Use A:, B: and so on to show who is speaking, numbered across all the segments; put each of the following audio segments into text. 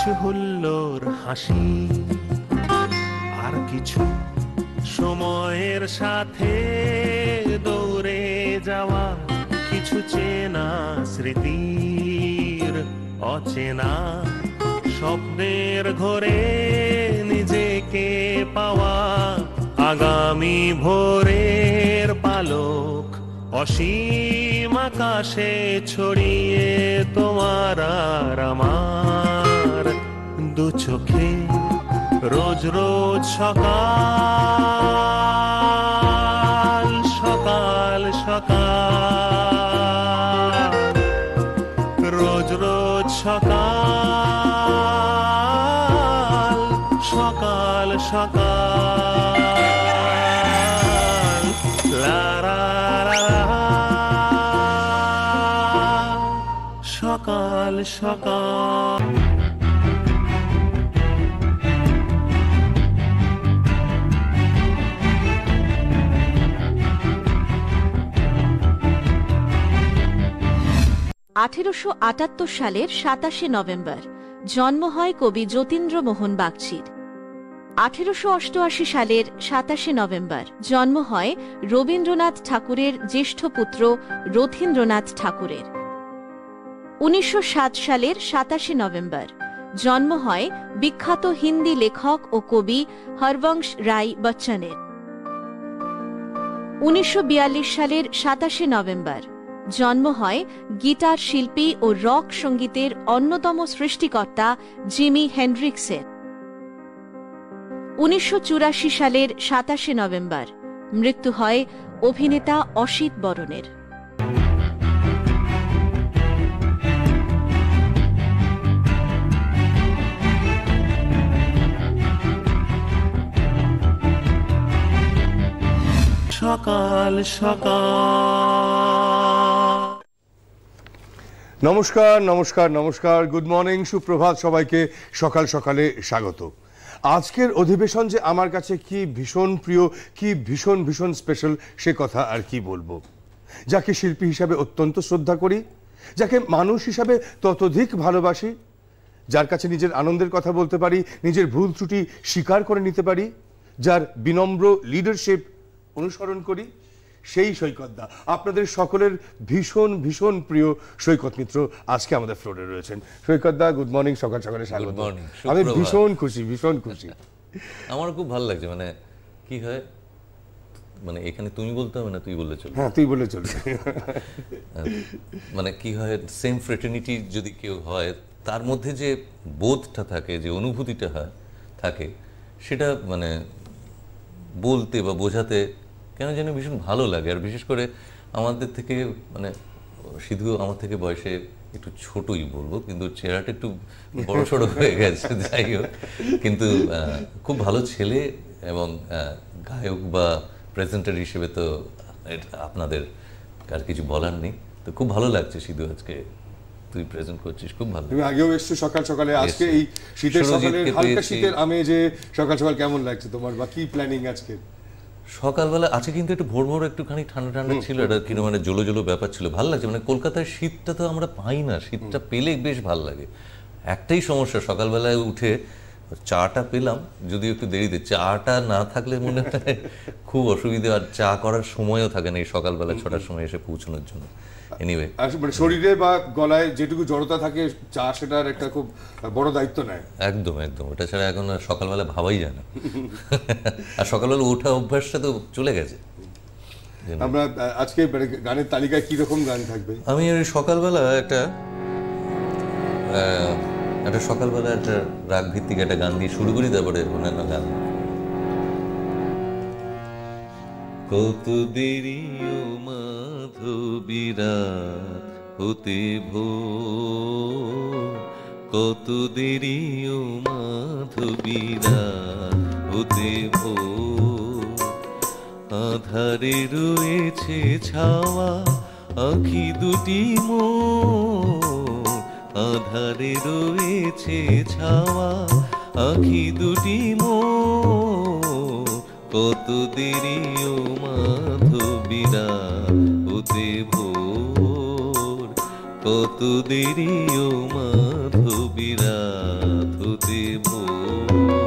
A: কিছু হুল্লোড় হাসি, আর কিছু সময়ের সাথে দৌড়ে যাওয়া, কিছু চেনা স্মৃতির অচেনা স্বপ্নের ঘরে নিজেকে পাওয়া, আগামী ভোরের পালক অসীম আকাশে ছড়িয়ে তোমার আর আমার দু চোখে রোজ রোজ সকাল সকাল সকাল, রোজ রোজ সকাল সকাল সকাল, লা লা লা, সকাল সকাল।
B: 1878 সালের 27 নভেম্বর জন্ম হয় কবি যতীন্দ্রমোহন বাগচির। 1888 সালের 27 নভেম্বর জন্ম হয় রবীন্দ্রনাথ ঠাকুরের জ্যেষ্ঠ পুত্র রথীন্দ্রনাথ ঠাকুরের। 1907 সালের 27 নভেম্বর জন্ম হয় বিখ্যাত হিন্দি লেখক ও কবি হরবংশ রায় বচ্চনের। 1942 সালের 27 নভেম্বর জন্ম হয় গিটার শিল্পী ও রক সঙ্গীতের অন্যতম সৃষ্টিকর্তা জিমি হেন্ড্রিক্সের। 1984 সালের 27 নভেম্বর মৃত্যু হয় অভিনেতা অসিত বরণের।
A: সকাল সকাল।
C: নমস্কার নমস্কার নমস্কার, গুড মর্নিং, সুপ্রভাত সবাইকে, সকাল সকালে স্বাগত। আজকের অধিবেশন যে আমার কাছে কি ভীষণ প্রিয়, কি ভীষণ ভীষণ স্পেশাল, সে কথা আর কি বলবো। যাকে শিল্পী হিসাবে অত্যন্ত শ্রদ্ধা করি, যাকে মানুষ হিসাবে ততোধিক ভালোবাসি, যার কাছে নিজের আনন্দের কথা বলতে পারি, নিজের ভুল ত্রুটি স্বীকার করে নিতে পারি, যার বিনম্র লিডারশিপ অনুসরণ করি, সেই সৈকত দা, আপনাদের সকলের ভীষণ ভীষণ প্রিয় সৈকত মিত্র আজকে আমাদের ফ্লোরে রয়েছেন। সৈকত দা, গুড মর্নিং, সকাল সকালে স্বাগত। আমি ভীষণ খুশি, ভীষণ খুশি।
D: আমার খুব ভালো লাগছে। মানে কি হয়, মানে এখানে তুমি বলতে হবে না, তুই বললে চলবে।
C: হ্যাঁ, তুই বললে চলবে।
D: মানে কি হয়, সেম ফ্রেটার্নিটি যদি কেউ হয়, তার মধ্যে যে বোধটা থাকে, যে অনুভূতিটা হয় থাকে, সেটা মানে বলতে বা বোঝাতে কেন যেন ভীষণ ভালো লাগে। আর বিশেষ করে আমাদের থেকে, মানে সিধু আমার থেকে বয়সে একটু ছোটই বলবো, কিন্তু চেহারাটা একটু বড় সড়ো হয়ে গেছে, যাই হোক, কিন্তু খুব ভালো ছেলে এবং গায়ক বা প্রেজেন্টার হিসেবে তো আপনাদের আর কিছু বলার নেই। তো খুব ভালো লাগছে সিধু, আজকে তুই প্রেজেন্ট করছিস, খুব ভালো।
C: তুমি আগেও এসছো সকাল সকালে, আজকে এই শীতের সকালে, হালকা শীতের আমেজে সকাল সকাল কেমন লাগছে তোমার, বা কি প্ল্যানিং আজকে?
D: সকালবেলা আজকে কিন্তু একটু ভোর ভোর একটুখানি ঠান্ডা ঠান্ডা ছিল, এটা কিন্তু মানে জলো জলো ব্যাপার ছিল, ভালো লাগছে। মানে কলকাতার শীতটা তো আমরা পাই না, শীতটা পেলে বেশ ভালো লাগে। একটাই সমস্যা, সকালবেলায় উঠে চাটা পেলাম, যদিও একটু দেরিতে, চাটা না থাকলে মনে হয় খুব অসুবিধা, আর চা করার সময়ও থাকে না এই সকালবেলা 6টার সময় এসে পৌঁছানোর জন্য। এনিওয়ে,
C: মানে শরীরে বা গলায় যেটুকু জড়তা থাকে, চা সেটার একটা খুব বড় দায়িত্ব নেয়।
D: একদম একদম, ওটা ছাড়া এখন সকালবেলা ভাবাই যায় না। আর সকালবেলা ওঠা অভ্যাসটা তো চলে গেছে।
C: আমরা আজকে গানের তালিকায় কি রকম গান থাকবে?
D: আমি ওই সকালবেলা একটা সকালবেলা একটা রাগ ভিত্তিক একটা গান দিয়ে শুরু করি, তারপরে অন্যান্য গান। কত দেরি ও মাধবী রাত হতে ভোর, কত দেরি ও মাধবী রাত হতে ভোর, আধারে রয়েছে ছাওয়া আঁখি দুটি মোর, আধারে রয়েছে ছাওয়া আঁখি দুটি মোর, কত দেরি ও মাধবী রাত হতে ভোর, কত দেরি ও মাধবী রাত হতে ভোর।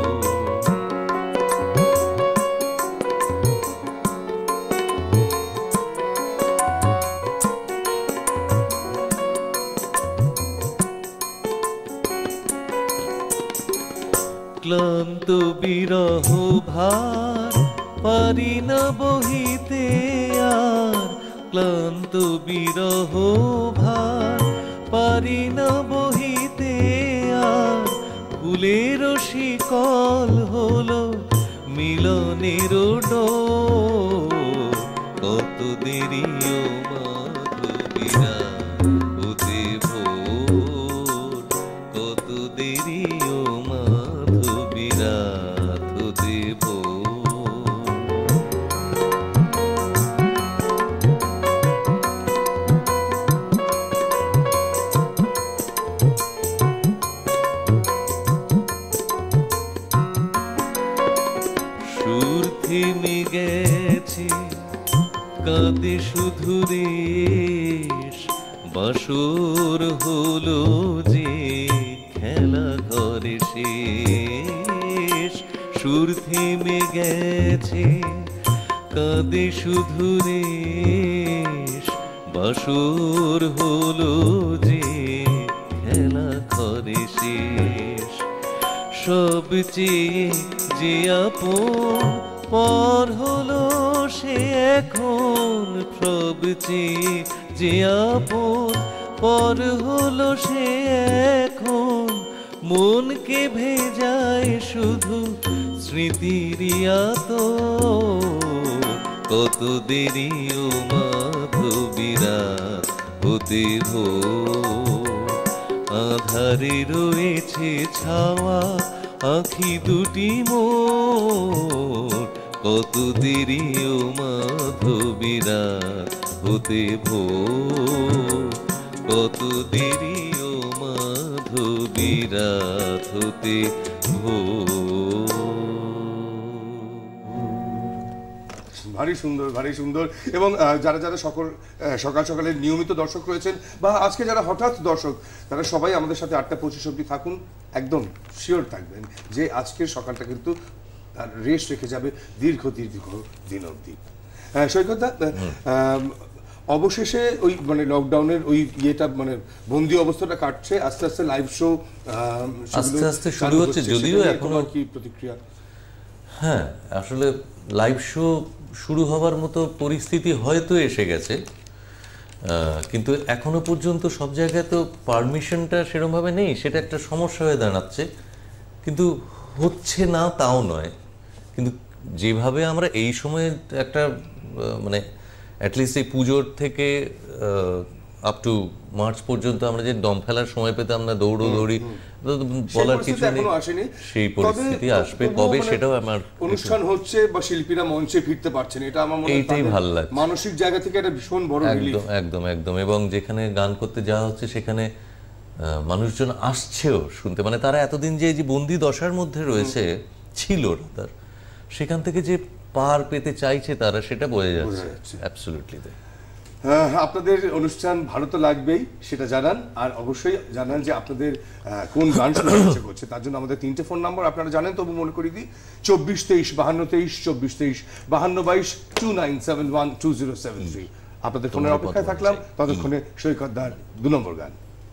D: ক্লান্ত বিরহ ভার পারি না বহিতে আর, ক্লান্ত বিরহ ভার পারি না বহিতে আর, ফুলের শিকল হলো মিলনের ডোর। কত দেরি ও মাধবীরা হতে ভোর, কত দেরি ও মাধবীরা হতে ভোর। সুর থেমে গেছে কাঁদে শুধু রেশ, বাসর হলো যে খেলা করে শেষ। সুর থেমে গেছে কাঁদে শুধু রেশ, বাসর হলো যে খেলা করে শেষ। সবচেয়ে যে আপন পর হলো সে এখন, সবচেয়ে যে আপন পর হলো সে এখন। মনকে ভেজায় শুধু স্মৃতির আতর। কত দেরি ও মাধবীরা হতে ভোর। আধারে রয়েছে ছাওয়া আঁখি দুটি মোর। কত দেরি ও মাধবীরা হতে ভোর, কত দেরি ও মাধবীরা হতে ভোর।
C: ভারী সুন্দর, ভারী সুন্দর। এবং যারা যারা সকাল সকালে নিয়মিত দর্শক রয়েছেন বা আজকে যারা হঠাৎ দর্শক, তারা সবাই আমাদের সাথে 8টা 25 অবধি থাকুন। একদম শিওর থাকবেন যে আজকের সকালটা কিন্তু তার রেশ রেখে যাবে দীর্ঘ দীর্ঘ দিন অবধি। সৈকতদা, অবশেষে ওই মানে লকডাউনের ওই ইয়েটা মানে বন্দি অবস্থাটা কাটছে, আস্তে আস্তে লাইভ শো
D: আস্তে আস্তে শুরু হচ্ছে, যদিও এখনো
C: কি প্রতিক্রিয়া?
D: হ্যাঁ, আসলে লাইভ শো শুরু হওয়ার মতো পরিস্থিতি হয়তো এসে গেছে, কিন্তু এখনো পর্যন্ত সব জায়গায় তো পারমিশনটা সেরকমভাবে নেই, সেটা একটা সমস্যা হয়ে দাঁড়াচ্ছে। কিন্তু হচ্ছে না তাও নয়, কিন্তু যেভাবে আমরা এই সময়ে একটা মানে অ্যাটলিস্ট এই পুজোর থেকে আপ টু মার্চ পর্যন্ত আমরা যে দম ফেলার সময় পেতাম না, দৌড়ি বলার কিছু নেই, সেই পরিস্থিতি আসবে কবে সেটাও আমার।
C: অনুষ্ঠান হচ্ছে বা শিল্পীরা মঞ্চে ফিরতে পারছেন, এটা আমার মনে হয়
D: এইটাই ভালো লাগছে,
C: মানসিক জায়গা থেকে একটা ভীষণ বড় রিলিফ।
D: একদম একদম। এবং যেখানে গান করতে যাওয়া হচ্ছে সেখানে মানুষজন আসছেও শুনতে, মানে তারা এতদিন যে বন্দি দশার মধ্যে রয়েছে ছিল তার, সেখান থেকে যে পার পেতে চাইছে তারা, সেটা বোঝা যাচ্ছে। অ্যাবসলিউটলি তাই।
C: আপনাদের অনুষ্ঠান ভালো তো লাগবেই, সেটা জানান। আর অবশ্যই জানান যে আপনাদের কোন গান শোনার ইচ্ছে করছে। তার জন্য আমাদের 3টে ফোন নাম্বার আপনারা জানেন, তবু মনে করিয়ে দিই। 2423 5223, 2423 5222, 2971 2073। আপনাদের ফোনের অপেক্ষায় থাকলাম। ততক্ষণে সৈকতদার 2 নম্বর গান।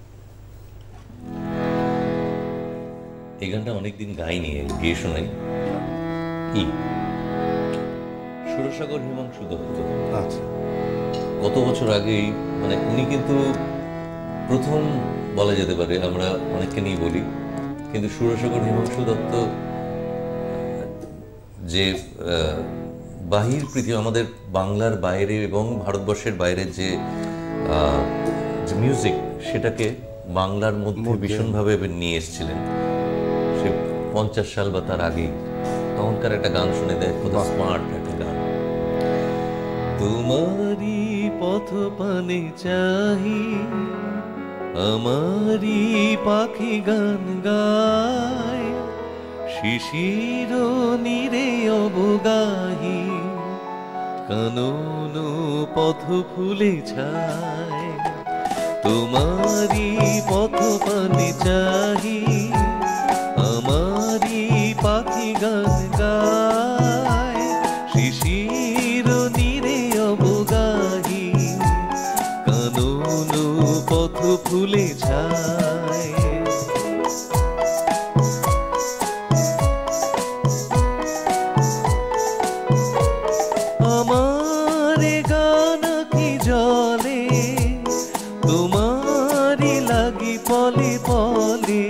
D: এই গানটা অনেকদিন গাইনি, গিয়ে শোনাই। সুরসাগর হিমাংশু দত্ত।
C: আচ্ছা,
D: কত বছর আগেই, মানে উনি কিন্তু প্রথম বলা যেতে পারে, আমরা অনেককে নিয়ে বলি, কিন্তু সুরসাগর হিমাংশু দত্ত যে বাহির পৃথিবী, আমাদের বাংলার বাইরে এবং ভারতবর্ষের বাইরে যে মিউজিক, সেটাকে বাংলার মধ্যে ভীষণভাবে নিয়ে এসেছিলেন। সে 50 সাল বা তার আগেই, তখনকার একটা গান শুনে দেয়, কত স্মার্ট একটা গান। তোমারি পথ পানে চাহি, আমারি পাখি গান গায়, শিশির নীরে অবগাহি, কানন পথ ফুলে ছায়। তোমারি পথ পানে চাহি, গান গায়, শিশির নীরে অবগাহী, কানন পথ ফুলে ছায়। আমার গান কি জলে, তোমারি লাগি পলে পলে,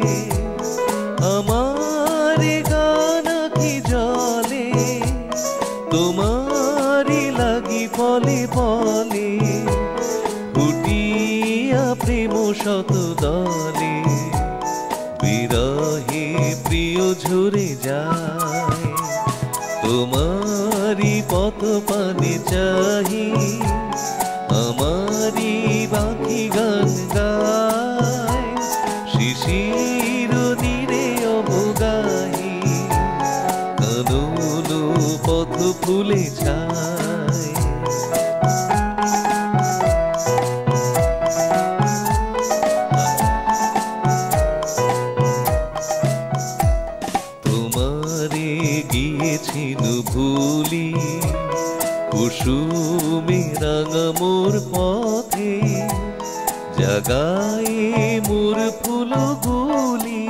D: আমার গান কি জলে, তোমারি লাগি পলে পলে, ফুটিয়া প্রেম শত দলে, বিরহে প্রিয় ঝরে যায়। তোমারি পথ পানে চাহি, আমারি বাকি গান গায়, শিশির নীরে অবগাহী, কানন পথ ফুলে ছায়। তোমারে গিয়েছিল ভুলি, কুসুমে রাঙা মোর পথে, জাগায় মোর ফুলগুলি,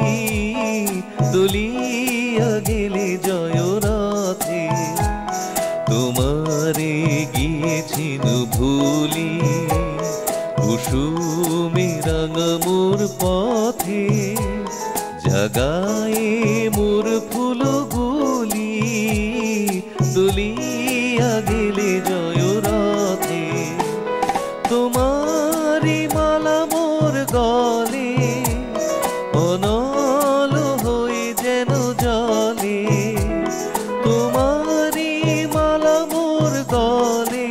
D: দলিয়া গেলে জয় রথে। তোমারে গিয়েছিল ভুলি, কুসুমে রাঙা মোর পথে, জাগায় মোর ফুলগুলি, দুলিয়া গেলে জয় রথে। তোমারি মালা মোর গলে, অনল হয়ে যেন জলে, তোমারি মালা মোর গলে,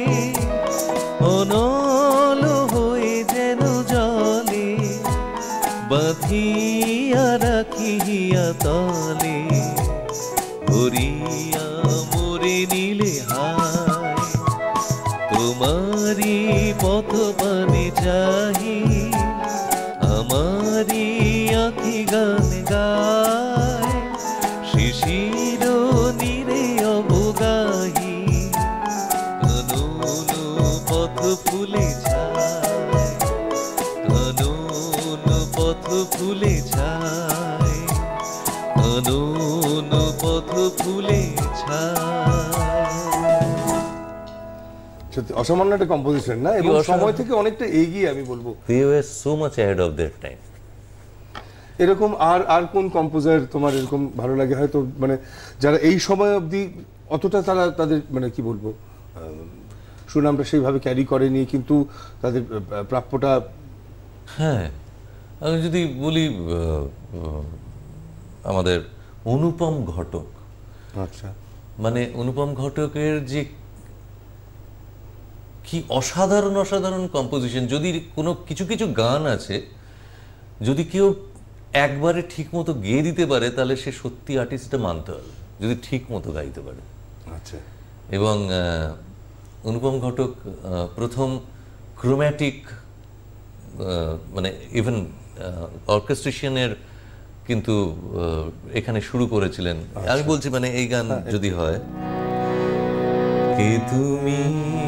D: অনল হয়ে যেন জলে, বাঁধিয়া রাখিয়া তলে, ভরিয়া মোরে নীলে হায়। তোমারি পথ পানে চাহি, আমারি আঁখি গান গায়, শিশির নীরে অবগাহী, কানন পথ ফুলে ছায়, কানন পথ ফুলে ছায়, কানন পথ ফুলে ছায়।
C: সত্যি অসামান্য একটা কম্পোজিশন না, এবং সময় থেকে অনেকটা এগিয়ে আমি বলবো।
D: They were so much ahead of their time.
C: এরকম আর আর কোন কম্পোজার তোমার এরকম ভালো লাগে হয়তো, মানে যারা এই সময় অবধি অতটা তারা তাদের মানে কি বলবো সুনামটা সেইভাবে ক্যারি করেনি, কিন্তু তাদের প্রাপ্যটা।
D: হ্যাঁ, আমি যদি বলি আমাদের অনুপম ঘটক,
C: আচ্ছা,
D: মানে অনুপম ঘটকের যে কি অসাধারণ অসাধারণ কম্পোজিশন। যদি কোনো কিছু কিছু গান আছে, যদি কেউ একবারে ঠিক মতো গেয়ে দিতে পারে, তাহলে সে সত্যি আর্টিস্টটা মানতে হবে, যদি ঠিক মতো গাইতে পারে।
C: আচ্ছা,
D: এবং অনুপম ঘটক প্রথম ক্রোম্যাটিক, মানে ইভেন অর্কেস্ট্রেশনের কিন্তু এখানে শুরু করেছিলেন। আমি বলছি মানে এই গান যদি হয়, কে তুমি,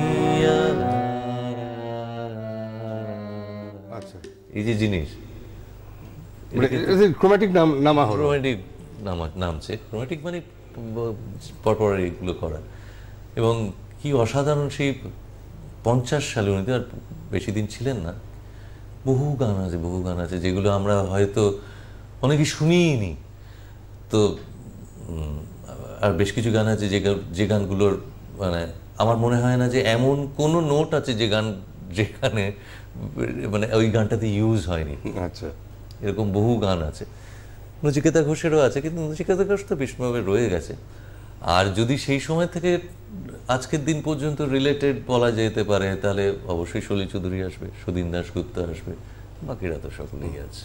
C: আচ্ছা,
D: এই যে জিনিস
C: ক্রোম্যাটিক নামা হলো,
D: ক্রোম্যাটিক নামছে, ক্রোম্যাটিক মানে পরপর এগুলো করা। এবং কি অসাধারণ সেই 50 সালে, উনি তো আর বেশি দিন ছিলেন না, বহু গান আছে যেগুলো আমরা হয়তো অনেকে শুনিনি। তো আর বেশ কিছু গান আছে যে গানগুলোর মানে আমার মনে হয় না যে এমন কোনো নোট আছে যেখানে মানে ওই গানটাতে ইউজ হয়নি।
C: আচ্ছা,
D: এরকম বহু গান আছে। নচিকেতা ঘোষেরও আছে, কিন্তু নচিকেতা ঘোষ তো ভীষণভাবে রয়ে গেছে। আর যদি সেই সময় থেকে আজকের দিন পর্যন্ত রিলেটেড বলা যেতে পারে, তাহলে অবশ্যই শলী চৌধুরী আসবে, সুদিন দাশগুপ্ত আসবে, বাকিরা তো সকলেই আছে।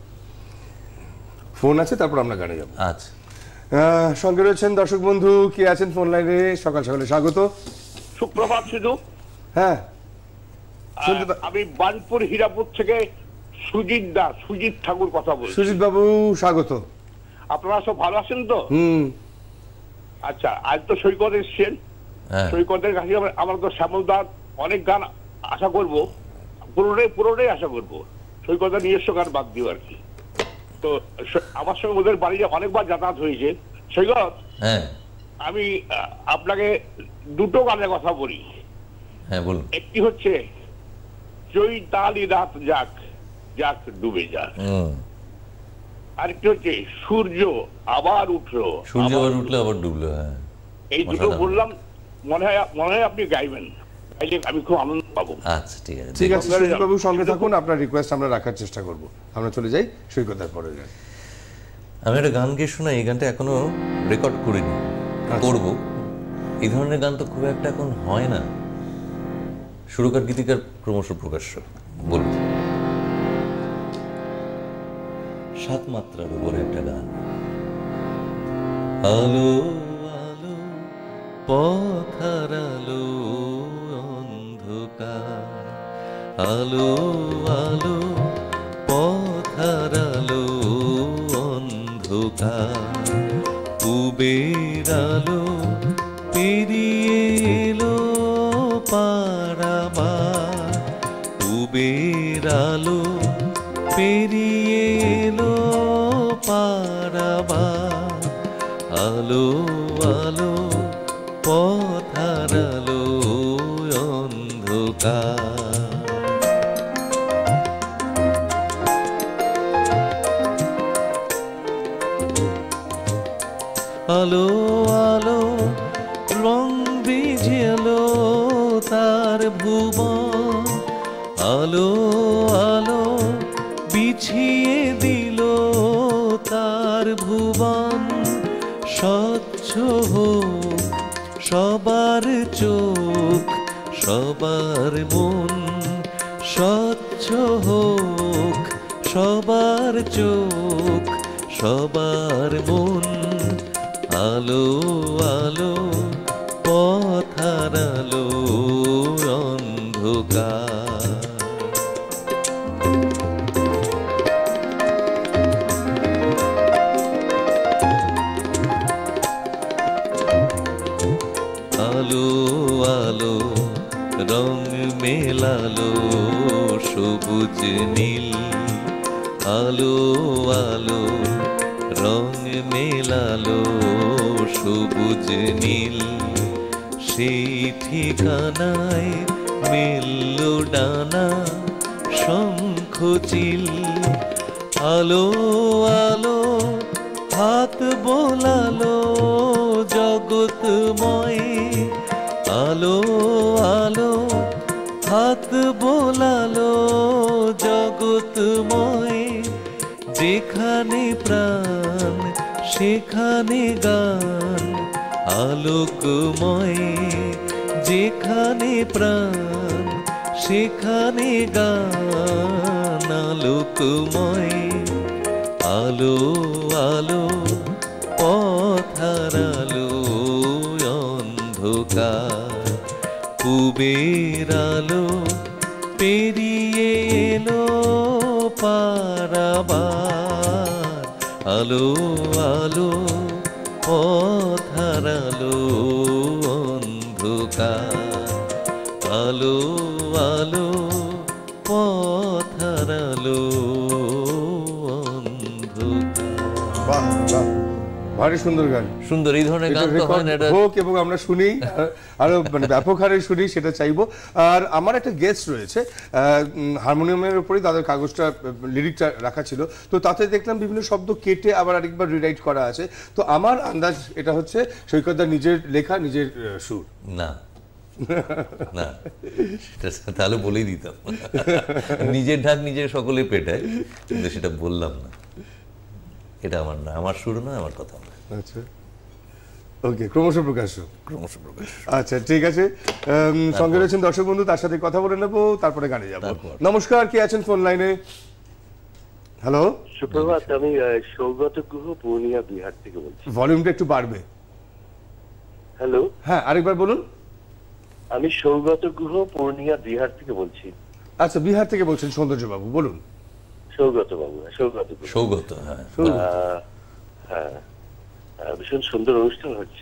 C: ফোন আছে, তারপর আমরা গানে যাবো।
D: আচ্ছা,
C: সঙ্গে রয়েছেন দর্শক বন্ধু, কে আছেন ফোন লাইনে? সকাল সকালে স্বাগত।
E: সুপ্রভাত শুধু।
C: হ্যাঁ,
E: আমি বানপুর হীরাপুর থেকে সুজিত ঠাকুর কথা বলছি।
C: সুজিত বাবু স্বাগত।
E: আপনারা সব ভালো আছেন তো? আচ্ছা, আজ তো সৈকত এসছেন,
D: হ্যাঁ
E: সৈকতের কাছে আমরা তো শ্যামলদার অনেক গান আশা করব, পুরোটাই আশা করব, সৈকতের নিজস্ব গান বাদ দিও আর কি। তো আমার সঙ্গে ওদের বাড়িতে অনেকবার যাতায়াত হয়েছে। সৈকত,
D: হ্যাঁ
E: আমি আপনাকে দুটো গানের কথা বলি।
D: হ্যাঁ বলুন।
E: একটি হচ্ছে চৈতালি রাত যাক যাক ডুবে যাক, আরেকটি হচ্ছে সূর্য আবার উঠলো,
D: সূর্য আবার উঠলো আবার ডুবলো। হ্যাঁ
E: এই দুটো বললাম, মনে হয় আপনি গাইবেন, গাইলে আমি খুব আনন্দ পাবো।
D: আচ্ছা ঠিক আছে।
C: ঠিক আছে সৈকতবাবু, সঙ্গে থাকুন, আপনার রিকোয়েস্ট আমরা রাখার চেষ্টা করব। আমরা চলে যাই সৈকতের পরে যাই।
D: আমি একটা গান গিয়ে শোনাই, এই গানটা এখনো রেকর্ড করিনি, করব। এই ধরনের গান তো খুব একটা এখন হয় না, সুরকার গীতিকার ক্রমশ প্রকাশ্য। বলুন, 7 মাত্রার উপরে একটা গান। আলো আলো পথ হারালো অন্ধকার, আলো আলো পথ হারালো অন্ধকার, উবের আলো পেরিয়ে এলো পারাবার, উবের আলো পেরিয়ে এলো পারাবার, আলো আলো পথ হারালো অন্ধকার। আলো আলো রং বিঝেলো তার ভুবন, আলো আলো বিছিয়ে দিল তার ভুবন, স্বচ্ছ হোক সবার চোখ সবার মন, স্বচ্ছ হোক সবার চোখ সবার মন, আলো আলো পথ হারালো অন্ধকার। আলো আলো রং মেলালো সবুজ নীল, আলো আলো রং মেলালো সবুজ নীল, সেই ঠিকানায় মেললো ডানা শঙ্খ চিল, আলো আলো হাত বোলালো জগৎময়, আলো আলো হাত বোলালো জগৎময়, যেখানে প্রাণ সেখানে গান আলোকময়, যেখানে প্রাণ সেখানে গান আলোকময়, আলো আলো পথ হারালো অন্ধকার, কুবের আলো পেরিয়ে এলো পারাবার, আলো আলো পথ হারালো অন্ধকার, আলো আলো পথ হারালো অন্ধকার।
C: বাহ বাহ, ভারী সুন্দর গান,
D: সুন্দর। এই ধরনের গান তো হয় না, এটা
C: হোক এবং আমরা শুনি, আরো মানে ব্যাপক হারে শুনি, সেটা চাইবো। আর আমার একটা গেস্ট রয়েছে, হারমোনিয়ামের উপরেই তাদের কাগজটা লিরিকটা রাখা ছিল, তো তাতে দেখলাম বিভিন্ন শব্দ কেটে আবার আরেকবার রিরাইট করা আছে। তো আমার আন্দাজ এটা হচ্ছে সৈকতদার নিজের লেখা, নিজের সুর।
D: না না, সেটা তাহলে বলেই দিতাম, নিজের ঢাক নিজের সকলে পেটায়, কিন্তু সেটা বললাম না। এটা আমার না, আমার সুর না, আমার কথা না।
C: আচ্ছা, ওকে, ক্রমশ প্রকাশ্য।
D: ক্রমশ প্রকাশ।
C: আচ্ছা ঠিক আছে, সঙ্গে রয়েছেন দর্শক বন্ধু, তার সাথে কথা বলে নেবো, তারপরে গানে যাবো। নমস্কার, কে আছেন ফোন লাইনে? হ্যালো,
F: সুপ্রভাত, আমি সৌগত গুহ পূর্ণিয়া বিহার থেকে বলছি।
C: ভলিউমটা একটু বাড়বে।
F: হ্যালো,
C: হ্যাঁ আরেকবার বলুন।
F: আমি সৌগত গুহ পূর্ণিয়া বিহার থেকে বলছি।
C: আচ্ছা, বিহার থেকে বলছেন সৌন্দর্য বাবু, বলুন।
F: সৌগত বাবু, সৌগত গুহ।
D: সৌগত, হ্যাঁ।
F: হ্যাঁ, ভীষণ সুন্দর অনুষ্ঠান হচ্ছে।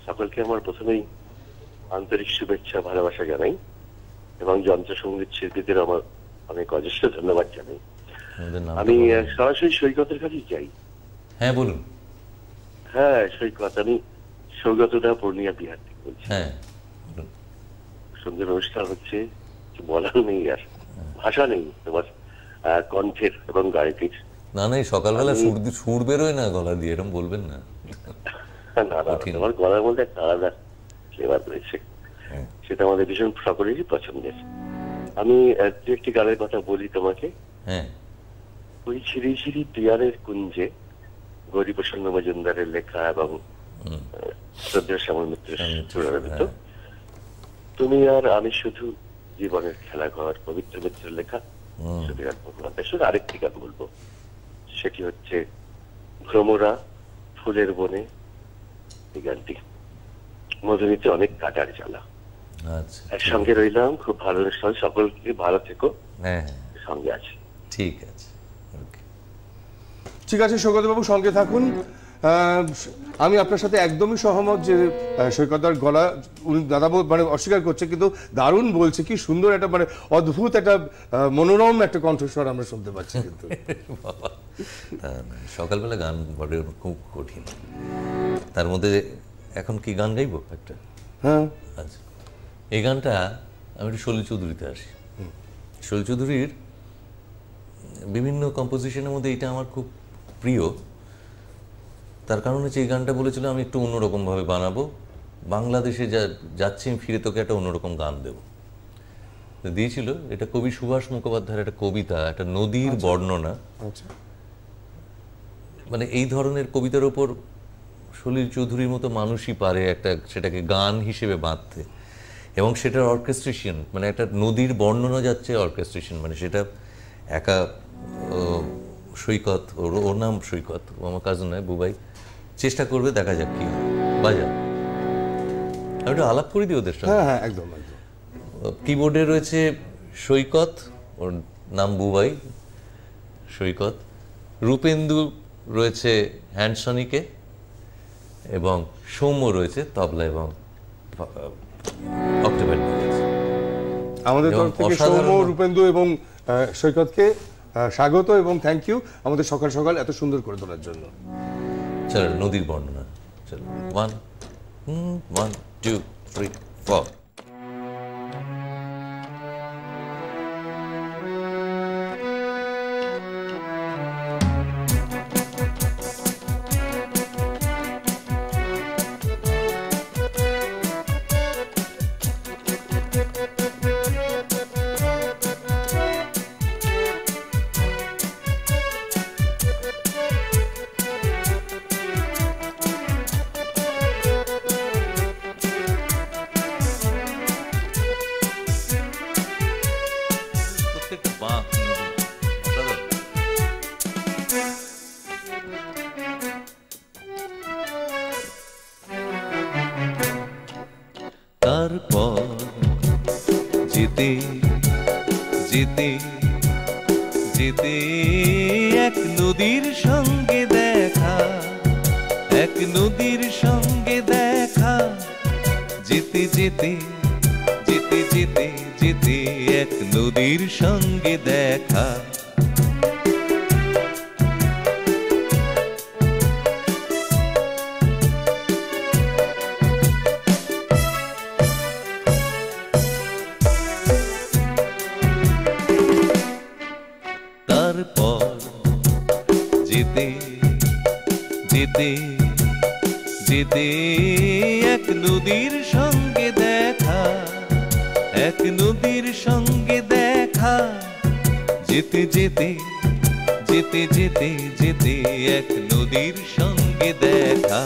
F: সকলকে আমার প্রথমেই আন্তরিক শুভেচ্ছা ভালোবাসা জানাই এবং যন্ত্রসঙ্গীত শিল্পীদের আমার অনেক অজস্র ধন্যবাদ জানাই।
D: আমাদের নাম
F: আমি সরাসরি সৈকতের কাছেই যাই।
D: হ্যাঁ বলুন।
F: হ্যাঁ সৈকত, আমি সৌগতদা পূর্ণিয়া বিহার থেকে বলছি।
D: হ্যাঁ বলুন।
F: সুন্দর অনুষ্ঠান হচ্ছে, কিছু বলার নেই, আর ভাষা নেই তোমার কণ্ঠের এবং গায়কের।
D: না না, এই সকালবেলা সুর বেরোয় না গলা দিয়ে, এরকম বলবেন না।
F: না না, তোমার গলার মধ্যে একটা আলাদা ফ্লেভার রয়েছে, সেটা আমাদের ভীষণ সকলেরই পছন্দের। আমি একটি গানের কথা বলি তোমাকে।
D: হ্যাঁ।
F: ওই ঝিরি ঝিরি পিয়ারের কুঞ্জে, গৌরীপ্রসন্ন মজুমদারের লেখা এবং শ্রদ্ধেয় শ্যামল মিত্রের সুরারোপিত। তুমি আর আমি শুধু জীবনের খেলাঘর, পবিত্র মিত্রের লেখা। আরেকটি গান বলবো, সেটি হচ্ছে ভ্রমরা ফুলের বনে। এই গানটি মধুমিতে অনেক কাটার জ্বালা।
D: আচ্ছা,
F: একসঙ্গে রইলাম, খুব ভালো অনুষ্ঠান, সকলকে ভালো থেকো।
D: হ্যাঁ
F: সঙ্গে আছে।
D: ঠিক আছে, ওকে।
C: ঠিক আছে সৈকতবাবু, সঙ্গে থাকুন। আমি আপনার সাথে একদমই সহমত যে সৈকতদার গলা উনি দাদা মানে অস্বীকার করছে, কিন্তু দারুণ বলছে, কি সুন্দর একটা মানে অদ্ভুত একটা মনোরম একটা কণ্ঠস্বর আমরা শুনতে পাচ্ছি। কিন্তু
D: সকালবেলা গান বড় খুব কঠিন, তার মধ্যে এখন কি গান গাইবো একটা?
C: হ্যাঁ
D: আচ্ছা, এই গানটা আমি একটু সলিল চৌধুরীতে আসি। সলিল চৌধুরীর বিভিন্ন কম্পোজিশনের মধ্যে এটা আমার খুব প্রিয়। তার কারণ হচ্ছে এই গানটা বলেছিল আমি একটু অন্যরকমভাবে বানাবো, বাংলাদেশে যাচ্ছি আমি, ফিরে তোকে একটা অন্যরকম গান দেব দিয়েছিল। এটা কবি সুভাষ মুখোপাধ্যায়ের একটা কবিতা, একটা নদীর বর্ণনা। মানে এই ধরনের কবিতার ওপর সলিল চৌধুরীর মতো মানুষই পারে একটা সেটাকে গান হিসেবে বাঁধতে, এবং সেটার অর্কেস্ট্রেশন, মানে একটা নদীর বর্ণনা যাচ্ছে অর্কেস্ট্রেশন, মানে সেটা একা সৈকত, ওর নাম সৈকত, ও আমার কাজ নয়, বুবাই চেষ্টা করবে, দেখা যাক কি হয়। বাজা, আমি একটু আলাপ করে দিই ওদের সঙ্গে।
C: হ্যাঁ একদম একদম।
D: কিবোর্ডে রয়েছে সৈকত, ওর নাম বুবাই, সৈকত। রূপেন্দু রয়েছে হ্যান্ডসনিকে, এবং সৌম্য রয়েছে তবলা এবং অক্টোপাইড রয়েছে।
C: আমাদের তরফ থেকে সৌম্য, রূপেন্দু এবং সৈকতকে স্বাগত এবং থ্যাংক ইউ আমাদের সকাল সকাল এত সুন্দর করে তোলার জন্য।
D: চলো নদীর বর্ণনা, চলো 1 1 2 3 4। তারপর যেতে যেতে যেতে এক নদীর সঙ্গে দেখা, এক নদীর সঙ্গে দেখা, যেতে যেতে যেতে যেতে যেতে এক নদীর সঙ্গে দেখা। তারপর যেতে যেতে যেতে এক নদীর সঙ্গে দেখা, এক নদীর সঙ্গে দেখা, যেতে যেতে যেতে যেতে যেতে এক নদীর সঙ্গে দেখা।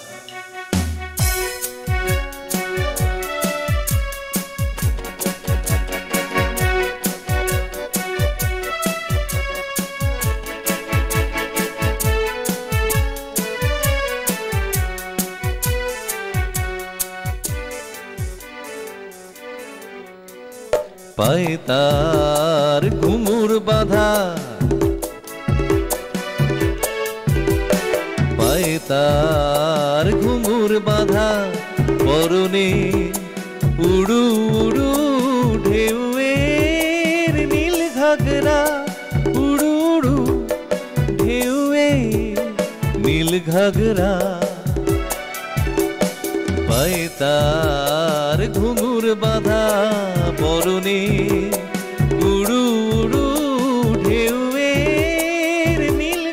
D: পায়ে তার ঘুঙুর বাঁধা, পায়ে তার আর ঘুঙুর বাঁধা পরনে উড়ু উড়ু ঢেউয়ের নীল ঘাগরা উড়ু উড়ু ঢেউয়ের নীল ঘাগরা পায়ে তার ঘুঙুর বাঁধা পরনে উড়ু উড়ু ঢেউয়ের নীল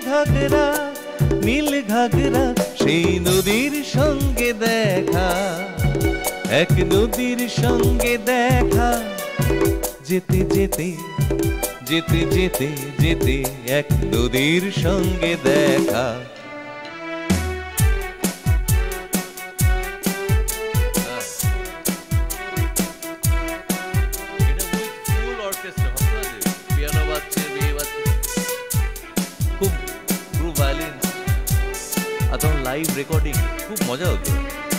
D: ঘাগরা সেই নদীর সঙ্গে দেখা এক নদীর সঙ্গে দেখা যেতে যেতে যেতে যেতে যেতে এক নদীর সঙ্গে দেখা খুব গ্রুপ ভায়োলিন্স আর তখন লাইভ রেকর্ডিং খুব মজা হতো।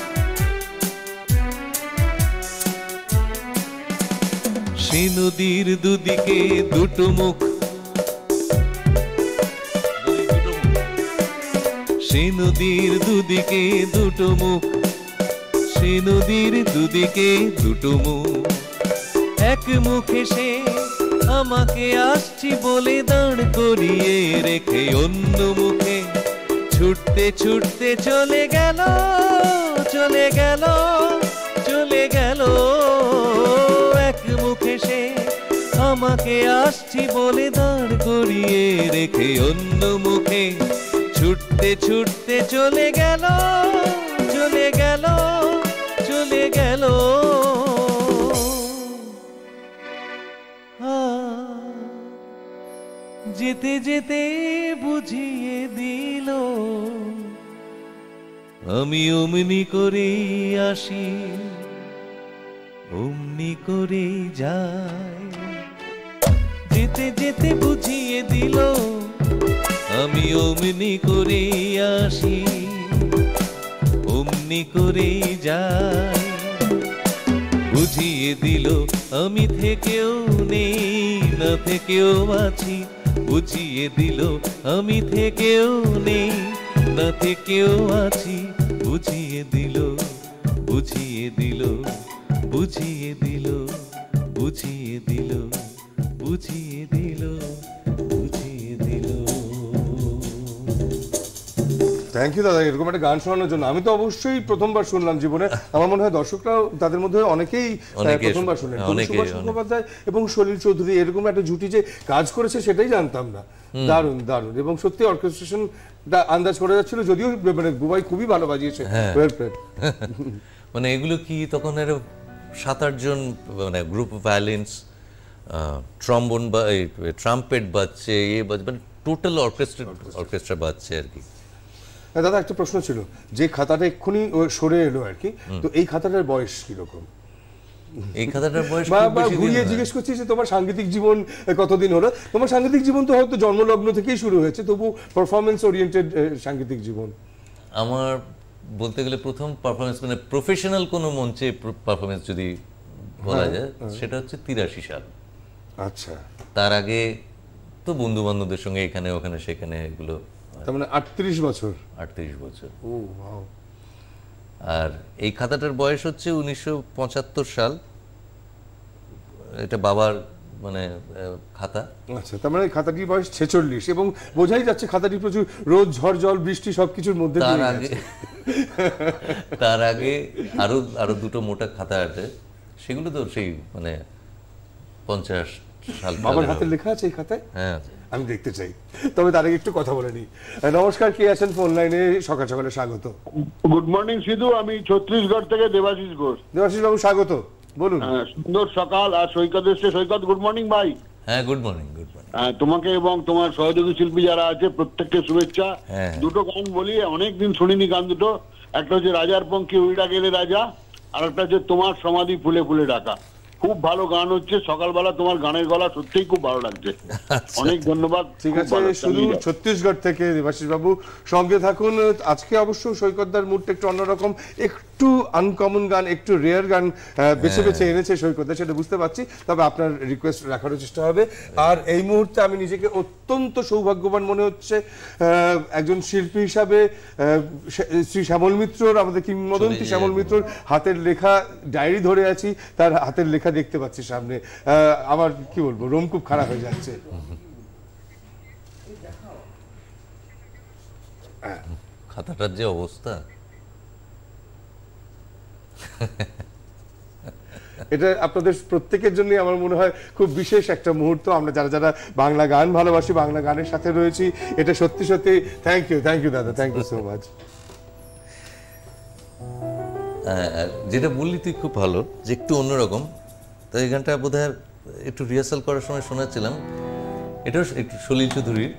D: সেই নদীর দুদিকে দুটো মুখ, সেই নদীর দুদিকে দুটো মুখ, সেই নদীর দুদিকে দুটো মুখ, এক মুখে সে আমাকে আসছি বলে দাঁড় করিয়ে রেখে অন্য মুখে ছুটতে ছুটতে চলে গেল চলে গেল চলে গেল। এক মুখে সে আমাকে আসছি বলে দাঁড় করিয়ে রেখে অন্য মুখে ছুটতে ছুটতে চলে গেল চলে গেল চলে গেল। যেতে যেতে বুঝিয়ে দিল আমি অমনি করেই আসি অমনি করেই যাই। যেতে যেতে বুঝিয়ে দিল আমি অমনি করেই আসি অমনি করেই যাই। বুঝিয়ে দিল আমি থেকেও নেই না থেকেও আছি, বুঝিয়ে দিল আমি থেকেও নেই না থেকেও আছি। বুঝিয়ে দিল বুঝিয়ে দিল বুঝিয়ে দিল বুঝিয়ে দিল বুঝিয়ে দিল বুঝিয়ে দিল।
C: থ্যাংক ইউ দাদা এরকম একটা গান শোনানোর জন্য। আমি তো অবশ্যই প্রথমবার শুনলাম জীবনে, আমার মনে হয় দর্শকরাও তাদের মধ্যে অনেকেই প্রথমবার শুনলেন। সুভাষ মুখোপাধ্যায় এবং সলিল চৌধুরী এরকম একটা জুটি যে কাজ করেছে সেটাই জানতাম না। দারুণ দারুণ এবং সত্যি অর্কেস্ট্রেশনটা আন্দাজ করা যাচ্ছিল, যদিও মানে বুবাই খুবই ভালো বাজিয়েছে।
D: মানে এগুলো কি তখন এর 7-8 জন মানে গ্রুপ ভায়োলিন্স, ট্রম্বোন বা ট্রাম্পেট বাজছে, মানে টোটাল অর্কেস্ট্রা বাজছে আর কি।
C: দাদা একটা প্রশ্ন ছিল, যে খাতাটা এক্ষুনি সরে এলো আর কি, তো এই খাতাটার বয়স কিরকম?
D: এই খাতাটার বয়স
C: ঘুরিয়ে জিজ্ঞেস করছি যে তোমার সাংগীতিক জীবন কতদিন হলো? তোমার সাংগীতিক জীবন তো হয়তো জন্মলগ্ন থেকেই শুরু হয়েছে, তবু পারফরমেন্স ওরিয়েন্টেড সাংগীতিক জীবন।
D: আমার বলতে গেলে প্রথম পারফরমেন্স মানে প্রফেশনাল কোনো মঞ্চে পারফরমেন্স যদি বলা যায় সেটা হচ্ছে 83 সাল।
C: আচ্ছা,
D: তার আগে তো বন্ধু বান্ধবদের সঙ্গে এখানে ওখানে সেখানে এগুলো।
C: তার মানে 38 বছর।
D: 38 বছর।
C: ও ওয়াও।
D: আর এই খাতাটার বয়স হচ্ছে 1975 সাল, এটা বাবার মানে খাতা।
C: আচ্ছা, তার মানে খাতাটির বয়স 46 এবং বোঝাই যাচ্ছে খাতাটি প্রচুর রোদ ঝড় জল বৃষ্টি সবকিছুর মধ্যে
D: তার আগে আরো দুটো মোটা খাতা আছে, সেগুলো তো সেই মানে 50 সাল।
C: বাবার হাতে লেখা আছে এই খাতায়?
D: হ্যাঁ,
C: আমি দেখতে চাই। তবে তার আগে একটু কথা বলে নিই। নমস্কার, কে আছেন ফোন লাইনে? সকাল সকালে স্বাগত।
E: গুড মর্নিং সিধু, আমি ছত্তিশগড় থেকে দেবাশিস ঘোষ।
C: দেবাশিস বাবু স্বাগত, বলুন।
E: সুন্দর সকাল। আর সৈকত এসছে। সৈকত গুড মর্নিং ভাই।
D: হ্যাঁ, গুড মর্নিং। গুড মর্নিং
E: তোমাকে এবং তোমার সহযোগী শিল্পী যারা আছে প্রত্যেককে শুভেচ্ছা। দুটো গান বলি, অনেকদিন শুনিনি গান দুটো। একটা হচ্ছে রাজার পঙ্খী উইড়া গেলে রাজা, আর একটা হচ্ছে তোমার সমাধি ফুলে ফুলে ডাকা।
G: খুব ভালো গান হচ্ছে সকালবেলা, তোমার গানের গলা সত্যিই খুব ভালো লাগছে, অনেক ধন্যবাদ।
C: ঠিক
G: খুব
C: আছে,
G: ভালো,
C: শুধু
G: চালিয়ে যাও।
C: ছত্তিশগড় থেকে দেবাশিস বাবু সঙ্গে থাকুন। আজকে অবশ্য সৈকতদার মুডটা একটু অন্যরকম, একটু আনকমন গান, একটু রেয়ার গান বেছে বেছে এনেছে সৈকতদা, সেটা বুঝতে পারছি, তবে আপনার রিকোয়েস্ট রাখারও চেষ্টা হবে। আর এই মুহূর্তে আমি নিজেকে অত্যন্ত সৌভাগ্যবান মনে হচ্ছে একজন শিল্পী হিসাবে শ্রী শ্যামল মিত্রর, আমাদের কিংবদন্তি শ্যামল মিত্রর হাতের লেখা ডায়েরি ধরে আছি, তার হাতের লেখা দেখতে পাচ্ছি সামনে। আমার কি বলবো, রোম খুব খারাপ হয়ে যাচ্ছে।
D: খাতাটার যে অবস্থা,
C: এটা আপনাদের প্রত্যেকের জন্য আমার মনে হয় খুব বিশেষ একটা মুহূর্ত। আমরা যারা যারা বাংলা গান ভালোবাসি, বাংলা গানের সাথে রয়েছি, এটা সত্যি সত্যি থ্যাংক ইউ দাদা, থ্যাংক ইউ সো মাচ।
D: যেটা বললি তুই খুব ভালো, যে একটু অন্যরকম। তো এই গানটা বোধহয় একটু রিহার্সাল করার সময় শোনাচ্ছিলাম, এটাও একটু সলিল চৌধুরীর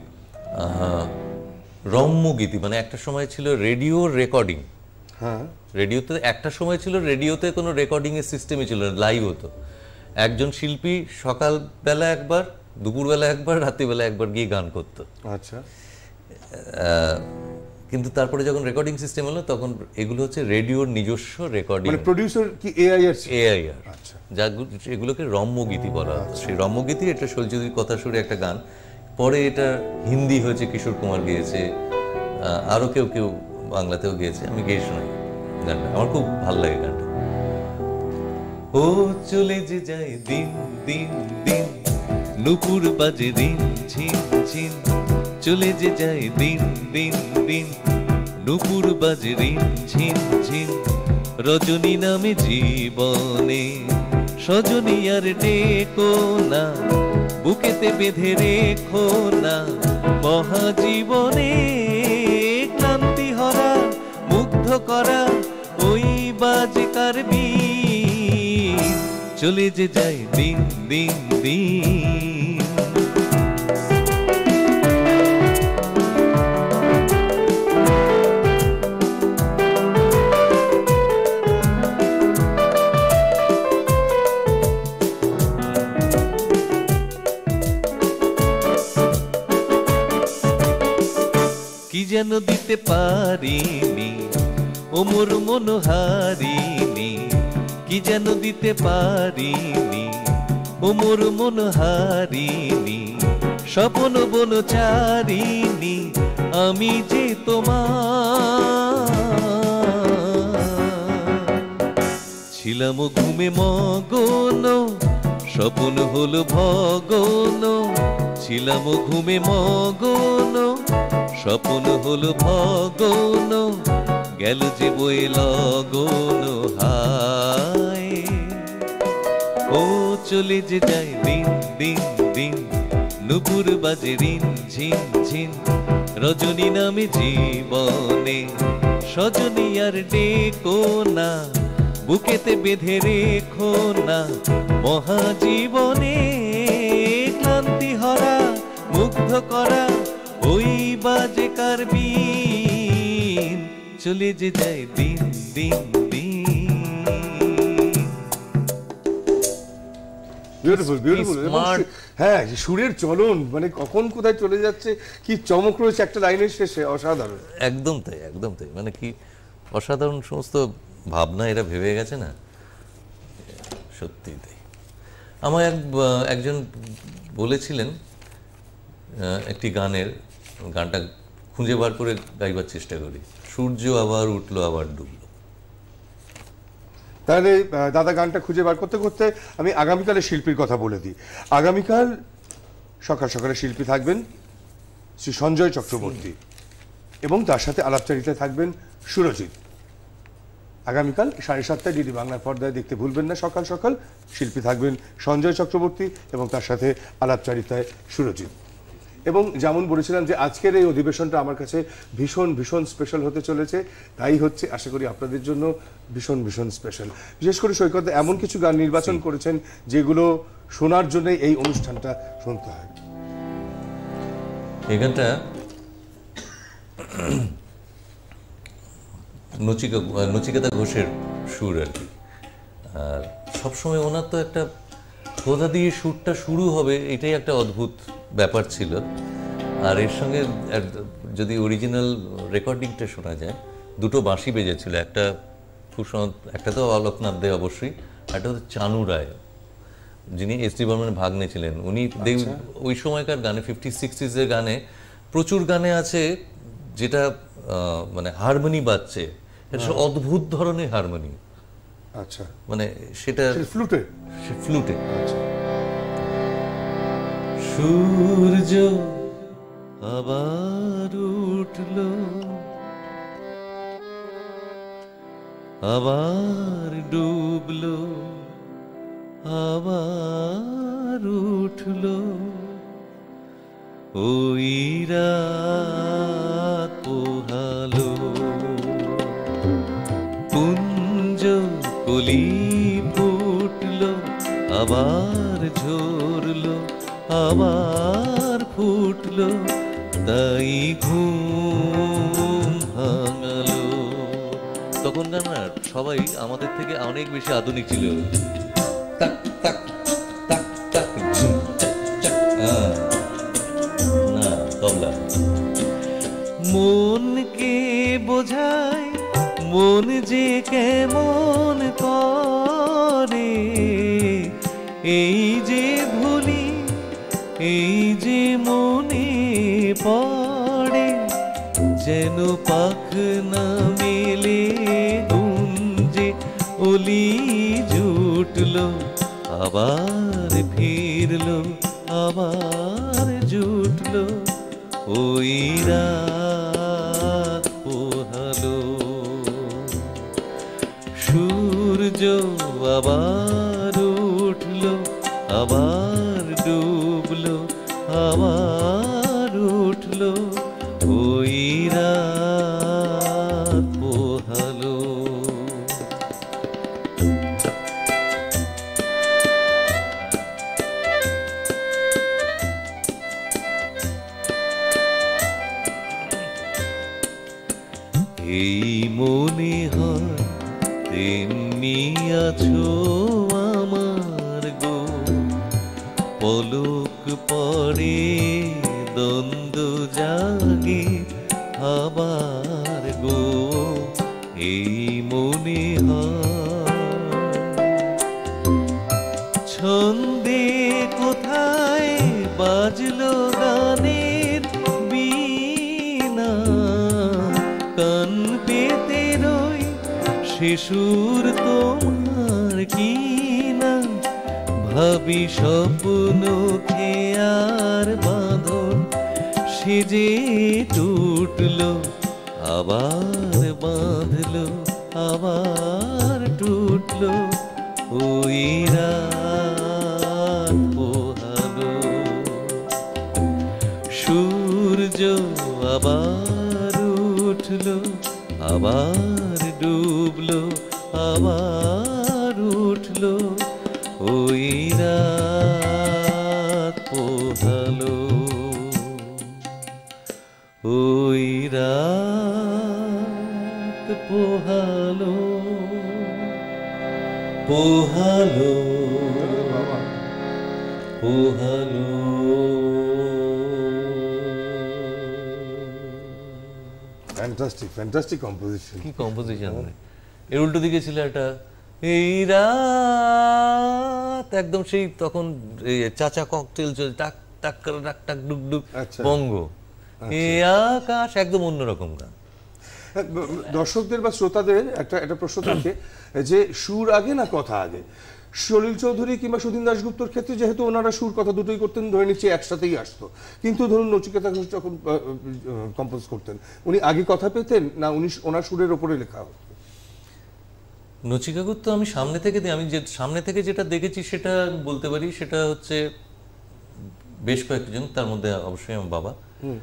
D: রম্য গীতি। মানে একটা সময় ছিল রেডিও রেকর্ডিং,
C: হ্যাঁ,
D: রেডিওতে একটা সময় ছিল রেডিওতে কোনো রেকর্ডিং এর সিস্টেমই ছিল না, লাইভ হতো। একজন শিল্পী সকালবেলা একবার, দুপুরবেলা একবার, রাত্রিবেলা একবার গিয়ে গান করতো।
C: আচ্ছা।
D: কিন্তু তারপরে যখন রেকর্ডিং সিস্টেম হলো, তখন এগুলো হচ্ছে রেডিওর নিজস্ব রেকর্ডিং,
C: মানে প্রোডিউসার কি এআইআর?
D: আচ্ছা, এগুলোকে রম্যগীতি বলা হতো। সেই রম্যগীতি, এটা সলচৌধুরীর কথা সুরে একটা গান। পরে এটা হিন্দি হয়েছে, কিশোর কুমার গেয়েছে, আরো কেউ কেউ বাংলাতেও গেয়েছে। আমি গেয়ে শোনাই গানটা, আমার খুব ভালো লাগে গানটা। ও চলে যে যায় দিন দিন দিন, নুপুর বাজে দিন ঝিন ঝিন, চলে যে যায় দিন দিন দিন, নুপুর বাজে দিন ঝিন ঝিন, রজনী নামে জীবনে সজনী আর ডেকো না, বুকেতে বেঁধে রেখো না, মহাজীবনে ক্লান্তি হরা মুগ্ধ করা ওই বাজে কারবি, চলে যে যায় দিন দিন দিন। কি যেন দিতে পারিনি ও মোর মনোহারিণী, কি যেন দিতে পারিনি ও মোর মনোহারিণী, স্বপ্ন বনচারিণী আমি যে তোমার। ছিলাম ঘুমে মগন, স্বপ্ন হলো ভগন, ছিলাম ঘুমে মগন, স্বপ্ন হলো ভগন, গেল যে বয়ে লগন হায়। ও চলে যে যায় দিন দিন দিন, নুপুর বাজে রিন ঝিন ঝিন, রজনী নামে জীবনে সজনী আর ডেকো না, বুকেতে বেঁধে রেখো না, মহাজীবনে ক্লান্তি হরা মুগ্ধ করা ওই বাজে কারবিন, চলে যে যায় দিন দিন দিন।
C: Beautiful beautiful. হ্যাঁ, সুরের চলন, মানে কখন কোথায় চলে যাচ্ছে, কি চমক রয়েছে একটা লাইনের শেষে, অসাধারণ।
D: একদম তাই, একদম তাই। মানে কি অসাধারণ সমস্ত ভাবনা এরা ভেবে গেছে না, সত্যি তাই। আমার একজন বলেছিলেন একটি গানটা খুঁজে বার করে গাইবার চেষ্টা করি, সূর্য আবার উঠলো আবার ডুবলো।
C: তাহলে দাদা গানটা খুঁজে বার করতে করতে আমি আগামীকালের শিল্পীর কথা বলে দিই। আগামীকাল সকাল সকালে শিল্পী থাকবেন শ্রী সঞ্জয় চক্রবর্তী, এবং তার সাথে আলাপচারিতায় থাকবেন সুরজিৎ। আগামীকাল 7:30 ডিডি বাংলার পর্দায় দেখতে ভুলবেন না। সকাল সকাল শিল্পী থাকবেন সঞ্জয় চক্রবর্তী এবং তার সাথে আলাপচারিতায় সুরজিৎ। এবং যেমন বলেছিলাম যে আজকের এই অধিবেশনটা আমার কাছে ভীষণ ভীষণ স্পেশাল হতে চলেছে, তাই হচ্ছে আশা করি আপনাদের জন্য ভীষণ ভীষণ স্পেশাল। বিশেষ করে সৈকত এমন কিছু গান নির্বাচন করেছেন যেগুলো শোনার জন্য এই অনুষ্ঠানটা শুনতে হয়।
D: এই গানটা নচিকেতা ঘোষের সুর আর কি, আর সবসময় ওনার তো একটা কোথা দিয়ে শ্যুটটা শুরু হবে এটাই একটা অদ্ভুত ব্যাপার ছিল। আর এর সঙ্গে যদি অরিজিনাল রেকর্ডিংটা শোনা যায়, দুটো বাঁশি বেজেছিল, একটা একটা তো অলোকনাথ দে অবশ্যই, একটা হচ্ছে চানু রায়, যিনি এস.ডি. বর্মনের ভাগ্নে ছিলেন। উনি ওই সময়কার গানে 50-60s এর গানে প্রচুর গানে আছে যেটা মানে হারমোনি বাজছে, এটা অদ্ভুত ধরনের হারমোনি।
C: আচ্ছা,
D: মানে সেটা
C: ফ্লুটে
D: ফ্লুটে।
C: আচ্ছা,
D: সূর্য আবার উঠলো, আবার ডুবলো, আবার উঠলো, ওই রাত পোহালো, কুঞ্জ কলি ফুটলো, আবার ঝরলো, আবার ফুটলো, তাই ঘুম ভাঙালো। তখনকার না সবাই আমাদের থেকে অনেক বেশি আধুনিক ছিল। টাক টাক টাক টাক ঝুম চাক চাক, না তবলা। মনকে বোঝায় মন যে কেমন করে, এই যে ভুলি, এই যে মনে পড়ে, যেন পাখ না মেলে গুঞ্জে অলি জুটলো, আবার ফিরলো, আবার জুটলো, ওই রাত পোহালো। সূর্য আবার উঠলো, আবার ডুবলো, আবার উঠলো, ওই রাত পোহালো। এই মনে হয় তেমনি আছো আমার গো, পলক পরে দ্বন্দ্ব জাগে আবার গো, এই মনে হয় ছন্দে কোথায় বাজলো গানের বীণা, কান পেতে রই শিশুর তোমার কি না, ভাবি স্বপ্ন খেয়ার বাঁধন সেজে টুটলো, আবার বাঁধলো, আবার টুটলো, ওই রাত পোহালো। সূর্য আবার উঠলো, আবার ডুবলো, আবার উঠলো, ওই রাত পোহালো, ওই রাত পোহালো, পোহালো, পোহালো।
C: Fantastic, fantastic composition.
D: কি কম্পোজিশন! এর উল্টো দিকে ছিল একটা এই রাত, একদম সেই তখন চাচা ককটেল চলছে, টাক টাক করে টাক টাক ডুক ডুক, বঙ্গ, এই আকাশ, একদম অন্যরকম গান।
C: দর্শকদের বা শ্রোতাদের একটা প্রশ্ন থাকে যে সুর আগে না কথা আগে? সলিল চৌধুরী কিংবা সুধীন দাশগুপ্তর ক্ষেত্রে যেহেতু ওনারা সুর কথা দুটোই করতেন, ধরে নিচ্ছি একসাথেই আসতো, কিন্তু ধরুন নচিকেতা ঘোষ যখন কম্পোজ করতেন, উনি আগে কথা পেতেন না উনি ওনার সুরের ওপরে লেখা হতো?
D: নচিকেতা তো আমি সামনে থেকে আমি যে সামনে থেকে যেটা দেখেছি সেটা বলতে পারি, সেটা হচ্ছে বেশ কয়েকজন, তার মধ্যে অবশ্যই আমার বাবা।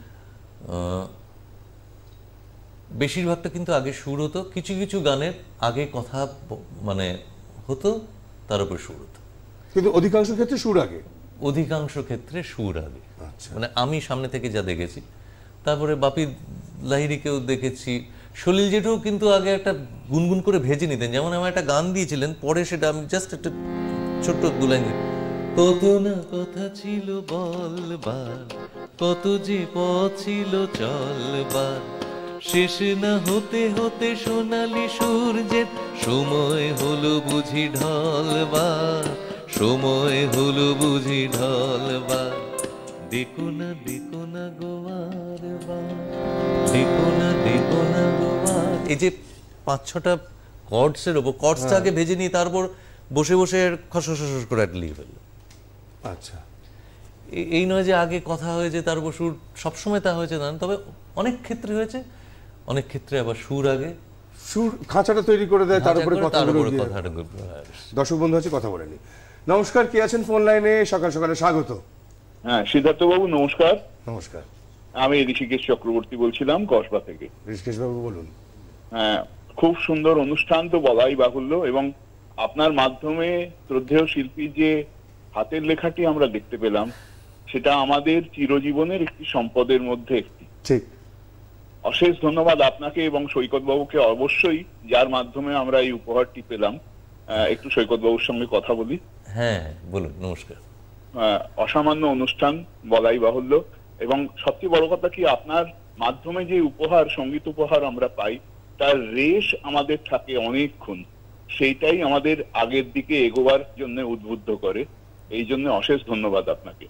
D: বেশিরভাগটা কিন্তু আগে সুর হতো, কিছু কিছু গানের আগে কথা মানে হতো, তার উপর সুর হতো,
C: কিন্তু অধিকাংশ ক্ষেত্রে সুর আগে।
D: অধিকাংশ ক্ষেত্রে সুর আগে, মানে আমি সামনে থেকে যা দেখেছি। তারপরে বাপি লাহিড়িকেও দেখেছি, সলিল জেঠু কিন্তু আগে একটা গুনগুন করে ভেজে নিতেন, যেমন আমার একটা গান দিয়েছিলেন, পরে সেটা আমি জাস্ট একটা ছোট্ট দু লাইন, কত না কথা ছিল বলবার, কত যে পথ ছিল চলবার, শেষ না হতে হতে সোনালি সূর্যের সময় হলো বুঝি ঢলবার, সময় হলো বুঝি ঢলবার, দেখো না গোয়ার বার, দেখো না গোয়ার। এই যে 5-6টা কর্ডসের ওপর, কর্ডসটা আগে ভেজে নিয়ে তারপর বসে বসে খসখস করে একটা লিখে ফেললো।
C: আচ্ছা,
D: এই নয় যে আগে কথা হয়েছে তার উপর সুর, সবসময় তা হয়েছে না, তবে অনেক ক্ষেত্রে হয়েছে, অনেক ক্ষেত্রে আবার সুর আগে,
C: সুর খাঁচাটা তৈরি করে দেয়, তার উপরে কথাগুলো দিয়ে। দর্শক বন্ধু আছে, কথা বলে নি। নমস্কার, কে আছেন ফোন লাইনে? সকাল সকালে স্বাগত।
E: হ্যাঁ, সিদ্ধার্থ বাবু নমস্কার।
C: নমস্কার,
E: আমি ঋষিকেশ চক্রবর্তী বলছিলাম কসবা থেকে।
C: ঋষিকেশ বাবু বলুন।
E: হ্যাঁ, খুব সুন্দর অনুষ্ঠান তো বলাই বাহুল্য, এবং আপনার মাধ্যমে শ্রদ্ধেয় শিল্পীর যে হাতের লেখাটি আমরা দেখতে পেলাম, সেটা আমাদের চিরজীবনের একটি সম্পদের মধ্যে একটি।
C: ঠিক,
E: অশেষ ধন্যবাদ আপনাকে এবং সৈকত বাবুকে, অবশ্যই যার মাধ্যমে আমরা এই উপহারটি পেলাম। একটু সৈকত বাবুর সঙ্গে কথা বলি।
D: হ্যাঁ বলুন। নমস্কার।
E: অসামান্য অনুষ্ঠান বলাই বাহুল্য, এবং সবচেয়ে বড় কথা কি, আপনার মাধ্যমে যে উপহার, সঙ্গীত উপহার আমরা পাই, তার রেশ আমাদের থাকে অনেকক্ষণ, সেইটাই আমাদের আগের দিকে এগোবার জন্য উদ্বুদ্ধ করে। এই জন্য অশেষ ধন্যবাদ আপনাকে।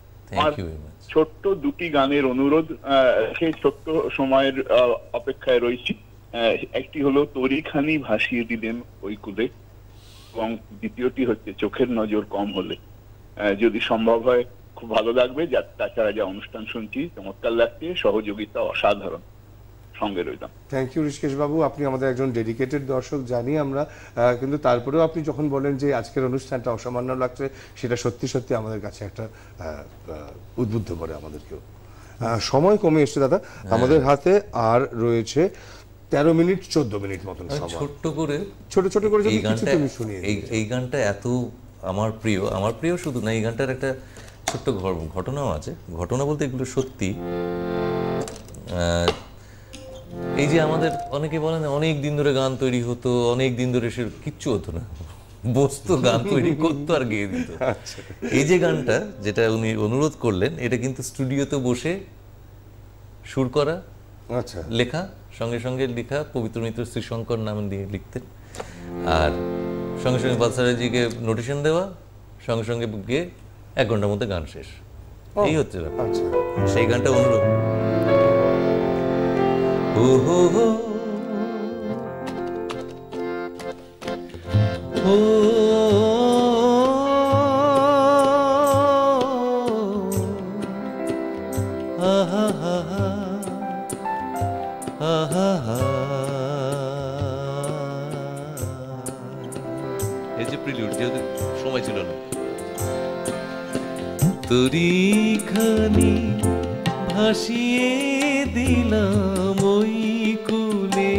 E: ছোট্ট দুটি গানের অনুরোধ, সেই ছোট্ট সময়ের অপেক্ষায় রয়েছি। একটি হলো তরিখানি ভাসিয়ে দিলেন ওই কুলে, এবং দ্বিতীয়টি হচ্ছে চোখের নজর কম হলে। যদি সম্ভব হয় খুব ভালো লাগবে। তাছাড়া যা অনুষ্ঠান শুনছি চমৎকার লাগছে, সহযোগিতা অসাধারণ। সঙ্গে রইলাম।
C: থ্যাংক ইউ ঋষিকেশ বাবু, আপনি আমাদের একজন ডেডিকেটেড দর্শক জানি আমরা, কিন্তু তারপরেও আপনি যখন বলেন যে আজকের অনুষ্ঠানটা অসামান্য লাগছে, সেটা সত্যি সত্যি আমাদের কাছে একটা উদ্বুদ্ধ করে আমাদেরকেও। সময় কমে এসছে দাদা, আমাদের হাতে আর রয়েছে 13 মিনিট 14 মিনিট মতন সময়। ছোট করে যদি কিছু তুমি শুনিয়ে।
D: এই গানটা এত আমার প্রিয় শুধু না, এই গানটার একটা ছোট্ট ঘটনাও আছে। ঘটনা বলতে এগুলো সত্যি। এই যে আমাদের অনেকে বলেন অনেক দিন ধরে গান তৈরি হতো, অনেক দিন ধরে সে কিচ্ছু হতো না, বসতো গান তৈরি করতো আর গেয়ে দিত। এই যে গানটা যেটা উনি অনুরোধ করলেন, এটা কিন্তু স্টুডিওতে বসে সুর করা,
C: আচ্ছা,
D: লেখা, সঙ্গে সঙ্গে লেখা, পবিত্র মিত্র শ্রীশঙ্কর নাম দিয়ে লিখতেন, আর সঙ্গে সঙ্গে বাদশাহজিকে নোটিশন দেওয়া, সঙ্গে সঙ্গে গিয়ে 1 ঘন্টার মধ্যে গান শেষ। এই হচ্ছে সেই গানটা অনুরোধ। ও হো হো ও আহা হা আহা হা। এই যে প্রিলিউড, যেহেতু সময় ছিল না। তরিখানি ভাসিয়ে দিলাম ওই কুলে,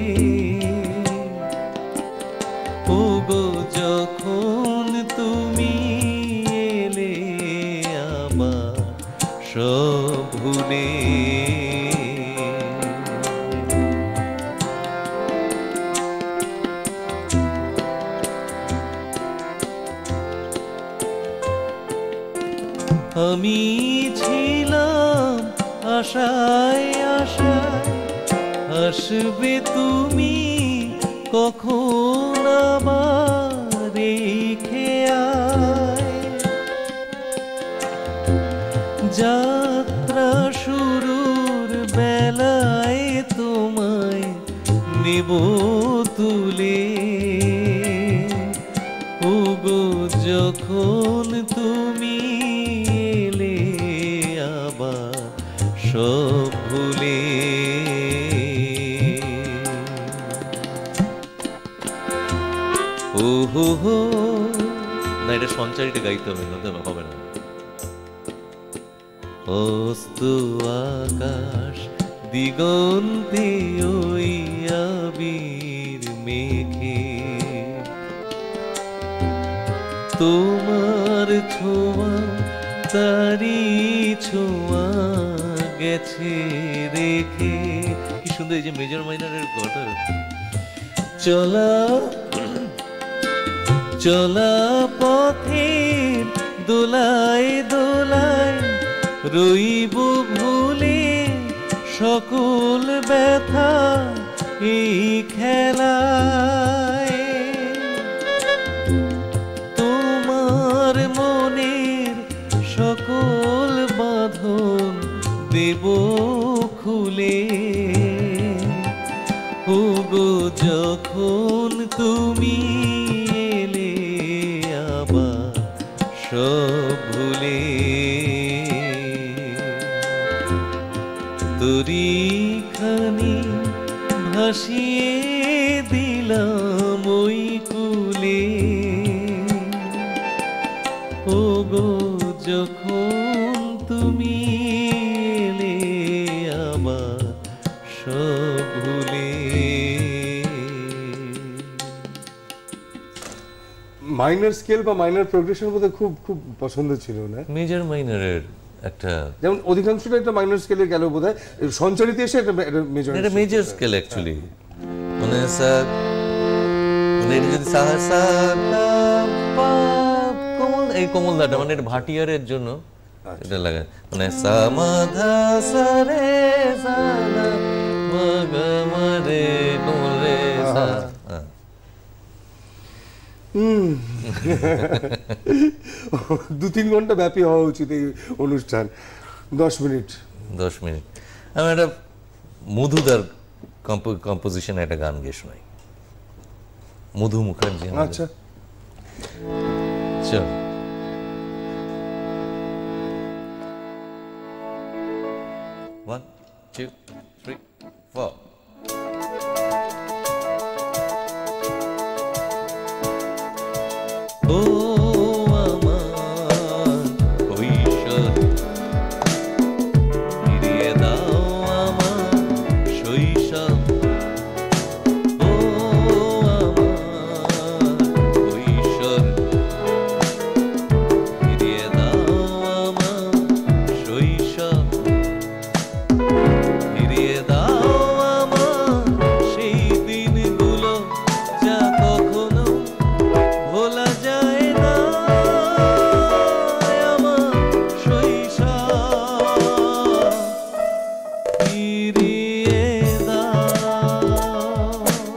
D: ও গো যখন তুমি এলে আমার সব ভুলে। আমি ছিলাম আশায় আশায়, আসবে তুমি কখন আবার রেখে আয়। যাত্রা শুরুর বেলায় তোমায় নেব তুলে, ওগো যখন তুমি এলে আবার সব ভুলে। ও হো হো না, এটা সঞ্চারিটা গাইতে হবে, হবে না। অস্ত আকাশ দিগন্তে ওই আবির মেঘে, তোমার ছোঁয়া তারি ছোঁয়া গেছে রেখে। কি সুন্দর, এই যে মেজর মাইনরের কথা। চলা চলা পথের দোলায় দোলায় রইব ভুলে সকল ব্যথা এই খেলায়। তোমার মনের সকল বাঁধন দেব খুলে, ওগো যখন তুমি এলে আবার সব ভুলে। তরিখানি ভাসিয়ে দিলাম ওই কুলে, ওগো যখন তুমি এলে আবার সব ভুলে।
C: মাইনর স্কেল বা মাইনর প্রোগ্রেশন বোধহয় খুব খুব পছন্দ ছিল না?
D: মেজর মাইনরের একটা,
C: যেমন অধিকাংশটা একটা মাইনর স্কেলে গেল বোধহয়, সঞ্চারিত এসে একটা মেজর,
D: এটা মেজর স্কেল অ্যাকচুয়ালি। মানে মানে এটা যদি কোমল, এই কোমলদাটা মানে এটা ভাটিয়ারের জন্য এটা লাগে। মানে সামাধা সারে সানা মাগামারে কোমরে সা।
C: 2-3 ঘন্টা ব্যাপী হওয়া উচিত এই অনুষ্ঠান। 10 মিনিট।
D: আমি একটা মধুদার কম্পোজিশন একটা গান গেয়ে শোনাই, মধু মুখার্জি।
C: আচ্ছা
D: চল। One, 2, 3, 4. ও আমার কৈশোর ফিরিয়ে দাও আমার শৈশব, ও আমার কৈশোর ফিরিয়ে দাও আমার শৈশব, ফিরিয়ে দাও আমার সেই দিনগুলো যা কখনো ভোলা যায় না, আমার শৈশব ফিরিয়ে দাও।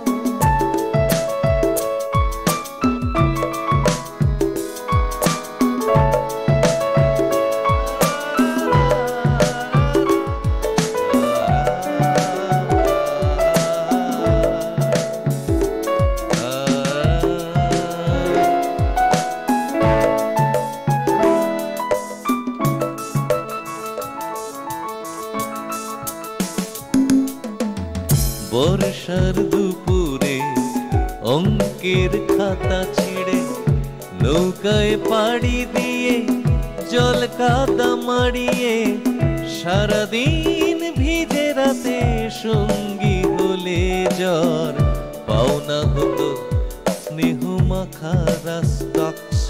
D: বর্ষার দুপুরে অঙ্কের খাতা ছিঁড়ে নৌকায় পাড়ি দিয়ে জল কাদা মারিয়ে সারাদিন ভিজে রাতে সঙ্গী হলে জ্বর পাওনা হতো স্নেহ মাখা রাস্টক্স।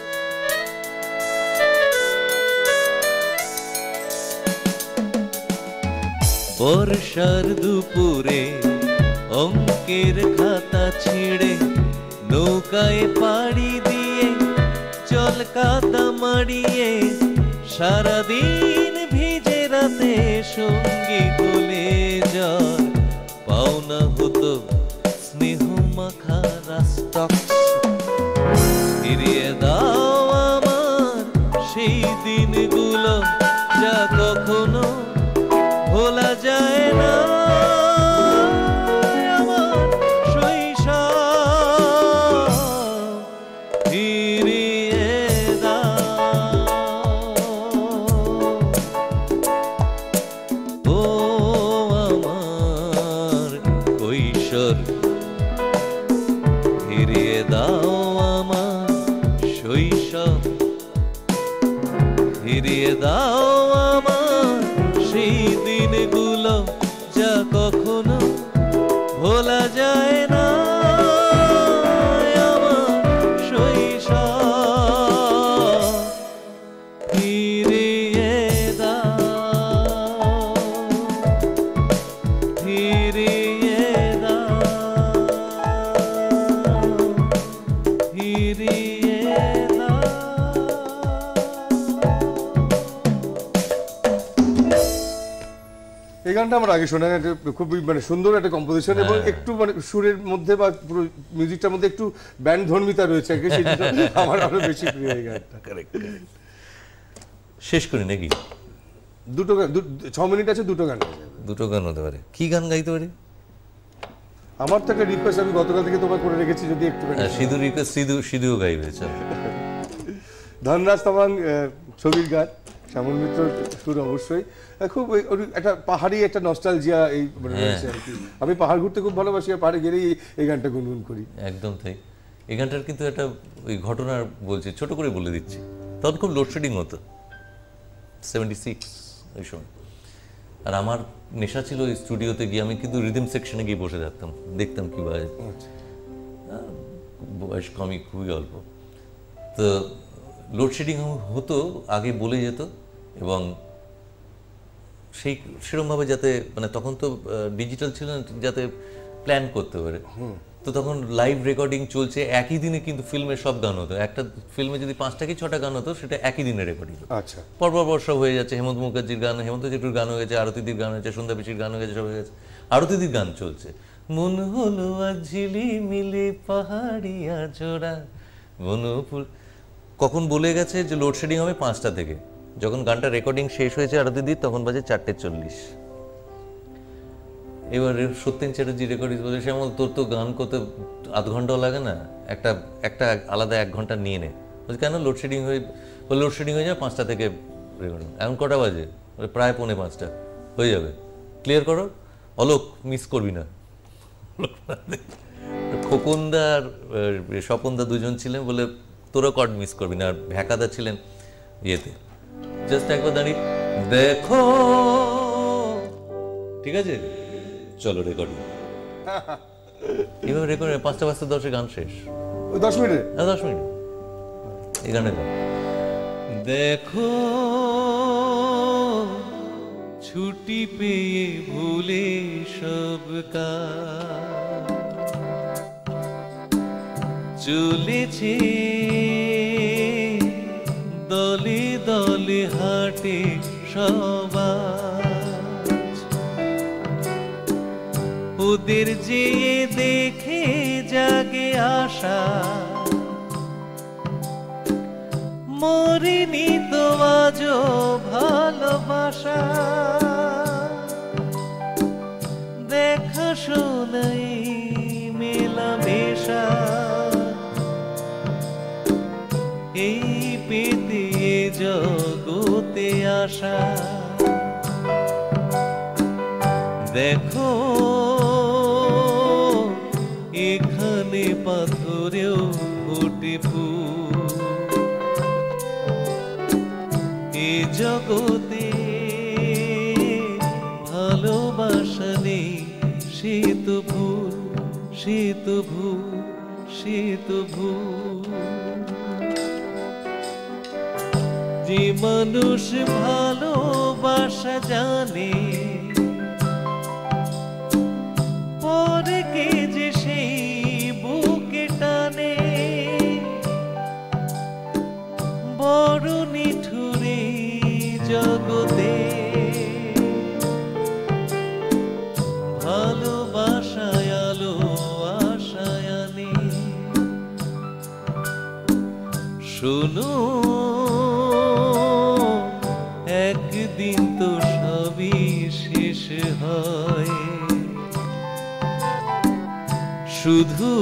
D: বর্ষার দুপুরে অঙ্কের খাতা ছিঁড়ে নৌকায় পাড়ি দিয়ে জল কাদা মারিয়ে সারাদিন ভিজে রাতে সঙ্গী হলে জ্বর পাওনা হতো স্নেহ মাখা রাস্টক্স। ফিরিয়ে দাও আমার সেই দিনগুলো যা কখনো ভোলা যায় না, আমার শৈশব ফিরিয়ে দাও। ও আমার কৈশোর ফিরিয়ে দাও আমার শৈশব, ফিরিয়ে দাও আমার সেই দিনগুলো যা কখনো ভোলা যায় না, আমার শৈশব ফিরিয়ে দাও।
C: গানটা আমার আগে শোনা, এটা খুবই মানে সুন্দর একটা কম্পোজিশন এবং একটু মানে সুরের মধ্যে বা পুরো মিউজিকটার মধ্যে একটু ব্যান্ড ধর্মিতা রয়েছে, সেটা আমার আরো বেশি প্রিয় এই গানটা।
D: কারেক্ট। শেষ করি নাকি?
C: দুটো গান, 6 মিনিট আছে, দুটো গান গাওয়া যাবে।
D: দুটো গান হতে পারে। কি গান গাইতে পারি?
C: আমার তো একটা রিকোয়েস্ট আমি গতকাল থেকে তোমার করে রেখেছি, যদি একটু
D: সিধু রিকোয়েস্ট, সিধুও গাইবে। চল।
C: ধনরাজ তামাং ছবির গান, শ্যামল মিত্র সুর অবশ্যই, খুব একটা পাহাড়ি একটা নস্টালজিয়া এই রয়েছে আর কি। আমি পাহাড় ঘুরতে খুব ভালোবাসি, আর পাহাড়ে গেলেই এই গানটা গুনগুন করি।
D: একদম তাই। এই গানটার কিন্তু একটা ওই ঘটনা বলছি, ছোট করে বলে দিচ্ছি। তখন খুব লোডশেডিং হতো 76 ওই সময়, আর আমার নেশা ছিল ওই স্টুডিওতে গিয়ে, আমি কিন্তু রিদম সেকশনে গিয়ে বসে থাকতাম, দেখতাম কি বাজে। বয়স কমই, খুবই অল্প। তো লোডশেডিং হতো, আগে বলে যেত, এবং সেরকমভাবে যাতে মানে তখন তো ডিজিটাল ছিল না, যাতে প্ল্যান করতে পারে। তো তখন লাইভ রেকর্ডিং চলছে, একই দিনে কিন্তু ফিল্মের সব গান হতো। একটা ফিল্মে যদি 5টা কি 6টা গান হতো, সেটা একই দিনে রেকর্ডিং হতো।
C: আচ্ছা,
D: পরপর সব হয়ে যাচ্ছে। হেমন্ত মুখার্জির গান, হেমন্ত জেঠুর গান হয়ে গেছে, আরতিদির গান হয়েছে, সন্ধ্যা পিসির গান হয়ে গেছে, সব হয়ে গেছে। আরতিদির গান চলছে, মন হলো আজ ঝিলি মিলে পাহাড়িয়া জোড়া বনফুল। কখন বলে গেছে যে লোডশেডিং হবে 5টা থেকে, যখন গানটা রেকর্ডিং শেষ হয়েছে আরতিদির, তখন বাজে 4:40। এবারে সত্যেন চ্যাটার্জি রেকর্ডিং বলে, শ্যামল তোর তো গান করতে আধ ঘন্টাও লাগে না, একটা আলাদা 1 ঘন্টা নিয়ে নে। বলছে কেন? লোডশেডিং হয়ে যায় 5টা থেকে রেকর্ডিং। এখন কটা বাজে? প্রায় 4:45 হয়ে যাবে, ক্লিয়ার করো, অলোক মিস করবি না। খোকনদা আর স্বপনদা দুজন ছিলেন, বলে তোরা কর্ড মিস করবি না। আর ভ্যাকাদা ছিলেন ইয়েতে, জাস্ট একবার দাঁড়িয়ে দেখো, ঠিক আছে চলো রেকর্ডিং। এবার রেকর্ড 5:10 গান শেষ,
C: 10 মিনিট।
D: 10 মিনিট এই গানের গান। দেখো ছুটি পেয়ে ভুলে সব কাজ চলেছে, দলে দলে হাঁটে সবাই, ওদের যে দেখে জাগে আশা, মরিনি তো আজও ভালোবাসা, দেখা শোনাই মেলামেশা, এই পেতে জগতে আসা। দেখো এখানে পাথরেও ফোটে ফুল, এ জগতে ভালোবাসা নেই, সে তো ভুল, সে তো ভুল, সে তো ভুল। যে মানুষ ভালোবাসা জানে, পরকে যে সেই বুকে টানে, বড় নিঠুরে জগতে ভালোবাসায় আলো আশায় আনে। শোনো একদিন তো সবই শেষ হয়, শুধু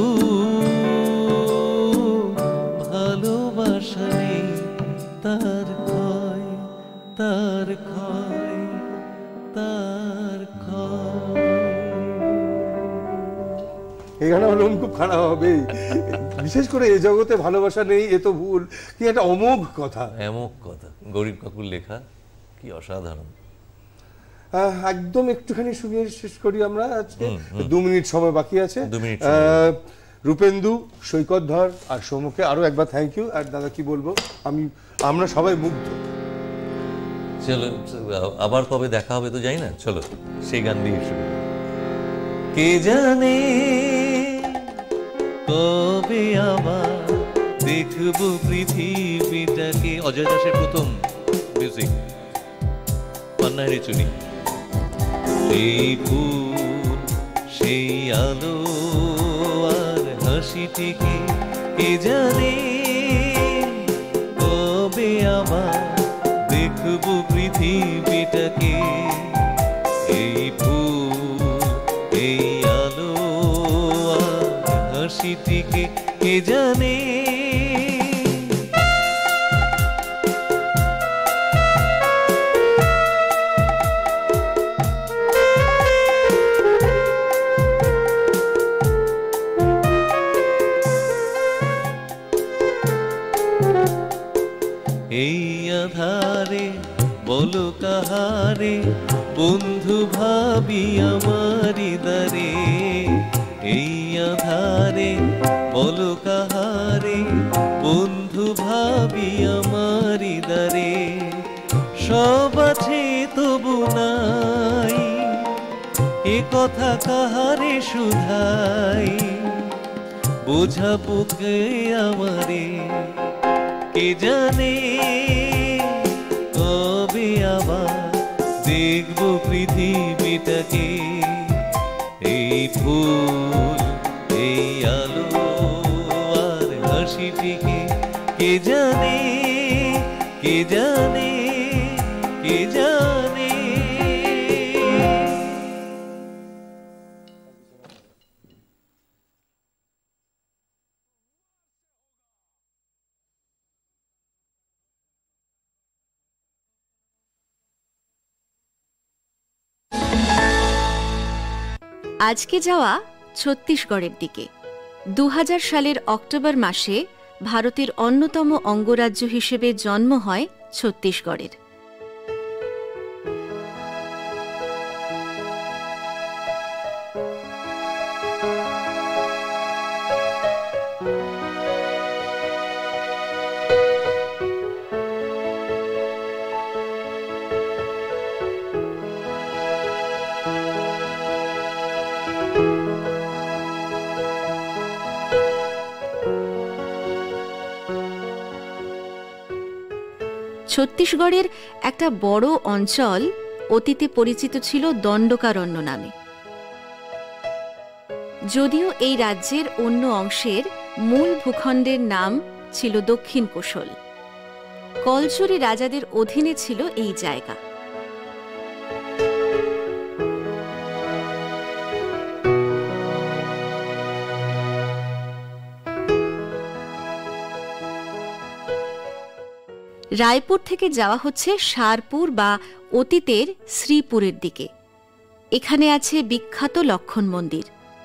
D: ভালোবাসা নেই, তার ক্ষয়, তার ক্ষয়, তার ক্ষয়।
C: এই গানটা আমার মন খুব খারাপ হবে, বিশেষ করে এ জগতে ভালোবাসা নেই, এ তো ভুল, কি একটা অমোঘ কথা।
D: অমোঘ কথা, গরিব কাকুর লেখা, কি অসাধারণ।
C: একদম একটুখানি শুনিয়ে শেষ করি আমরা আজকে, 2 মিনিট সময় বাকি আছে। রূপেন্দু, সৈকত ধর আর সৌমকে আরো একবার থ্যাংক ইউ। আর দাদা কি বলবো, আমরা সবাই মুগ্ধ।
D: চলো আবার কবে দেখা হবে তো জানি না, চলো সেই গান দিয়ে শুরু। কে জানে কবে আবার দেখবো পৃথিবীটাকে। অজয় দাসের প্রথম মিউজিক, পান্নাহের চুনি। এই ফুল সেই আলো আর হাসিটিকে কে জানে কবে আবার দেখবো পৃথিবীটাকে। এই ফুল এই আলো আর হাসিটিকে কে জানে। এই আধারে বলো কাহারে বন্ধু ভাবি আমারি দ্বারে। এই আধারে বলো কাহারে বন্ধু ভাবি আমারি দ্বারে। সব আছে তবু নাই এ কথা কাহারে শুধাই। বোঝাবো কে আমারে কে জানে কবে আবার দেখবো পৃথিবীটাকে। এই ফুল এই আলো আর হাসিটিকে কে জানে কে জানে কে জানে।
B: আজকে যাওয়া ছত্তিশগড়ের দিকে। 2000 সালের অক্টোবর মাসে ভারতের অন্যতম অঙ্গরাজ্য হিসেবে জন্ম হয় ছত্তিশগড়ের। ছত্তিশগড়ের একটা বড় অঞ্চল অতীতে পরিচিত ছিল দণ্ডকারণ্য নামে। যদিও এই রাজ্যের অন্য অংশের মূল ভূখণ্ডের নাম ছিল দক্ষিণ কোশল। কলচুরি রাজাদের অধীনে ছিল এই জায়গা। রায়পুর থেকে যাওয়া হচ্ছে শারপুর বা অতীতের শ্রীপুরের দিকে। এখানে আছে বিখ্যাত লক্ষণ মন্দির।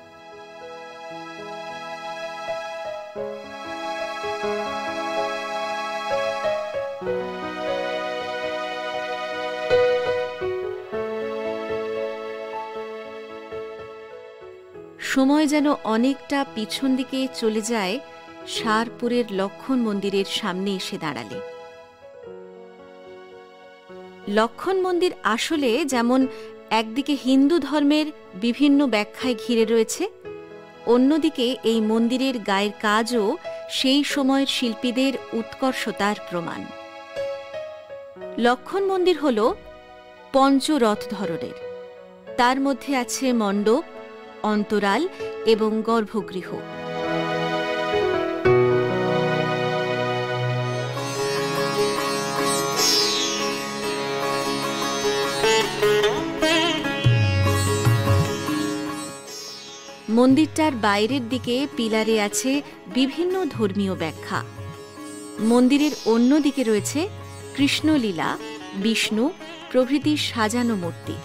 B: সময় যেন অনেকটা পিছন দিকে চলে যায় শারপুরের লক্ষণ মন্দিরের সামনে এসে দাঁড়ালে। লক্ষণ মন্দির আসলে যেমন একদিকে হিন্দু ধর্মের বিভিন্ন ব্যাখ্যায় ঘিরে রয়েছে, অন্যদিকে এই মন্দিরের গায়ের কাজও সেই সময়ের শিল্পীদের উৎকর্ষতার প্রমাণ। লক্ষণ মন্দির হল পঞ্চরথ ধরনের। তার মধ্যে আছে মণ্ডপ, অন্তরাল এবং গর্ভগৃহ। মন্দিরটার বাইরের দিকে পিলারে আছে বিভিন্ন ধর্মীয় ব্যাখ্যা। মন্দিরের অন্য দিকে রয়েছে কৃষ্ণলীলা, বিষ্ণু প্রভৃতি সাজানো মূর্তি।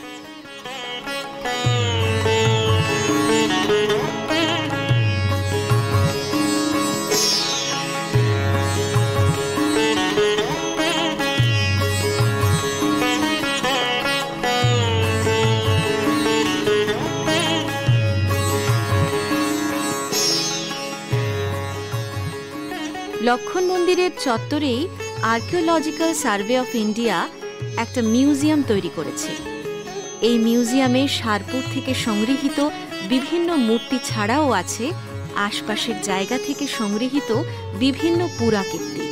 B: লক্ষণ মন্দিরের চত্বরেই আর্কিওলজিক্যাল সার্ভে অফ ইন্ডিয়া একটা মিউজিয়াম তৈরি করেছে। এই মিউজিয়ামে শারপুর থেকে সংগৃহীত বিভিন্ন মূর্তি ছাড়াও আছে আশপাশের জায়গা থেকে সংগৃহীত বিভিন্ন পুরাকীর্তি।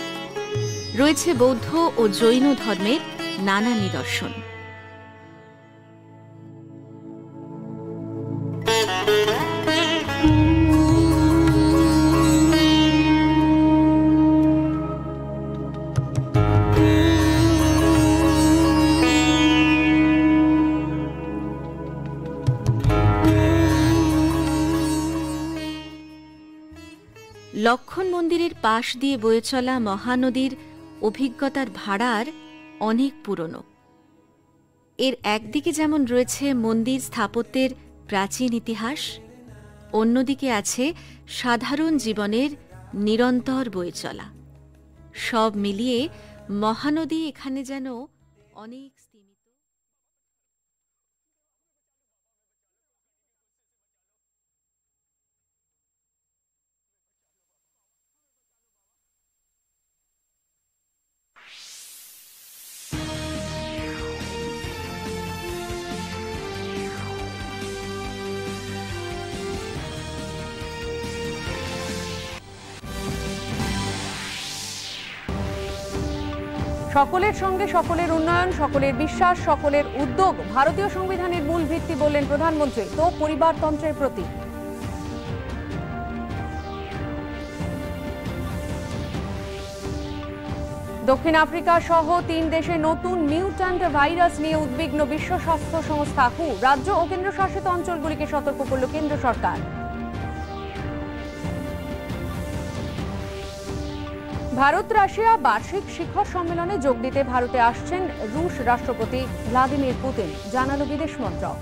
B: রয়েছে বৌদ্ধ ও জৈন ধর্মের নানা নিদর্শন। লক্ষণ মন্দিরের পাশ দিয়ে বয়ে চলা মহানদীর অভিজ্ঞতার ভাড়ার অনেক পুরনো। এর একদিকে যেমন রয়েছে মন্দির স্থাপত্যের প্রাচীন ইতিহাস, অন্যদিকে আছে সাধারণ জীবনের নিরন্তর বয়ে চলা। সব মিলিয়ে মহানদী এখানে যেন অনেক স্তীমিত।
H: সকলের সঙ্গে সকলের উন্নয়ন, সকলের বিশ্বাস, সকলের উদ্যোগ ভারতীয় সংবিধানের মূল ভিত্তি বললেন প্রধানমন্ত্রী। তো পরিবারতন্ত্রের প্রতি দক্ষিণ আফ্রিকা সহ 3 দেশে নতুন মিউট্যান্ট ভাইরাস নিয়ে উদ্বিগ্ন বিশ্ব স্বাস্থ্য সংস্থা WHO। রাজ্য ও কেন্দ্রশাসিত অঞ্চলগুলিকে সতর্ক করল কেন্দ্র সরকার। ভারত রাশিয়া বার্ষিক শিখর সম্মেলনে যোগ দিতে ভারতে আসছেন রুশ রাষ্ট্রপতি ভ্লাদিমির পুতিন, জানালো বিদেশ মন্ত্রক।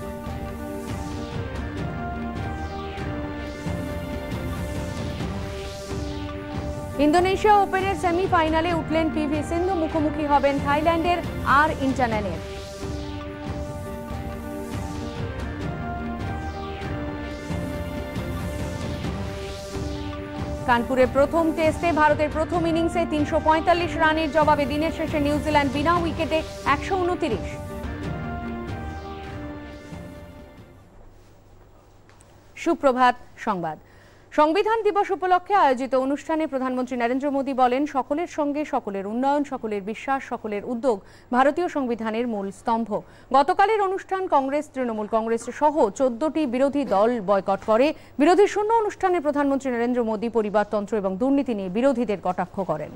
H: ইন্দোনেশিয়া ওপেনের সেমিফাইনালে উঠলেন পিভি সিন্ধু, মুখোমুখি হবেন থাইল্যান্ডের আর ইন্টারন্যানের। কানপুরে প্রথম টেস্টে ভারতের প্রথম ইনিংসে 345 রানের জবাবে দিনের শেষে নিউজিল্যান্ড বিনা উইকেটে 129। সুপ্রভাত সংবাদ। সংবিধান দিবস উপলক্ষে আয়োজিত অনুষ্ঠানে প্রধানমন্ত্রী নরেন্দ্র মোদী বলেন, সকলের সঙ্গে সকলের উন্নয়ন, সকলের বিশ্বাস, সকলের উদ্যোগ ভারতীয় সংবিধানের মূল স্তম্ভ। গতকালের অনুষ্ঠান কংগ্রেস, তৃণমূল কংগ্রেস সহ 14টি বিরোধী দল বয়কট করে। বিরোধী শূন্য অনুষ্ঠানে প্রধানমন্ত্রী নরেন্দ্র মোদী পরিবারতন্ত্র এবং দুর্নীতি নিয়ে বিরোধীদের কটাক্ষ করেন।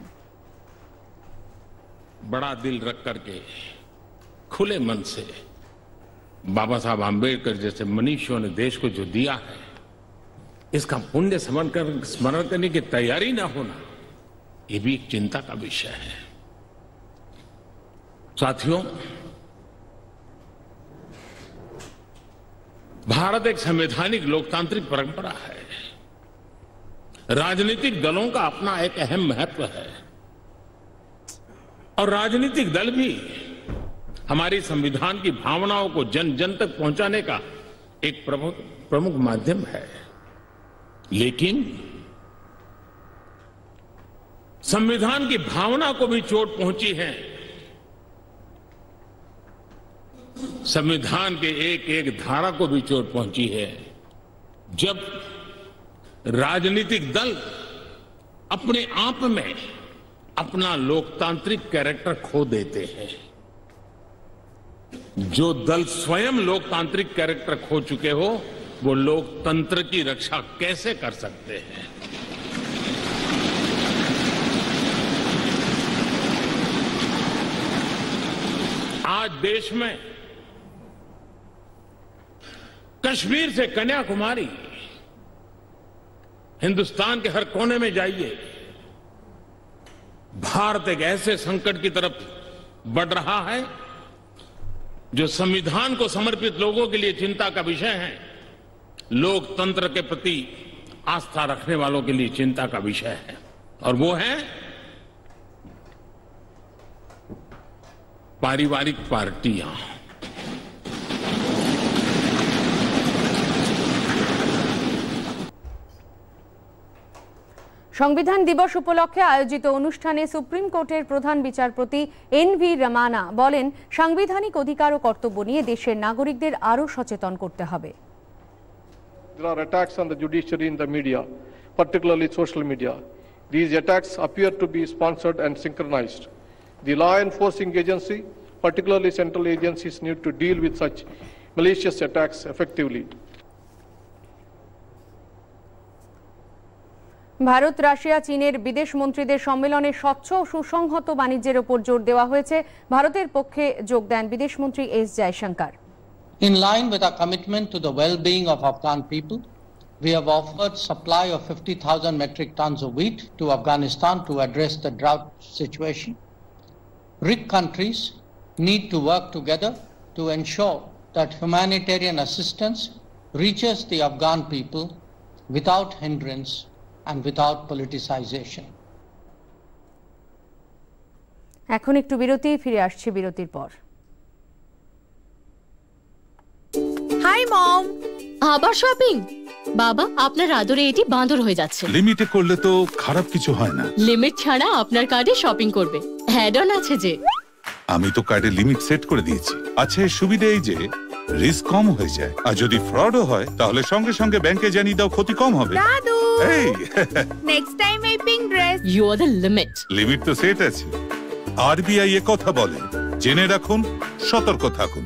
I: बड़ा दिल रख करके खुले मन से बाबा साहब आम्बेडकर जैसे मनीषियों ने देश को जो दिया है, इसका पुण्य स्मरण करने की तैयारी ना होना, ये भी एक चिंता का विषय है। साथियों, भारत एक संवैधानिक लोकतांत्रिक परंपरा है। राजनीतिक दलों का अपना एक अहम महत्व है और राजनीतिक दल भी हमारी संविधान की भावनाओं को जन जन तक पहुंचाने का एक प्रमुख माध्यम है। लेकिन संविधान की भावना को भी चोट पहुंची है। संविधान के एक एक धारा को भी चोट पहुंची है जब राजनीतिक दल अपने आप में अपना लोकतांत्रिक कैरेक्टर खो देते हैं। जो दल स्वयं लोकतांत्रिक कैरेक्टर खो चुके हो, वो लोकतंत्र की रक्षा कैसे कर सकते हैं? आज देश में कश्मीर से कन्याकुमारी, हिंदुस्तान के हर कोने में जाइए, भारत एक ऐसे संकट की तरफ बढ़ रहा है जो संविधान को समर्पित लोगों के लिए चिंता का विषय है, लोकतंत्र के प्रति आस्था रखने वालों के लिए चिंता का विषय है, और वो है पारिवारिक पार्टियां।
H: সংবিধান দিবস উপলক্ষে আয়োজিত অনুষ্ঠানে সুপ্রিম কোর্টের প্রধান বিচারপতি এন.ভি. রমানা বলেন, সাংবিধানিক অধিকার ও কর্তব্য নিয়ে দেশের নাগরিকদের আরো সচেতন করতে হবে।
J: There are attacks on the judiciary in the media, particularly social media. These attacks appear to be sponsored and synchronized. The law enforcing agency, particularly central agencies, need to deal with such malicious attacks effectively.
H: Bharat, রাশিয়া, চীনের বিদেশ মন্ত্রীদের সম্মেলনে স্বচ্ছ ও সুসংহত বাণিজ্যের উপর জোর দেওয়া হয়েছে। ভারতের পক্ষে যোগ দেন বিদেশমন্ত্রী S Jaishankar.
K: In line with our commitment to the well-being of Afghan people, We have offered supply of 50,000 metric tons of wheat to Afghanistan to address the drought situation. Rich countries need to work together to ensure that humanitarian assistance reaches the Afghan people without hindrance and without politicization.
H: এখন একটু বিরতি, ফিরে আসছে বিরতির পর।
L: High মম, আবার shopping? বাবা, আপনার আদরে এটি বাঁদর হয়ে যাচ্ছে।
M: লিমিটে করলে তো খারাপ কিছু হয় না।
L: লিমিট ছাড়া আপনার কার্ডে শপিং করবে, অ্যাড অন আছে যে।
M: আমি তো কার্ডে লিমিট সেট করে দিয়েছি। আচ্ছা, এর সুবিধা এই যে রিস্ক কম হয়ে যায়, আর যদি ফ্রডও হয় তাহলে সঙ্গে সঙ্গে ব্যাংকে জানিয়ে দাও, ক্ষতি কম হবে।
L: দাদু,
M: এই
L: next time I pink dress. You are the limit.
M: Limit তো সেট আছে। আরবিআই এ কথা বলে, জেনে রাখুন, সতর্ক থাকুন।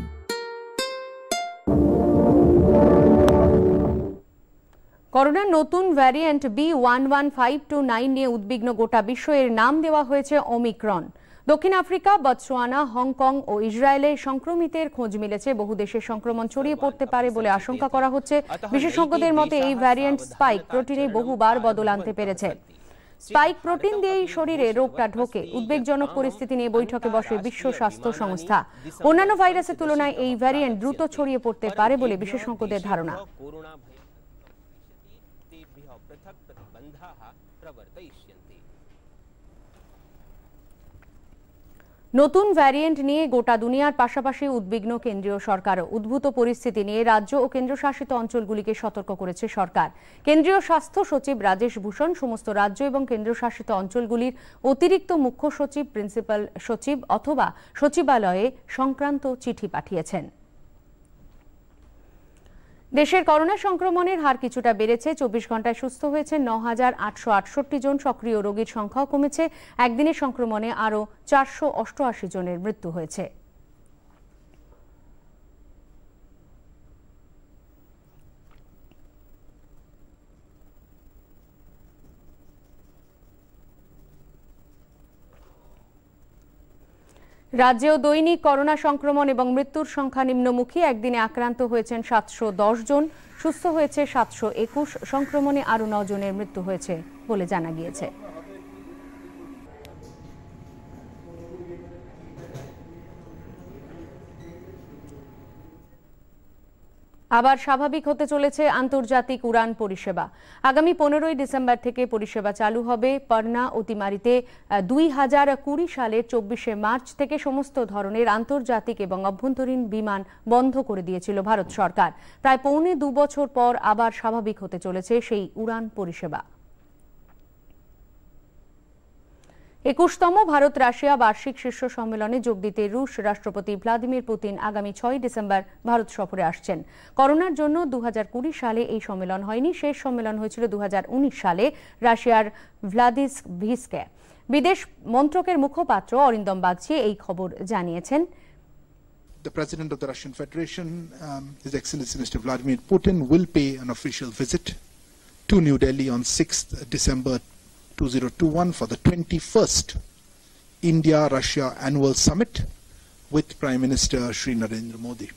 H: করোনার নতুন ভ্যারিয়েন্ট B11529 নিয়ে উদ্বিগ্ন গোটা বিশ্ব। এর নাম দেওয়া হয়েছে ওমিক্রন। দক্ষিণ আফ্রিকা, বতসোয়ানা, হংকং ও ইসরায়েলে সংক্রমিতের খোঁজ মিলেছে। বহু দেশে সংক্রমণ ছড়িয়ে পড়তে পারে বলে আশঙ্কা করা হচ্ছে। বিশেষজ্ঞদের মতে এই ভ্যারিয়েন্ট স্পাইক প্রোটিনে বহুবার বদল আনতে পেরেছে। স্পাইক প্রোটিন দিয়েই শরীরে রোগটা ঢোকে। উদ্বেগজনক পরিস্থিতি নিয়ে বৈঠকে বসে বিশ্ব স্বাস্থ্য সংস্থা। অন্যান্য ভাইরাসের তুলনায় এই ভ্যারিয়েন্ট দ্রুত ছড়িয়ে পড়তে পারে বলে বিশেষজ্ঞদের ধারণা। নতুন ভ্যারিয়েন্ট নিয়ে গোটা দুনিয়ার পাশাপাশি উদ্বিগ্ন কেন্দ্রীয় সরকারও। উদ্ভূত পরিস্থিতি নিয়ে রাজ্য ও কেন্দ্রশাসিত অঞ্চলগুলিকে সতর্ক করেছে সরকার। কেন্দ্রীয় স্বাস্থ্য সচিব রাজেশ ভূষণ সমস্ত রাজ্য এবং কেন্দ্রশাসিত অঞ্চলগুলির অতিরিক্ত মুখ্য সচিব, প্রিন্সিপাল সচিব অথবা সচিবালয়ে সংক্রান্ত চিঠি পাঠিয়েছেন। দেশের করোনা সংক্রমণের হার কিছুটা বেড়েছে। 24 ঘন্টায় সুস্থ হয়েছে 9,868 জন। সক্রিয় রোগীর সংখ্যাও কমেছে। একদিনের সংক্রমণে আরও 488 জনের মৃত্যু হয়েছে। রাজ্যেও দৈনিক করোনা সংক্রমণ এবং মৃত্যুর সংখ্যা নিম্নমুখী। একদিনে আক্রান্ত হয়েছেন 710 জন, সুস্থ হয়েছে 721। সংক্রমণে আরও 9 জনের মৃত্যু হয়েছে বলে জানা গিয়েছে। আবার স্বাভাবিক হতে চলেছে আন্তর্জাতিক উড়ান পরিষেবা। আগামী 15ই ডিসেম্বর থেকে পরিষেবা চালু হবে। পাটনা অতিমারিতে 2020 সালের 24শে মার্চ থেকে সমস্ত ধরনের আন্তর্জাতিক এবং অভ্যন্তরীণ বিমান বন্ধ করে দিয়েছিল ভারত সরকার। প্রায় পৌনে 2 বছর পর আবার স্বাভাবিক হতে চলেছে সেই উড়ান পরিষেবা। 21তম ভারত রাশিয়া বার্ষিক শীর্ষ সম্মেলনে যোগ দিতে রুশ রাষ্ট্রপতি ভ্লাদিমির পুতিন আগামী 6 ডিসেম্বর ভারত সফরে আসছেন। করোনার জন্য 2020 সালে এই সম্মেলন হয়নি। শেষ সম্মেলন হয়েছিল 2019 সালে রাশিয়ার ভ্লাদিভস্টোকে। বিদেশ মন্ত্রকের মুখপাত্র অরিন্দম বাগচি এই খবর জানিয়েছেন।
N: The President of the Russian Federation, His Excellency Mr. Vladimir Putin, will pay an official visit to New Delhi on 6th December 2021 for the 21st India-Russia Annual Summit with Prime Minister Shri Narendra Modi.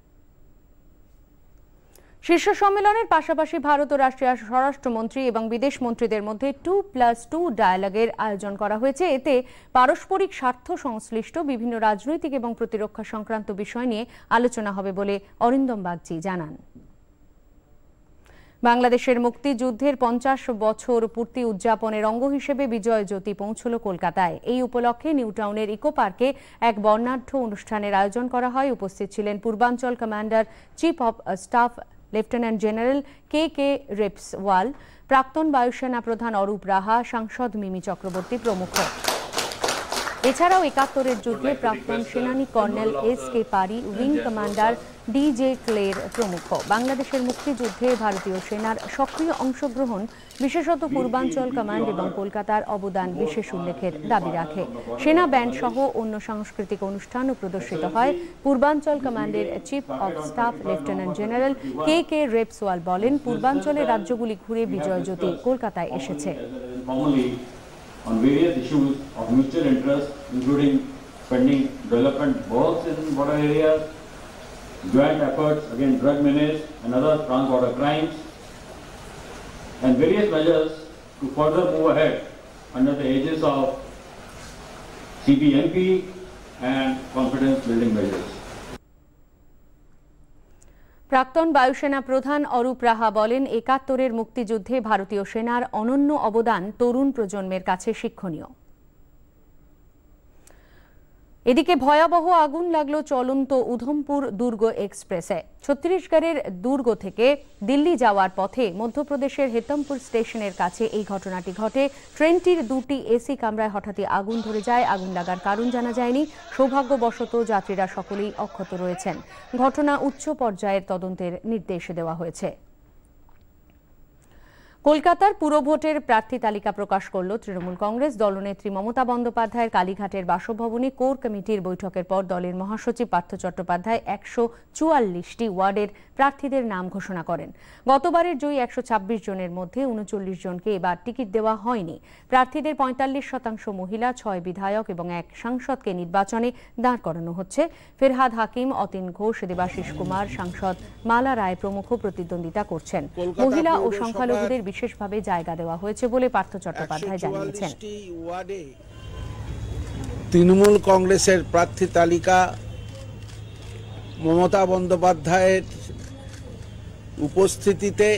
H: শীর্ষ সম্মেলনের পাশাপাশি ভারত ও রাশিয়ার স্বরাষ্ট্রমন্ত্রী এবং বিদেশ মন্ত্রীদের মধ্যে 2+2 ডায়ালগের আয়োজন করা হয়েছে। এতে পারস্পরিক স্বার্থ সংশ্লিষ্ট বিভিন্ন রাজনৈতিক এবং প্রতিরক্ষা সংক্রান্ত বিষয় নিয়ে আলোচনা হবে বলে অরিন্দম বাগচি জানান। বাংলাদেশের মুক্তিযুদ্ধের 50 বছর পূর্তি উদযাপনের অঙ্গ হিসেবে বিজয় জ্যোতি পৌঁছল কলকাতায়। এই উপলক্ষে নিউ টাউনের ইকো পার্কে এক বর্ণাঢ্য অনুষ্ঠানের আয়োজন করা হয়। উপস্থিত ছিলেন পূর্বাঞ্চল commander chief of staff lieutenant general K Repswal, প্রাক্তন বায়ুসেনা প্রধান অরূপ রাহা, সাংসদ মিমি চক্রবর্তী প্রমুখ। এছাড়াও 71-এর যুদ্ধে প্রাক্তন সেনানী colonel S K. Pari, wing commander D J. ক্লের প্রমুখ। বাংলাদেশের মুক্তিযুদ্ধে ভারতীয় সেনার সক্রিয় অংশগ্রহণ, বিশেষত পূর্বাঞ্চল কমান্ড এবং কলকাতার অবদান বিশেষ উল্লেখের দাবি রাখে। সেনা ব্যান্ড সহ অন্য সাংস্কৃতিক অনুষ্ঠানও প্রদর্শিত হয়। পূর্বাঞ্চল কমান্ডের chief of staff lieutenant general K Repswal বলেন, পূর্বাঞ্চলের রাজ্যগুলি ঘুরে বিজয় জ্যোতি কলকাতায় এসেছে।
O: On various issues of mutual interest, including funding development works in border areas, joint efforts against drug menace and other trans-border crimes, and various measures to further move ahead under the aegis of CBMP and confidence building measures.
H: প্রাক্তন বায়ুসেনা প্রধান অরূপ রাহা বলেন, ৭১-এর মুক্তিযুদ্ধে ভারতীয় সেনার অনন্য অবদান তরুণ প্রজন্মের কাছে শিক্ষণীয়। এদিকে ভয়াবহ আগুন লাগলো চলন্ত উধমপুর দুর্গ এক্সপ্রেসে। ছত্তিশগড়ের দুর্গ থেকে দিল্লি যাওয়ার পথে মধ্যপ্রদেশের হেতমপুর স্টেশনের কাছে এই ঘটনাটি ঘটে। ট্রেনটির 2টি এসি কামরায় হঠাৎই আগুন ধরে যায়। আগুন লাগার কারণ জানা যায়নি। সৌভাগ্যবশত যাত্রীরা সকলেই অক্ষত রয়েছেন। ঘটনা উচ্চ পর্যায়ের তদন্তের নির্দেশ দেওয়া হয়েছে। কলকাতার পুরভোটের প্রার্থী তালিকা প্রকাশ করল তৃণমূল কংগ্রেস। দলনেত্রী মমতা বন্দ্যোপাধ্যায়ের কালীঘাটের বাসভবনে কোর কমিটির বৈঠকের পর দলের মহাসচিব পার্থ চট্টোপাধ্যায় ১৪৪টি ওয়ার্ডের প্রার্থীদের নাম ঘোষণা করেন। গতবারের জয়ী ১২৬ জনের মধ্যে ৩৯ জনকে এবার টিকিট দেওয়া হয়নি। প্রার্থীদের ৪৫% মহিলা, 6 বিধায়ক এবং 1 সাংসদকে নির্বাচনে দাঁড় করানো হচ্ছে। ফেরহাদ হাকিম, অতীন ঘোষ, দেবাশিস কুমার, সাংসদ মালা রায় প্রমুখ প্রতিদ্বন্দ্বিতা করছেন। মহিলা ও সংখ্যালঘুদের বিশেষভাবে জায়গা দেওয়া হয়েছে বলে পার্থ চট্টোপাধ্যায় জানিয়েছেন।
P: তৃণমূল কংগ্রেসের প্রার্থী তালিকা মমতা বন্দ্যোপাধ্যায়ের উপস্থিতিতে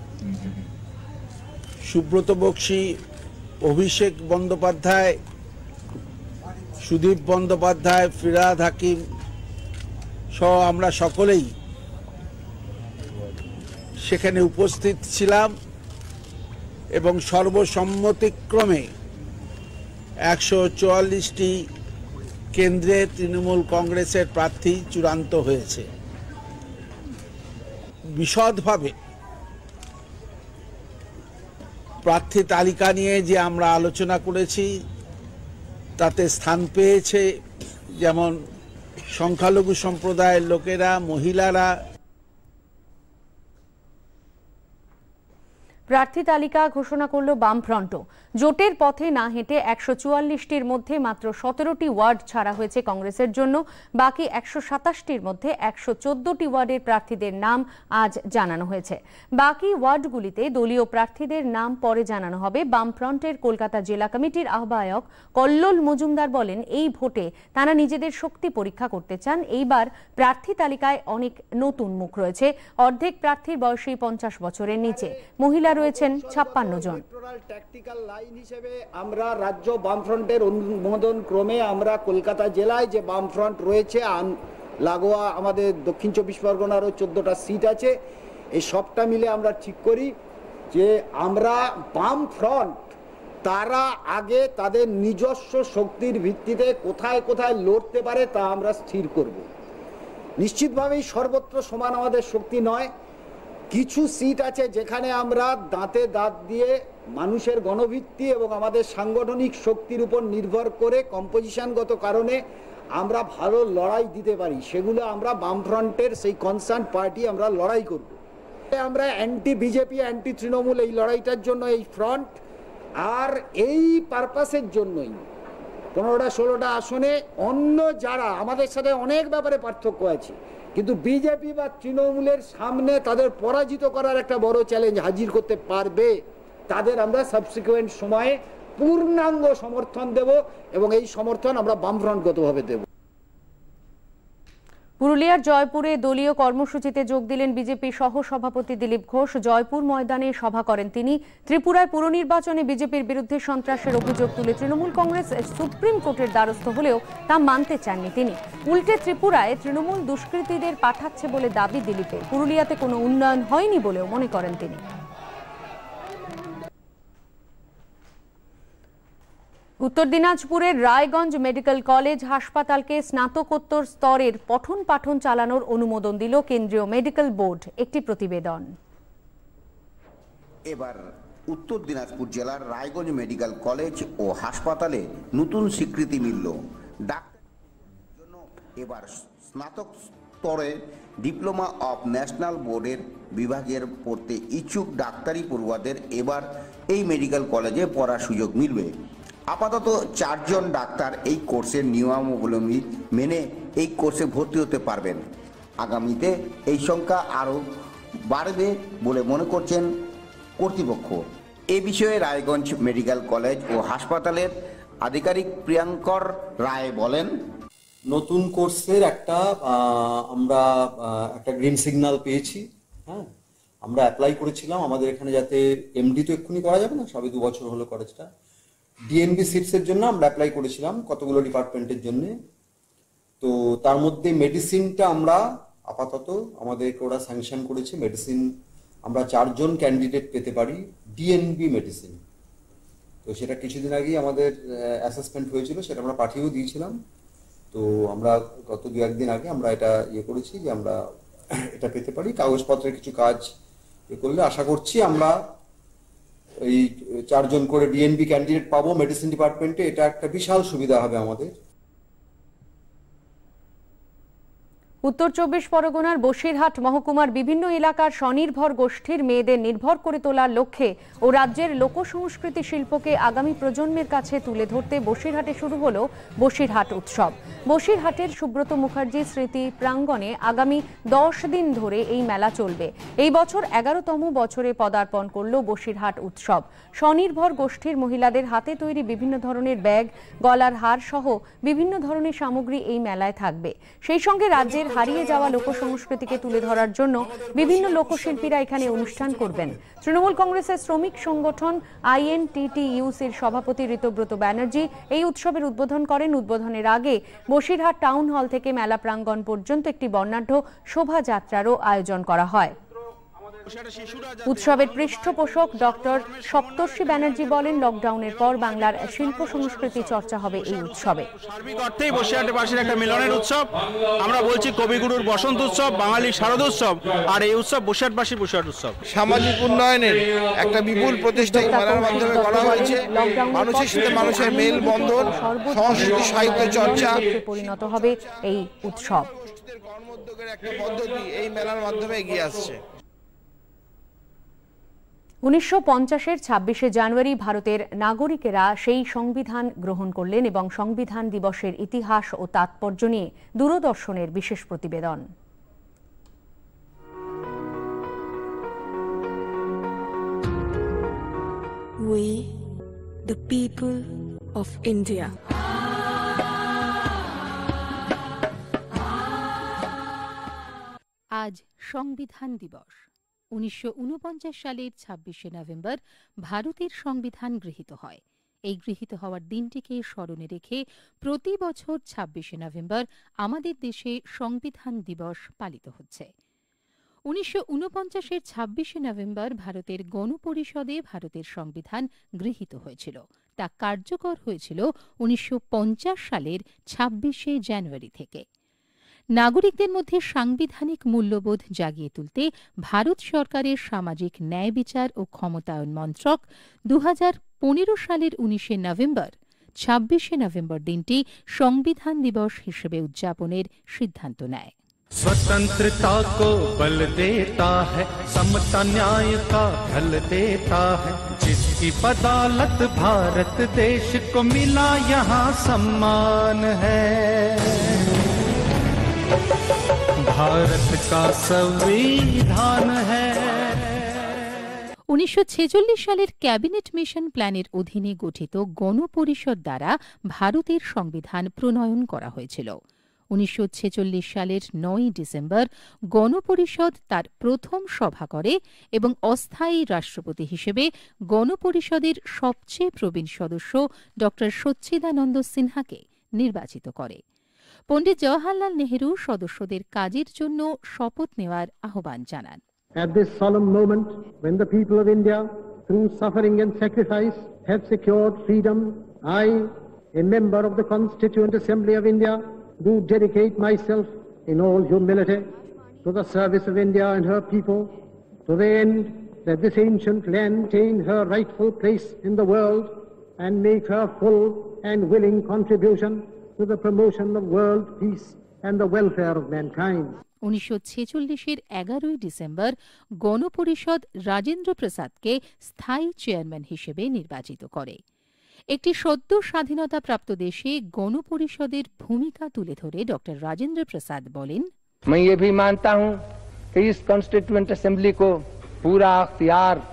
P: সুব্রত বক্সী, অভিষেক বন্দ্যোপাধ্যায়, সুদীপ বন্দ্যোপাধ্যায়, ফিরহাদ হাকিম সহ আমরা সকলেই সেখানে উপস্থিত ছিলাম এবং সর্বসম্মতিক্রমে ১৪৪টি কেন্দ্রে তৃণমূল কংগ্রেসের প্রার্থী চূড়ান্ত হয়েছে। বিশদভাবে প্রার্থী তালিকা নিয়ে যে আমরা আলোচনা করেছি তাতে স্থান পেয়েছে যেমন সংখ্যালঘু সম্প্রদায়ের লোকেরা, মহিলারা।
H: প্রার্থী তালিকা ঘোষণা করল বামফ্রন্টও। জোটের পথে না হেঁটে ১৪৪টির মধ্যে মাত্র 17টি ওয়ার্ড ছাড়া হয়েছে কংগ্রেসের জন্য। বাকি ১২৭টির মধ্যে ১১৪টি ওয়ার্ডের প্রার্থীদের নাম আজ জানানো হয়েছে। বাকি ওয়ার্ডগুলিতে দলীয় প্রার্থীদের নাম পরে জানানো হবে। বামফ্রন্টের কলকাতা জেলা কমিটির আহ্বায়ক কল্লোল মজুমদার বলেন, এই ভোটে তারা নিজেদের শক্তি পরীক্ষা করতে চান। এইবার প্রার্থী তালিকায় অনেক নতুন মুখ রয়েছে। অর্ধেক প্রার্থীর বয়সী 50 বছরের নিচে, মহিলা রয়েছেন 56 জন।
Q: ট্যাকটিক্যাল লাইন হিসেবে আমরা রাজ্য বামফ্রন্টের অনুমোদন ক্রমে আমরা কলকাতা জেলায় যে বামফ্রন্ট রয়েছে, লাগোয়া আমাদের দক্ষিণ 24 পরগনারও 14টা সিট আছে, এই সবটা মিলে আমরা ঠিক করি যে আমরা বামফ্রন্ট তারা আগে তাদের নিজস্ব শক্তির ভিত্তিতে কোথায় কোথায় লড়তে পারে তা আমরা স্থির করব। নিশ্চিতভাবেই সর্বত্র সমান আমাদের শক্তি নয়। কিছু সিট আছে যেখানে আমরা দাঁতে দাঁত দিয়ে মানুষের গণভিত্তি এবং আমাদের সাংগঠনিক শক্তির উপর নির্ভর করে কম্পোজিশনগত কারণে আমরা ভালো লড়াই দিতে পারি। সেগুলো আমরা বামফ্রন্টের সেই কনসার্ন পার্টি আমরা লড়াই করব। আমরা অ্যান্টি বিজেপি, অ্যান্টি তৃণমূল এই লড়াইটার জন্য এই ফ্রন্ট, আর এই পারপাসের জন্যই 15টা 16টা আসনে অন্য যারা আমাদের সাথে অনেক ব্যাপারে পার্থক্য আছে, কিন্তু বিজেপি বা তৃণমূলের সামনে তাদের পরাজিত করার একটা বড় চ্যালেঞ্জ হাজির করতে পারবে, তাদের আমরা সাবসিকুয়েন্ট সময়ে পূর্ণাঙ্গ সমর্থন দেব এবং এই সমর্থন আমরা বামফ্রন্টগতভাবে দেব।
H: পুরুলিয়ার জয়পুরে দলীয় কর্মসূচিতে যোগ দিলেন বিজেপি সহ সভাপতি দিলীপ ঘোষ। জয়পুর ময়দানে সভা করেন তিনি। ত্রিপুরায় পুর নির্বাচনে বিজেপির বিরুদ্ধে সন্ত্রাসের অভিযোগ তুলে তৃণমূল কংগ্রেস সুপ্রিম কোর্টের দ্বারস্থ হলেও তা মানতে চাননি তিনি। উল্টে ত্রিপুরায় তৃণমূল দুষ্কৃতীদের পাঠাচ্ছে বলে দাবি দিলীপের। পুরুলিয়াতে কোনো উন্নয়ন হয়নি বলেও মনে করেন তিনি। উত্তর দিনাজপুরের রায়গঞ্জ মেডিকেল কলেজ হাসপাতালকে স্নাতকোত্তর স্তরের পঠন পাঠন চালানোর অনুমোদন দিল কেন্দ্রীয় মেডিকেল বোর্ড। একটি প্রতিবেদন।
R: এবার উত্তর দিনাজপুর জেলার রায়গঞ্জ মেডিকেল কলেজ ও হাসপাতালে নতুন স্বীকৃতি মিলল। ডাক্তারের জন্য এবার স্নাতক স্তরে ডিপ্লোমা অফ ন্যাশনাল বোর্ডের বিভাগের পড়তে ইচ্ছুক ডাক্তারি পড়ুয়াদের এবার এই মেডিকেল কলেজে পড়ার সুযোগ মিলবে। আপাতত 4 জন ডাক্তার এই কোর্সের নিয়মাবলী মেনে এই কোর্সে ভর্তি হতে পারবেন। আগামীতে এই সংখ্যা আরও বাড়বে বলে মনে করছেন কর্তৃপক্ষ। এ বিষয়ে রায়গঞ্জ মেডিকেল কলেজ ও হাসপাতালের আধিকারিক প্রিয়াঙ্কর রায় বলেন,
S: নতুন কোর্সের আমরা একটা গ্রিন সিগন্যাল পেয়েছি। হ্যাঁ, আমরা অ্যাপ্লাই করেছিলাম আমাদের এখানে, যাতে এমডি তো এক্ষুনি করা যাবে না, সবে 2 বছর হলো কলেজটা। ডিএনবি সিটসের জন্য আমরা অ্যাপ্লাই করেছিলাম কতগুলো ডিপার্টমেন্টের জন্য। তো তার মধ্যে মেডিসিনটা আমরা আপাতত আমাদেরকে ওরা স্যাংশন করেছে। মেডিসিন আমরা 4 জন ক্যান্ডিডেট পেতে পারি ডিএনবি মেডিসিন। তো সেটা কিছুদিন আগেই আমাদের অ্যাসেসমেন্ট হয়েছিল, সেটা আমরা পাঠিয়েও দিয়েছিলাম। তো আমরা গত 2-1 দিন আগে আমরা এটা করেছি যে আমরা এটা পেতে পারি। কাগজপত্রের কিছু কাজ করলে আশা করছি আমরা এই 4 জন করে ডিএনবি ক্যান্ডিডেট পাবো মেডিসিন ডিপার্টমেন্টে। এটা একটা বিশাল সুবিধা হবে আমাদের।
H: উত্তর 24 পরগনার বসিরহাট মহকুমার বিভিন্ন এলাকার স্বনির্ভর গোষ্ঠীর মেয়েদের নির্ভর করে তোলার লক্ষ্যে ও রাজ্যের লোকসংস্কৃতি শিল্পকে আগামী প্রজন্মের কাছে তুলে ধরতে বসিরহাটে শুরু হলো বসিরহাট উৎসব। বসিরহাটের সুব্রত মুখার্জি স্মৃতি প্রাঙ্গণে আগামী 10 দিন ধরে এই মেলা চলবে। এই বছর 11তম বছরে পদার্পণ করল বসিরহাট উৎসব। স্বনির্ভর গোষ্ঠীর মহিলাদের হাতে তৈরি বিভিন্ন ধরনের ব্যাগ, গলার হার সহ বিভিন্ন ধরনের সামগ্রী এই মেলায় থাকবে। সেই সঙ্গে রাজ্যের হারিয়ে যাওয়া লোকসংস্কৃতিকে তুলে ধরার জন্য বিভিন্ন লোকশিল্পীরা এখানে অনুষ্ঠান করবেন। তৃণমূল কংগ্রেসের শ্রমিক সংগঠন INTTUCর সভাপতি ঋতব্রত ব্যানার্জি এই উৎসবের উদ্বোধন করেন। উদ্বোধনের আগে বসিরহাট টাউন হল থেকে মেলা প্রাঙ্গণ পর্যন্ত একটি বর্ণাঢ্য শোভাযাত্রারও আয়োজন করা হয়। উৎসবের পৃষ্ঠপোষক ডক্টর সপ্তর্ষি ব্যানার্জি বলেন, লকডাউনের পর বাংলার শিল্প সংস্কৃতি চর্চা হবে এই উৎসবে।
T: সার্বিক অর্থেই বসিরহাটবাসীর একটা মিলনের উৎসব। আমরা বলছি কবিগুরুর বসন্ত উৎসব, বাঙালির শারদোৎসব, আর এই উৎসব বসিরহাটবাসীর বসিরহাট উৎসব।
P: সামাজিক উন্নয়নের একটা বিপুল প্রচেষ্টা এই মেলার মাধ্যমে করা হয়েছে। মানুষের সাথে মানুষের মেল বন্ধন, সংস্কৃতি সাহিত্য চর্চা
H: পরিণত হবে এই উৎসব।
P: কর্মোদ্যোগের একটা পদ্ধতি এই মেলার মাধ্যমে এগিয়ে আসছে।
H: 1950-এর 26শে জানুয়ারি ভারতের নাগরিকেরা সেই সংবিধান গ্রহণ করলেন এবং সংবিধান দিবসের ইতিহাস ও তাৎপর্য নিয়ে দূরদর্শনের বিশেষ প্রতিবেদন।
U: We, the people of India.
V: আজ সংবিধান দিবস। 1949 সালের 26শে নভেম্বর ভারতের সংবিধান গৃহীত হয়। এই গৃহীত হওয়ার দিনটিকে স্মরণে রেখে প্রতি বছর 26শে নভেম্বর আমাদের দেশে সংবিধান দিবস পালিত হচ্ছে। 1949-এর 26শে নভেম্বর ভারতের গণপরিষদে ভারতের সংবিধান গৃহীত হয়েছিল। তা কার্যকর হয়েছিল 1950 সালের 26শে জানুয়ারি থেকে। নাগরিকদের মধ্যে সাংবিধানিক মূল্যবোধ জাগিয়ে তুলতে ভারত সরকারের সামাজিক ন্যায় বিচার ও ক্ষমতায়ন মন্ত্রক 2015 সালের 19শে নভেম্বর 26শে নভেম্বর দিনটি সংবিধান দিবস হিসেবে উদযাপনের সিদ্ধান্ত নেয়।
A: स्वतंत्रता को बल देता है, समता न्याय का फल देता है, जिसकी बदौलत भारत देश को मिला यहाँ सम्मान है। भारत का संविधान है।
V: 1946 সালের ক্যাবিনেট মিশন প্ল্যানের অধীনে গঠিত গণপরিষদ দ্বারা ভারতের সংবিধান প্রণয়ন করা হয়েছিল। 1946 সালের 9 ডিসেম্বর গণপরিষদ তার প্রথম সভা করে এবং অস্থায়ী রাষ্ট্রপতি হিসেবে গণপরিষদের সবচেয়ে প্রবীণ সদস্য ড. সচ্চিদানন্দ সিনহাকে নির্বাচিত করে। পণ্ডিত জওহরলাল নেহরু সদস্যদের কাজের জন্য শপথ নেওয়ার আহ্বান জানান।
W: At this solemn moment, when the people of India, through suffering and sacrifice, have secured freedom, I, a member of the Constituent Assembly of India, do dedicate myself in all humility to the service of India and her people, to the end that this ancient land attain her rightful place in the world and make her full and willing contribution to the promotion of world peace and the welfare of mankind.
V: 1946-এর 11 December গণপরিষদ রাজেন্দ্র প্রসাদকে স্থায়ী chairman হিসেবে নির্বাচিত করে। একটি সদ্য স্বাধীনতাপ্রাপ্ত দেশে গণপরিষদের ভূমিকা তুলে ধরে ড. রাজেন্দ্র প্রসাদ বলেন,
X: मैं ये भी मानता हूं कि इस कॉन्स्टिट्यूएंट असेंबली को पूरा अख्तियार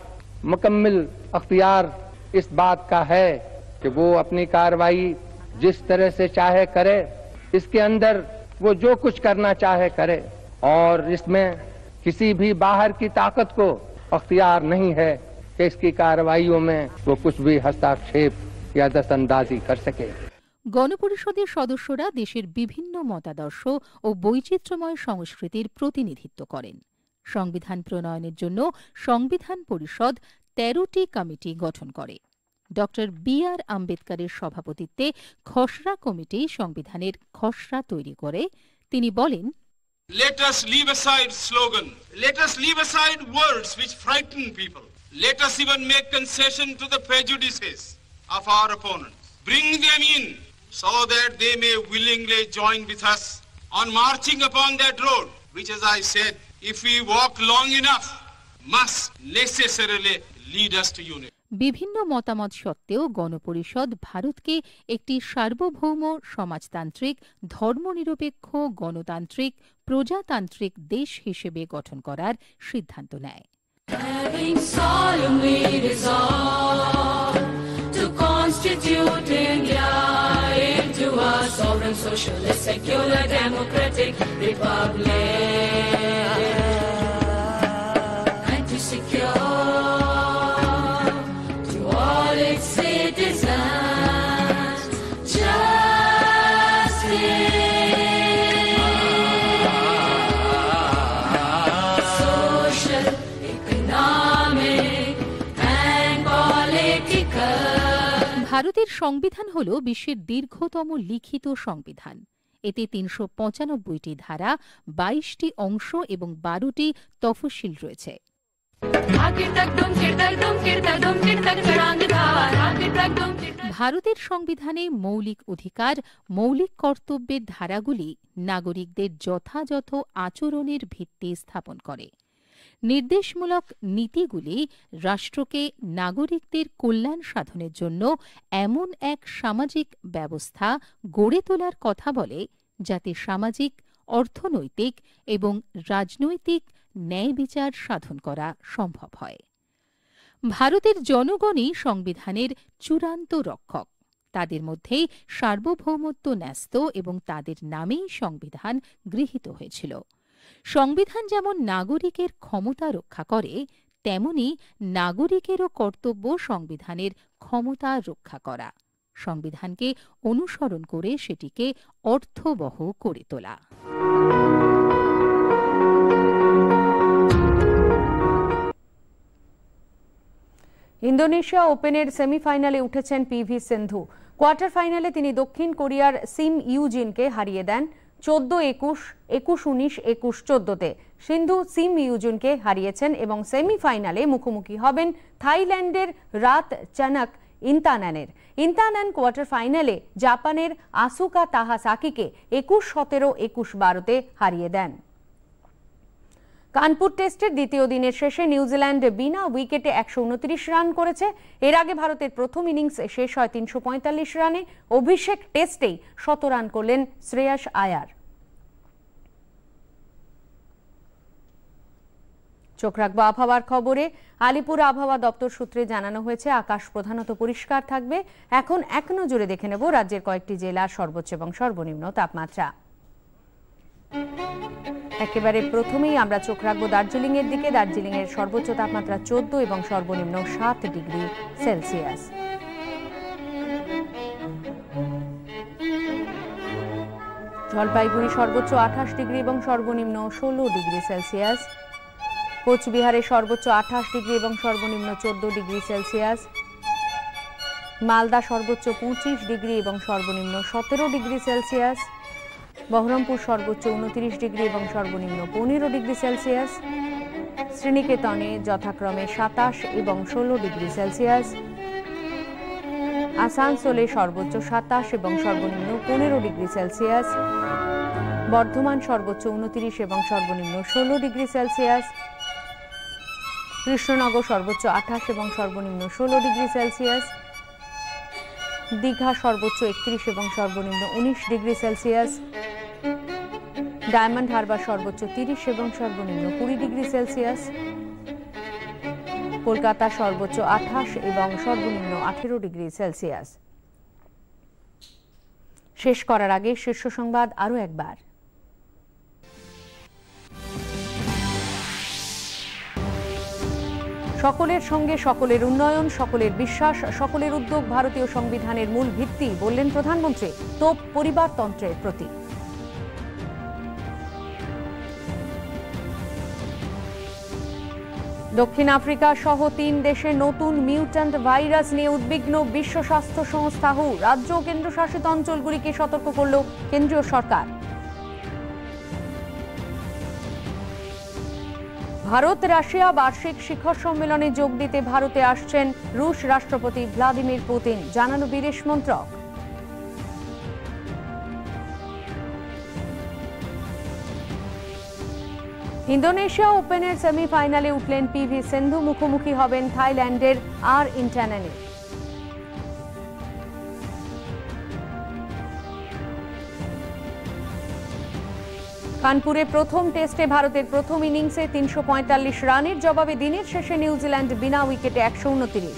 E: मुकम्मल अख्तियार इस बात का है कि वो अपनी कार्रवाई जिस तरह से चाहे करे, इसके अंदर वो जो कुछ करना चाहे करे, और इसमें किसी भी बाहर की ताकत को अख्तियार नहीं है कि इसकी कार्रवाइयों में वो कुछ भी हस्तक्षेप या दस्तंदाजी कर सके।
V: গণপরিষদের সদস্যরা দেশের বিভিন্ন মতাদর্শ ও বৈচিত্র্যময় সংস্কৃতির প্রতিনিধিত্ব করেন। সংবিধান প্রণয়নের জন্য সংবিধান পরিষদ ১৩টি কমিটি গঠন করে। Doctor B R. আম্বেদকরের সভাপতিত্বে খসড়া কমিটি সংবিধানের খসড়া তৈরি করে। তিনি বলেন,
F: Let us leave aside slogan. Let us leave aside words which frighten people. Let us even make concession to the prejudices of our opponents. Bring them in so that they may willingly join with us on marching upon that road, which, as I said, if we walk long enough, must necessarily lead us to unity.
V: বিভিন্ন মতামত সত্ত্বেও গণপরিষদ ভারতকে একটি সার্বভৌম সমাজতান্ত্রিক, ধর্মনিরপেক্ষ, গণতান্ত্রিক, প্রজাতান্ত্রিক দেশ হিসেবে গঠন করার সিদ্ধান্ত নেয়।
G: Having solemnly resolved to constitute India into a sovereign, socialist, secular, democratic republic, and to secure to all its citizens justice, social, economic, and political.
V: ভারতের সংবিধান হল বিশ্বের দীর্ঘতম লিখিত সংবিধান। এতে ৩৯৫টি ধারা, ২২টি অংশ এবং ১২টি তফসিল রয়েছে। ভারতের সংবিধানে মৌলিক অধিকার, মৌলিক কর্তব্যের ধারাগুলি নাগরিকদের যথাযথ আচরণের ভিত্তি স্থাপন করে। নির্দেশমূলক নীতিগুলি রাষ্ট্রকে নাগরিকদের কল্যাণ সাধনের জন্য এমন এক সামাজিক ব্যবস্থা গড়ে তোলার কথা বলে যাতে সামাজিক, অর্থনৈতিক এবং রাজনৈতিক ন্যায় বিচার সাধন করা সম্ভব হয়। ভারতের জনগণই সংবিধানের চূড়ান্ত রক্ষক। তাদের মধ্যেই সার্বভৌমত্ব ন্যস্ত এবং তাদের নামেই সংবিধান গৃহীত হয়েছিল। সংবিধান যেমন নাগরিকের ক্ষমতা রক্ষা করে, তেমনি নাগরিকেরও কর্তব্য সংবিধানের ক্ষমতা রক্ষা করা, সংবিধানকে অনুসরণ করে সেটিকে অর্থবহ করে তোলা।
H: ইন্দোনেশিয়া ওপেনের সেমিফাইনালে উঠেছেন পি.ভি. সিন্ধু। কোয়ার্টার ফাইনালে তিনি দক্ষিণ কোরিয়ার সিম ইউজিনকে হারিয়ে দেন 14-21, 21-19, 21-14-তে। সিন্ধু সিম ইউজিনকে হারিয়েছেন এবং সেমিফাইনালে মুখোমুখি হবেন থাইল্যান্ডের রাত চানাক ইন্তানানের। ইন্তানান কোয়ার্টার ফাইনালে জাপানের আসুকা তাহাসাকিকে 21-17, 21-12-তে হারিয়ে দেন। কানপুর টেস্টের দ্বিতীয় দিনের শেষে নিউজিল্যান্ড বিনা উইকেটে 129 রান করেছে। এর আগে ভারতের প্রথম ইনিংস শেষ হয় 345 রানে। অভিষেক টেস্টেই 100 রান করলেন শ্রেয়াস আয়ার। চোখ রাখবো আবহাওয়ার খবরে। আলিপুর আবহাওয়া দপ্তর সূত্রে জানানো হয়েছে আকাশ প্রধানত পরিষ্কার থাকবে। এখন এক নজরে দেখে নেব রাজ্যের কয়েকটি জেলার সর্বোচ্চ এবং সর্বনিম্ন তাপমাত্রা। একেবারে প্রথমেই আমরা চোখ রাখবো দার্জিলিং এর দিকে। দার্জিলিং এর সর্বোচ্চ তাপমাত্রা 14 এবং সর্বনিম্ন 7 ডিগ্রি সেলসিয়াস। জলপাইগুড়ি সর্বোচ্চ 28 ডিগ্রি এবং সর্বনিম্ন 16 ডিগ্রি সেলসিয়াস। কোচবিহারে সর্বোচ্চ 28 ডিগ্রি এবং সর্বনিম্ন 14 ডিগ্রি সেলসিয়াস। মালদা সর্বোচ্চ 25 ডিগ্রি এবং সর্বনিম্ন 17 ডিগ্রি সেলসিয়াস। বহরমপুর সর্বোচ্চ 29 ডিগ্রি এবং সর্বনিম্ন 15 ডিগ্রি সেলসিয়াস। শ্রীনিকেতনে যথাক্রমে 27 এবং 16 ডিগ্রি সেলসিয়াস। আসানসোলে সর্বোচ্চ 27 এবং সর্বনিম্ন 15 ডিগ্রি সেলসিয়াস। বর্ধমান সর্বোচ্চ 29 এবং সর্বনিম্ন 16 ডিগ্রি সেলসিয়াস। কৃষ্ণনগর সর্বোচ্চ 28 এবং সর্বনিম্ন 16 ডিগ্রি সেলসিয়াস। দীঘা সর্বোচ্চ 31 এবং সর্বনিম্ন 19 ডিগ্রি সেলসিয়াস। ডায়মন্ড হারবার সর্বোচ্চ 30 এবং সর্বনিম্ন 20 ডিগ্রি সেলসিয়াস। কলকাতা সর্বোচ্চ 28 এবং সর্বনিম্ন 18 ডিগ্রি সেলসিয়াস। শেষ করার আগে শীর্ষ সংবাদ আরও একবার। সকলের সঙ্গে সকলের উন্নয়ন, সকলের বিশ্বাস, সকলের উদ্যোগ ভারতীয় সংবিধানের মূল ভিত্তি, বললেন প্রধানমন্ত্রী। তোপ পরিবারতন্ত্রের প্রতীক। দক্ষিণ আফ্রিকা সহ 3 দেশে নতুন মিউট্যান্ট ভাইরাস নিয়ে উদ্বিগ্ন বিশ্ব স্বাস্থ্য সংস্থা WHO। রাজ্য ও কেন্দ্রশাসিত অঞ্চলগুলিকে সতর্ক করল কেন্দ্রীয় সরকার। ভারত রাশিয়া বার্ষিক শিখর সম্মেলনে যোগ দিতে ভারতে আসছেন রুশ রাষ্ট্রপতি ভ্লাদিমির পুতিন, জানালো বিদেশ মন্ত্রক। ইন্দোনেশিয়া ওপেনের সেমিফাইনালে উঠলেন PV সিন্ধু, মুখোমুখি হবেন থাইল্যান্ডের আর ইন্টানানে। কানপুরে প্রথম টেস্টে ভারতের প্রথম ইনিংসে 345 রানের জবাবে দিনের শেষে নিউজিল্যান্ড বিনা উইকেটে 129।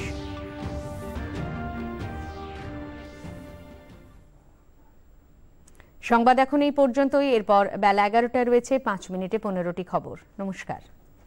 H: সংবাদ এখন এই পর্যন্তই। এরপর বেলা 11টায় রয়েছে 5 মিনিটে 15টি খবর। নমস্কার।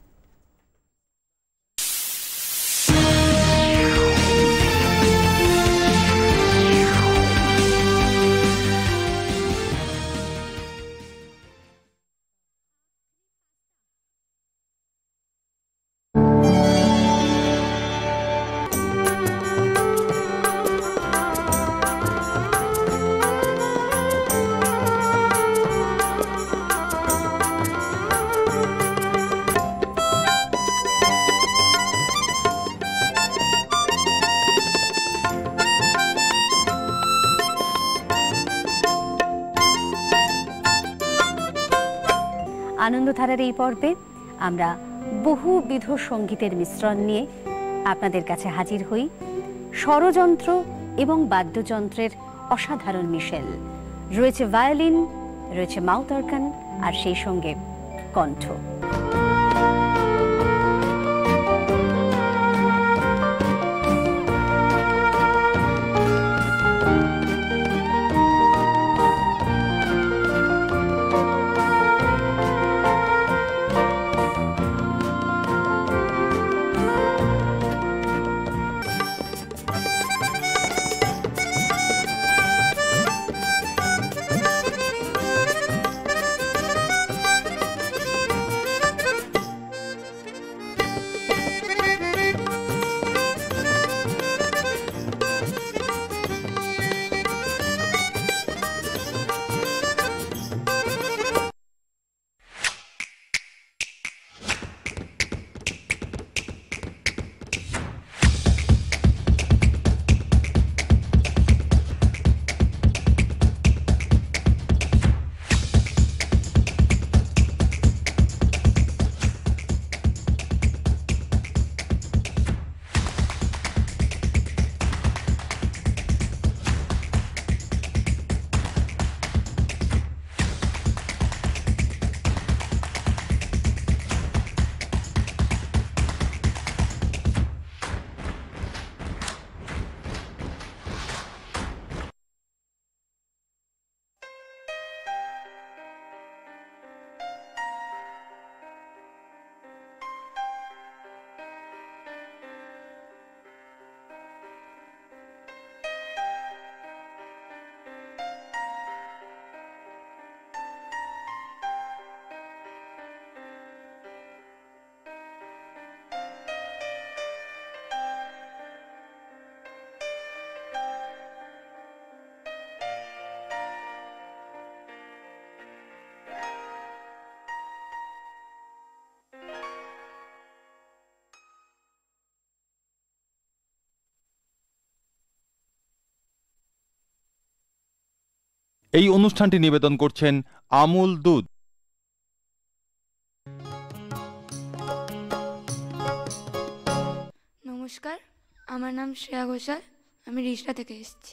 B: আনন্দধারার এই পর্বে আমরা বহুবিধ সঙ্গীতের মিশ্রণ নিয়ে আপনাদের কাছে হাজির হই। স্বরযন্ত্র এবং বাদ্যযন্ত্রের অসাধারণ মিশেল, রয়েছে ভায়োলিন, রয়েছে মাউথ অর্গান, আর সেই সঙ্গে কণ্ঠ।
C: এই অনুষ্ঠানটি নিবেদন করছেন আমুল দুধ।
D: নমস্কার, আমার নাম শ্রেয়া ঘোষাল, আমি রিষড়া থেকে এসেছি।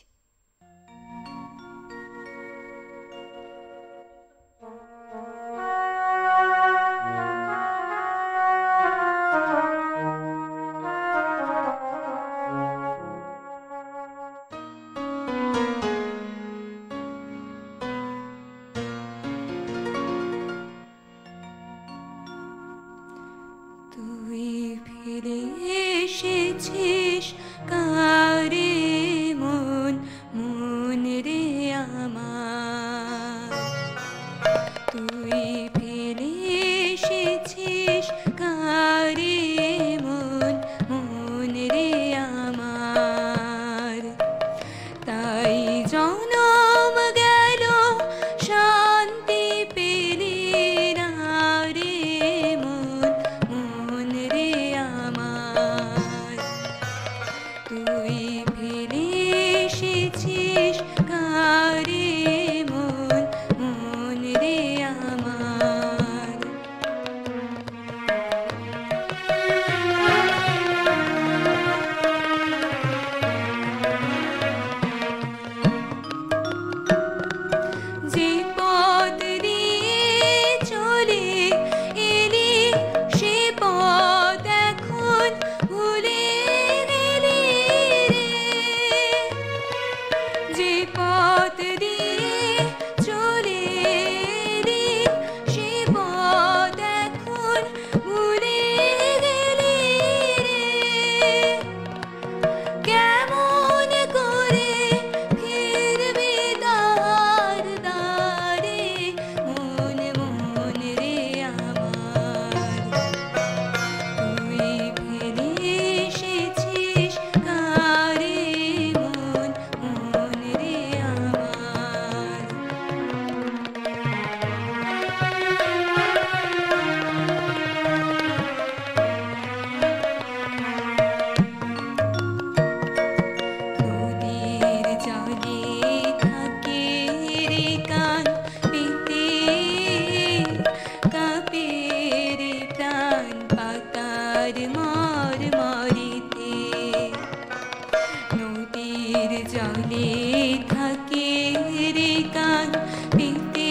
G: জলে থাকে রে কান পেতে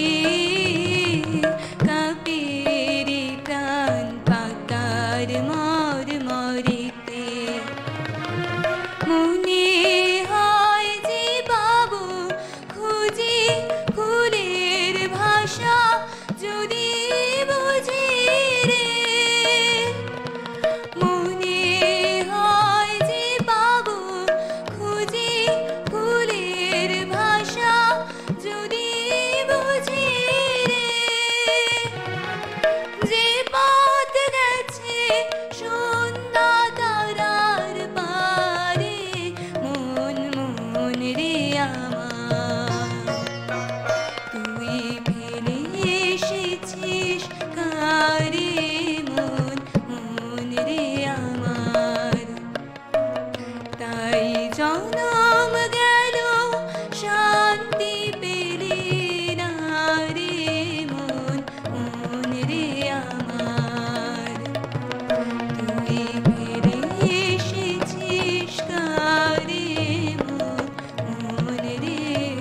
G: কাঁপে রে প্রাণ পাতার মর মরিতে মনে হয় যে বাবু খুঁজে ফুলের ভাষা যদি বুঝি রে মনে হয় যে বাবু খুঁজে ফুলের ভাষা যদি বুঝি রে যে পথ গেছে সন্ধ্যা তারার পারে মন মন রে আমার তুই ফেলে এসেছিস কারে মন মন রে আমার তাই জনম গেল শান্তি পেলি না রে মন মন রে আমার তুই ফিরে এসেছিস কারে মন মন রে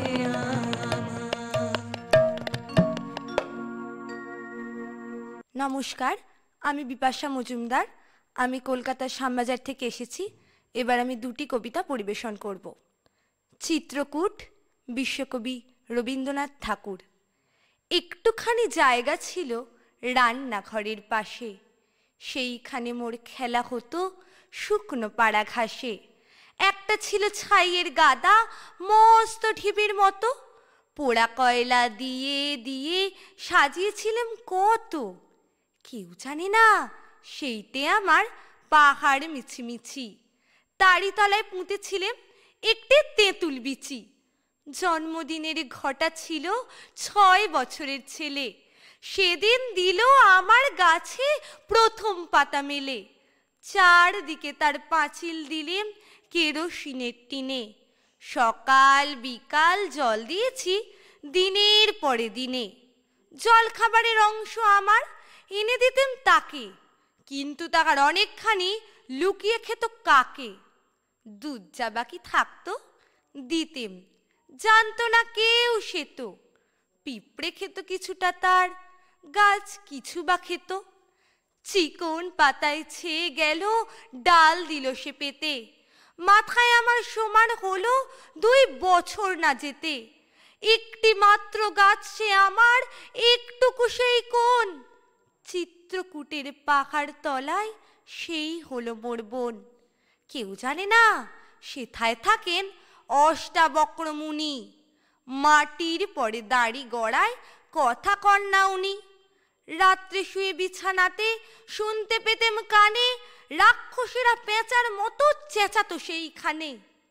I: নমস্কার, আমি বিপাশা মজুমদার। আমি কলকাতার শ্যামবাজার থেকে এসেছি। এবার আমি দুটি কবিতা পরিবেশন করব। চিত্রকূট, বিশ্বকবি রবীন্দ্রনাথ ঠাকুর। একটুখানি জায়গা ছিল রান্নাঘরের পাশে, সেইখানে মোর খেলা হতো শুকনো পাড়া ঘাসে। একটা ছিল ছাইয়ের গাদা মস্ত ঢিবির মতো, পোড়া কয়লা দিয়ে দিয়ে সাজিয়েছিলাম কত। কেউ জানে না সেইতে আমার পাহাড় মিছিমিছি। তারি তলায় পুঁতেছিলাম একটি তেঁতুল বিচি। জন্মদিনের ঘটা ছিল 6 বছরের ছেলে, সেদিন দিল আমার গাছে প্রথম পাতা মেলে। চারদিকে তার পাঁচিল দিলেম কেরোসিনের টিনে। সকাল বিকাল জল দিয়েছি দিনের পরে দিনে। জল খাবারের অংশ আমার এনে দিতেম তাকে, কিন্তু তার অনেকখানি লুকিয়ে খেত কাকে। দুধ যা বাকি থাকতো দিতেম, জানতো না কেউ সে তো। পিঁপড়ে খেত কিছুটা, তার গাছ কিছু বা খেত। চিকন পাতায় ছেয়ে গেল ডাল দিল সে পেতে। মাথায় আমার সমান হলো 2 বছর না যেতে। একটি মাত্র গাছ সে আমার, একটুকু সেই কোন। চিত্রকূটের পাহাড় তলায় সেই হলো মোর বোন। কেউ জানে না সেথায় থাকেন অষ্টাবক্র মুনি। মাটির পরে দাড়ি গড়ায় কথা কন্যা উনি। রাত্রে শুয়ে বিছানাতে শুনতে পেতেম কানে রাক্ষসীরা পেঁচার মতো চেঁচাতো সেইখানে।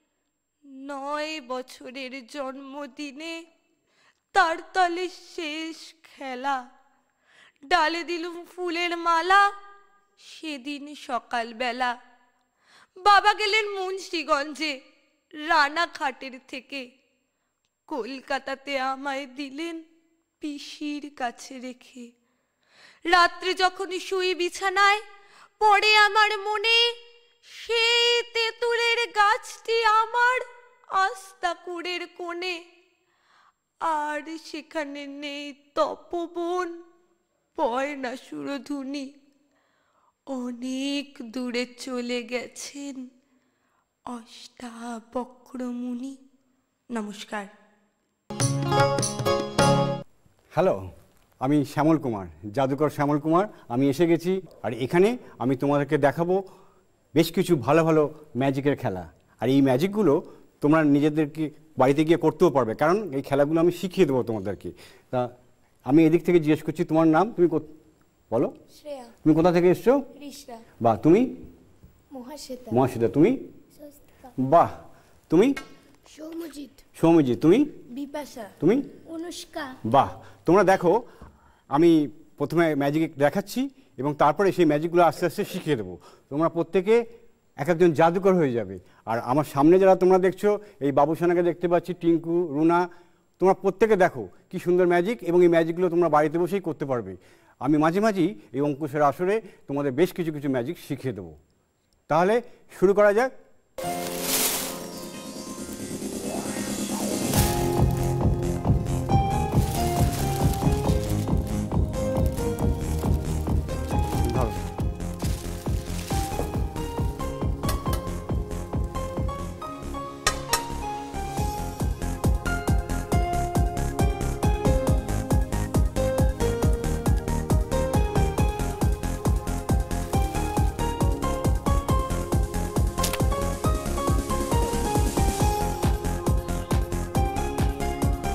I: 9 বছরের জন্মদিনে তার তলে শেষ খেলা। ডালে দিলুম ফুলের মালা সেদিন সকালবেলা। বাবা গেলেন মুন্সিগঞ্জে রানাঘাটের থেকে। কলকাতাতে আমায় দিলেন পিসির কাছে রেখে। রাত্রে যখন শুই বিছানায় পড়ে আমার মনে সেই তেঁতুলের গাছটি আমার আস্তাকুড়ের কোণে। আর সেখানে নেই তপবন, পয়না সুরধুনি। অনেক দূরে চলে গেছেন অষ্টাবক্র মুনি। নমস্কার।
J: হ্যালো, আমি শ্যামল কুমার, জাদুকর শ্যামল কুমার। আমি এসে গেছি, আর এখানে আমি তোমাদেরকে দেখাবো বেশ কিছু ভালো ভালো ম্যাজিকের খেলা। আর এই ম্যাজিকগুলো তোমরা নিজেদেরকে বাড়িতে গিয়ে করতেও পারবে, কারণ এই খেলাগুলো আমি শিখিয়ে দেবো তোমাদেরকে। তা আমি এদিক থেকে জিজ্ঞেস করছি, তোমার নাম? তুমি বলো।
I: শ্রেয়া।
J: তুমি কোথা থেকে এসছো?
I: রিশরা।
J: বাহ। তুমি?
I: মহাশ্বেতা।
J: মহাশ্বেতা। তুমি? বাহ। তুমি?
I: সৌমজিৎ।
J: সৌমজিৎ। তুমি?
I: বিপাশা।
J: তুমি?
I: অনুষ্কা।
J: বাহ। তোমরা দেখো, আমি প্রথমে ম্যাজিক দেখাচ্ছি এবং তারপরে সেই ম্যাজিকগুলো আস্তে আস্তে শিখিয়ে দেবো। তোমরা প্রত্যেকে এক একজন জাদুকর হয়ে যাবে। আর আমার সামনে যারা তোমরা দেখছো, এই বাবুসানাকে দেখতে পাচ্ছি, টিঙ্কু, রুনা, তোমরা প্রত্যেকে দেখো কি সুন্দর ম্যাজিক, এবং এই ম্যাজিকগুলো তোমরা বাড়িতে বসেই করতে পারবে। আমি মাঝে মাঝেই এই অঙ্কুশের আসরে তোমাদের বেশ কিছু কিছু ম্যাজিক শিখিয়ে দেবো। তাহলে শুরু করা যাক।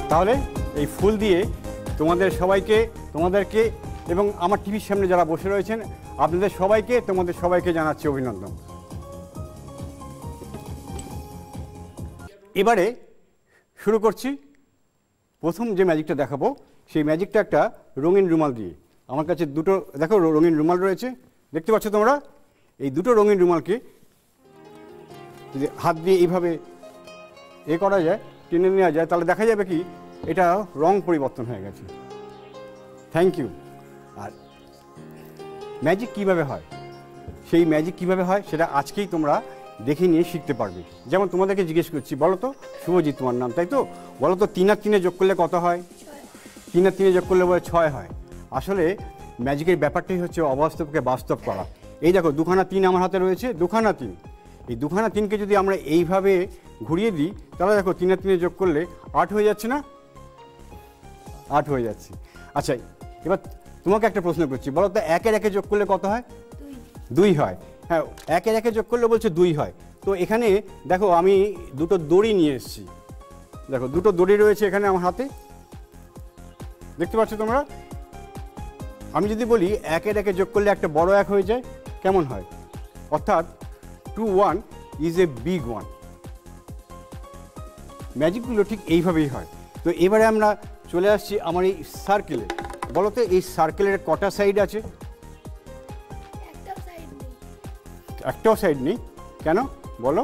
J: তাহলে এই ফুল দিয়ে তোমাদের সবাইকে, তোমাদেরকে এবং আমার টিভির সামনে যারা বসে রয়েছেন আপনাদের সবাইকে, তোমাদের সবাইকে জানাচ্ছি অভিনন্দন। এবারে শুরু করছি। প্রথম যে ম্যাজিকটা দেখাবো সেই ম্যাজিকটা একটা রঙিন রুমাল দিয়ে। আমার কাছে দুটো দেখো রঙিন রুমাল রয়েছে, দেখতে পাচ্ছ তোমরা? এই দুটো রঙিন রুমালকে যদি হাত দিয়ে এইভাবে করা যায়, টেনে নেওয়া যায়, তাহলে দেখা যাবে কি এটা রং পরিবর্তন হয়ে গেছে। Thank you. আর ম্যাজিক কিভাবে হয়, সেই ম্যাজিক কিভাবে হয় সেটা আজকেই তোমরা দেখে নিয়ে শিখতে পারবে। যেমন তোমাদেরকে জিজ্ঞেস করছি, বলো তো শুভজিৎ তোমার নাম, তাই তো? বলো তো 3 আর 3 যোগ করলে কত হয়? 3 আর 3 যোগ করলে বলে 6 হয়। আসলে ম্যাজিকের ব্যাপারটাই হচ্ছে অবাস্তবকে বাস্তব করা। এই দেখো 2খানা 3 আমার হাতে রয়েছে, 2খানা 3। এই 2খানা 3কে যদি আমরা এইভাবে ঘুরিয়ে দিই তাহলে দেখো 3 আর 3 যোগ করলে 8 হয়ে যাচ্ছে না? 8 হয়ে যাচ্ছে। আচ্ছা, এবার তোমাকে একটা প্রশ্ন করছি, বলো তো 1 এর 1 যোগ করলে কত হয়? 2 হয়। হ্যাঁ, 1 এর 1 যোগ করলে বলছে 2 হয়। তো এখানে দেখো আমি দুটো দড়ি নিয়ে এসেছি, দেখো দুটো দড়ি রয়েছে এখানে আমার হাতে, দেখতে পাচ্ছ তোমরা? আমি যদি বলি 1 এর 1 যোগ করলে একটা বড় 1 হয়ে যায়, কেমন হয়? অর্থাৎ 2 1 ইজ এ বিগ 1। ম্যাজিকগুলো ঠিক এইভাবেই হয়। তো এবারে আমরা চলে আসছি আমার এই সার্কেলে। বলো তো এই সার্কেলের কটা সাইড আছে? একটাও সাইড নেই। কেন বলো?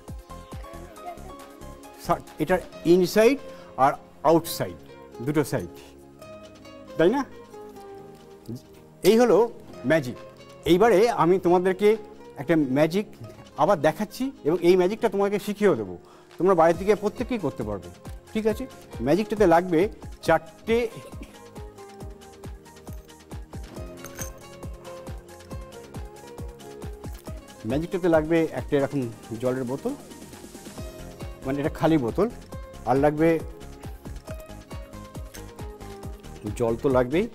J: এটার ইনসাইড আর আউটসাইড দুটো সাইড, তাই না? এই হলো ম্যাজিক। এইবারে আমি তোমাদেরকে একটা ম্যাজিক আবার দেখাচ্ছি এবং এই ম্যাজিকটা তোমাকে শিখিয়েও দেবো। তোমরা বাড়ি থেকে প্রত্যেকেই করতে পারবে, ঠিক আছে? ম্যাজিকটাতে লাগবে 4টে একটা এরকম জলের বোতল, মানে এটা খালি বোতল, আর লাগবে জল তো লাগবেই,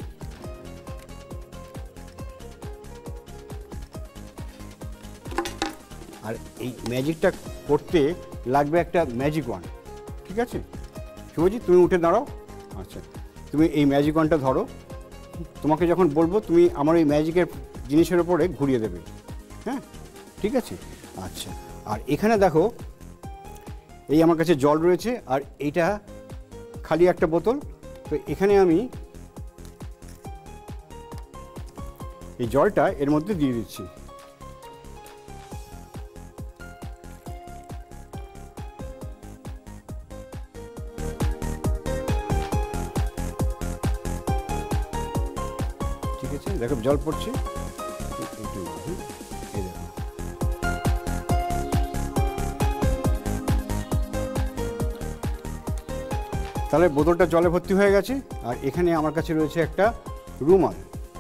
J: আর এই ম্যাজিকটা করতে লাগবে একটা ম্যাজিক ওয়ান, ঠিক আছে? শুভজিৎ তুমি উঠে দাঁড়াও। আচ্ছা, তুমি এই ম্যাজিক ওয়ানটা ধরো, তোমাকে যখন বলবো তুমি আমার এই ম্যাজিকের জিনিসের ওপরে ঘুরিয়ে দেবে, হ্যাঁ ঠিক আছে? আচ্ছা, আর এখানে দেখো এই আমার কাছে জল রয়েছে আর এইটা খালি একটা বোতল। তো এখানে আমি এই জলটা এর মধ্যে দিয়ে দিচ্ছি। ঠিক আছে, দেখো জল পড়ছে, এই দেখো। তাহলে বোতলটা জলে ভর্তি হয়ে গেছে আর এখানে আমার কাছে রয়েছে একটা রুমাল।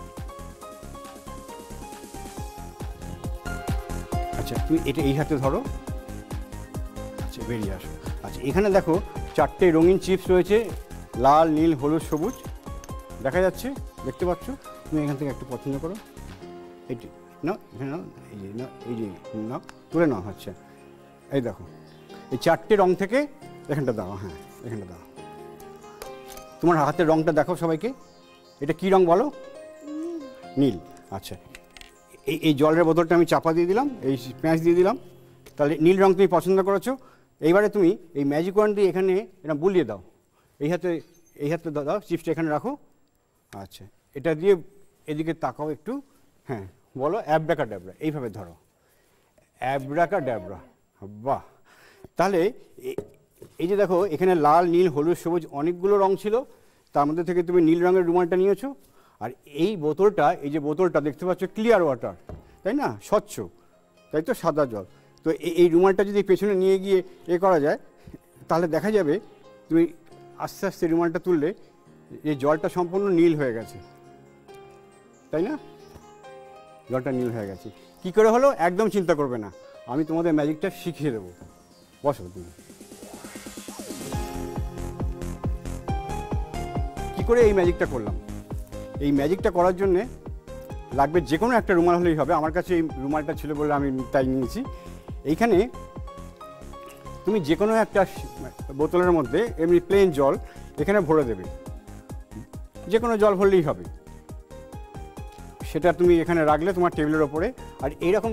J: আচ্ছা, তুমি এটা এই হাতে ধরো। আচ্ছা, বেরিয়ে আসো। আচ্ছা, এখানে দেখো 4টে রঙিন চিপস রয়েছে, লাল, নীল, হলুদ, সবুজ, দেখা যাচ্ছে, দেখতে পাচ্ছ? তুমি এখান থেকে একটু পছন্দ করো, এইটি না, এখানে নাও, এই যে না, এই যে না, তুলে নাও। আচ্ছা, এই দেখো এই 4টে রং থেকে এখানটা দাও, হ্যাঁ এখানটা দাও। তোমার হাতের রংটা দেখো সবাইকে, এটা কি রং বলো? নীল। আচ্ছা, এই জলের বোতলটা আমি চাপা দিয়ে দিলাম, এই প্যাঁচ দিয়ে দিলাম, তাহলে নীল রং তুমি পছন্দ করেছো। এইবারে তুমি এই ম্যাজিক ওয়ান দিয়ে এখানে এটা বুলিয়ে দাও, এই হাতে দাও, চিপসটা এখানে রাখো। আচ্ছা, এটা দিয়ে এদিকে তাকাও একটু, হ্যাঁ বলো অ্যাব্রাকাডাব্রা, এইভাবে ধরো, অ্যাব্রাকাডাব্রা। বাহ! তাহলে এই যে দেখো এখানে লাল, নীল, হলুদ, সবুজ অনেকগুলো রং ছিল, তার মধ্যে থেকে তুমি নীল রঙের রুমালটা নিয়েছো। আর এই বোতলটা, এই যে বোতলটা দেখতে পাচ্ছ ক্লিয়ার ওয়াটার, তাই না? স্বচ্ছ, তাই তো, সাদা জল। তো এই রুমালটা যদি পেছনে নিয়ে গিয়ে করা যায় তাহলে দেখা যাবে তুমি আস্তে আস্তে রুমালটা তুললে এই জলটা সম্পূর্ণ নীল হয়ে গেছে, তাই না? জলটা নীল হয়ে গেছে। কী করে হলো একদম চিন্তা করবে না, আমি তোমাদের ম্যাজিকটা শিখিয়ে দেবো। বসো তুমি। কী করে এই ম্যাজিকটা করলাম? এই ম্যাজিকটা করার জন্যে লাগবে যে কোনো একটা রুমাল হলেই হবে। আমার কাছে এই রুমালটা ছিল বলে আমি তাই নিয়েছি। এইখানে তুমি যে কোনো একটা বোতলের মধ্যে এমনি প্লেন জল এখানে ভরে দেবে, যে কোনো জল ভরলেই হবে। সেটা তুমি এখানে রাখলে তোমার টেবিলের ওপরে। আর এইরকম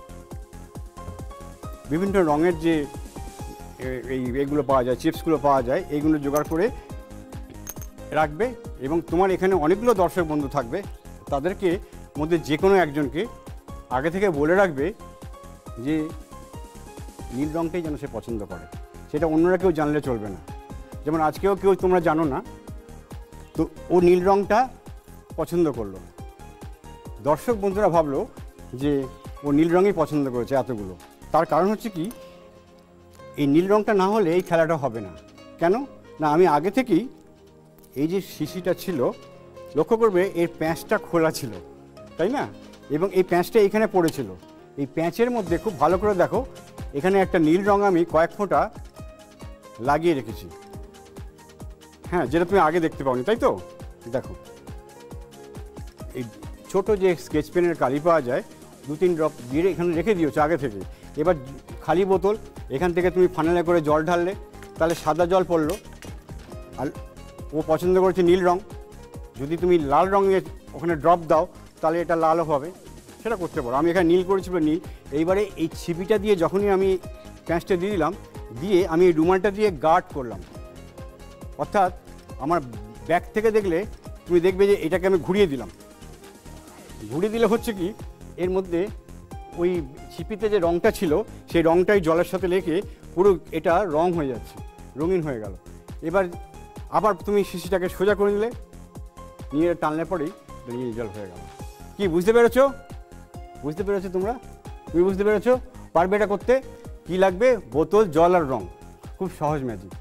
J: বিভিন্ন রঙের যে এইগুলো পাওয়া যায়, চিপসগুলো পাওয়া যায়, এইগুলো জোগাড় করে রাখবে। এবং তোমার এখানে অনেকগুলো দর্শক বন্ধু থাকবে, তাদেরকে মধ্যে যে কোনো একজনকে আগে থেকে বলে রাখবে যে নীল রঙটাই যেন সে পছন্দ করে, সেটা অন্যরা কেউ জানলে চলবে না। যেমন আজকেও কেউ তোমরা জানো না, তো ও নীল রঙটা পছন্দ করলো, দর্শক বন্ধুরা ভাবলো যে ও নীল রঙই পছন্দ করেছে এতগুলো। তার কারণ হচ্ছে কি, এই নীল রঙটা না হলে এই খেলাটা হবে না। কেন না, আমি আগে থেকেই এই যে শিশিটা ছিল, লক্ষ্য করবে এর প্যাঁচটা খোলা ছিল, তাই না? এবং এই প্যাঁচটা এখানে পড়েছিল। এই প্যাঁচের মধ্যে খুব ভালো করে দেখো, এখানে একটা নীল রঙ আমি কয়েক ফোঁটা লাগিয়ে রেখেছি। হ্যাঁ, যেটা তুমি আগে দেখতে পাওনি, তাই তো? দেখো, এই ছোট যে স্কেচ পেনের কালি পাওয়া যায়, 2-3 ড্রপ দিয়ে এখানে রেখে দিয়েছো আগে থেকে। এবার খালি বোতল, এখান থেকে তুমি ফানেলে করে জল ঢাললে, তাহলে সাদা জল পড়লো। আর ও পছন্দ করেছে নীল রঙ, যদি তুমি লাল রঙের ওখানে ড্রপ দাও তাহলে এটা লালও হবে, সেটা করতে পারো। আমি এখানে নীল করেছি নীল। এইবারে এই ছিপিটা দিয়ে যখনই আমি প্যাঁচটা দিয়ে দিলাম, দিয়ে আমি এই রুমালটা দিয়ে গার্ড করলাম। অর্থাৎ আমার ব্যাক থেকে দেখলে তুমি দেখবে যে এটাকে আমি ঘুরিয়ে দিলাম। ঘুরিয়ে দিলে হচ্ছে কি, এর মধ্যে ওই ছিপিতে যে রঙটা ছিল সেই রঙটাই জলের সাথে লেগে পুরো এটা রং হয়ে যাচ্ছে, রঙিন হয়ে গেল। এবার আবার তুমি শিশিটাকে সোজা করে নিলে, নিয়ে টানলে পরেই নীল জল হয়ে গেল। কি বুঝতে পেরেছো? বুঝতে পেরেছো তোমরা? তুমি বুঝতে পেরেছো? পারবে এটা করতে? কি লাগবে? বোতল, জল আর রং। খুব সহজ ম্যাজিক।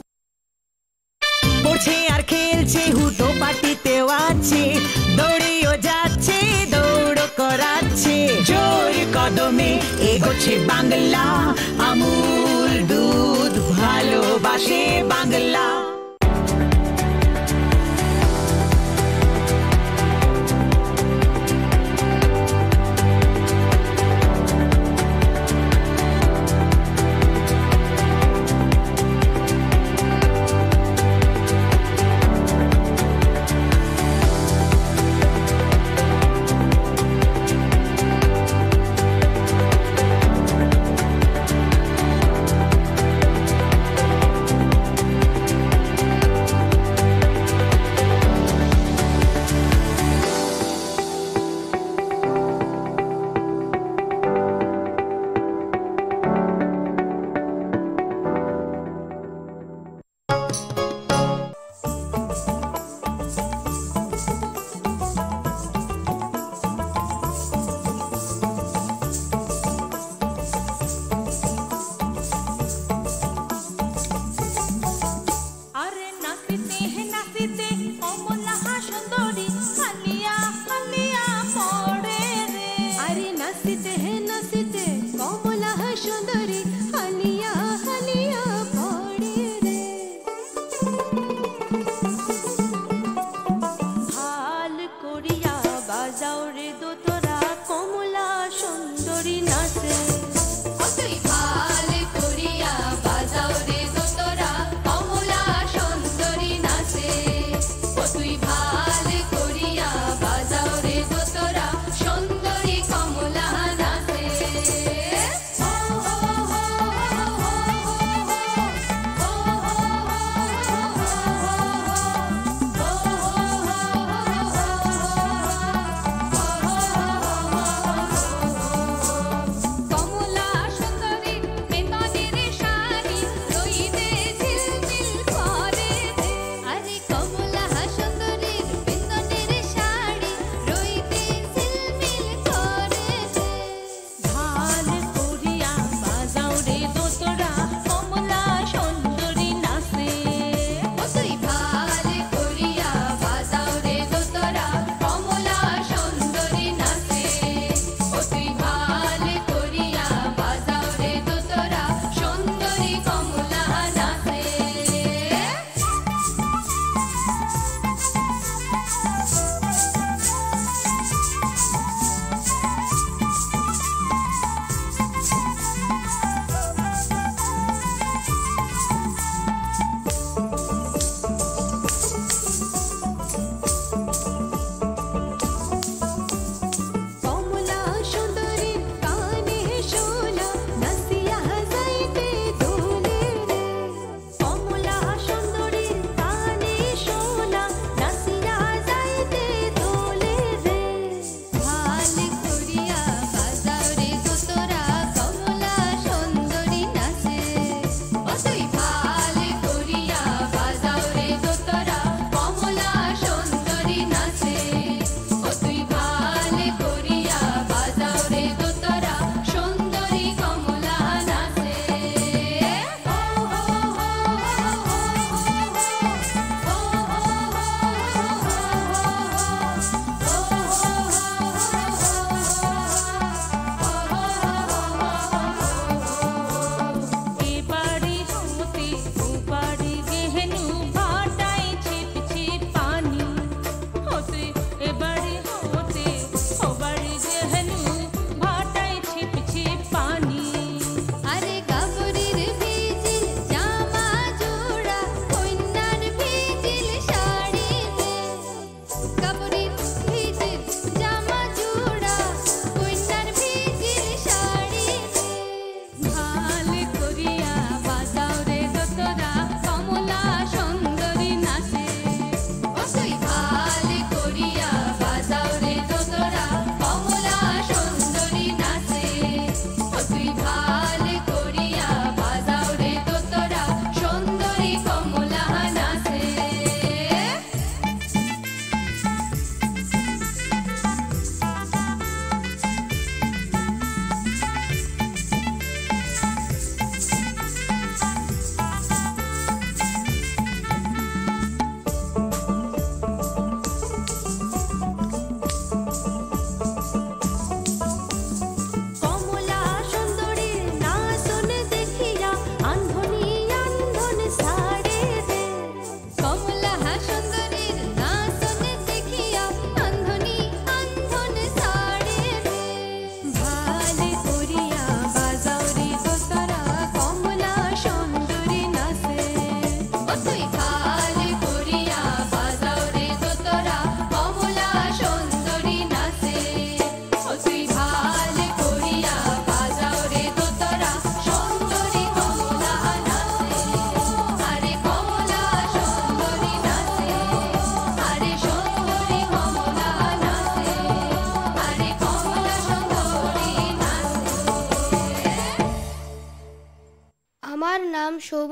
K: পড়ছে আর খেলছে, হুটো পাটিতেও আছে, দৌড়েও যাচ্ছে, দৌড় করাচ্ছে, জোর কদমে এগোচ্ছে বাংলা, আমুল দুধ ভালোবাসে বাংলা।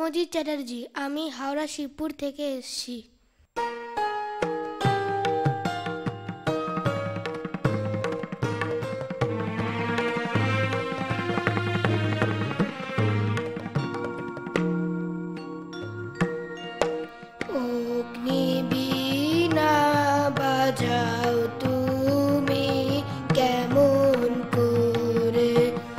I: সৌম্যজিৎ চ্যাটার্জি, আমি হাওড়া শিবপুর থেকে এসেছি। অগ্নিবীণা বাজাও তুমি কেমন করে,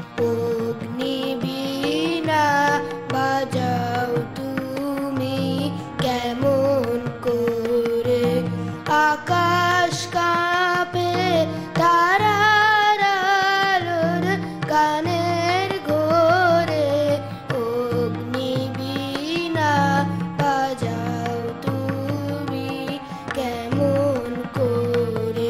I: অগ্নিবীণা বাজাও তুমি কেমন করে, আকাশ কাঁপে তারার আলোর গানের ঘোরে, অগ্নিবীণা বাজাও তুমি কেমন করে।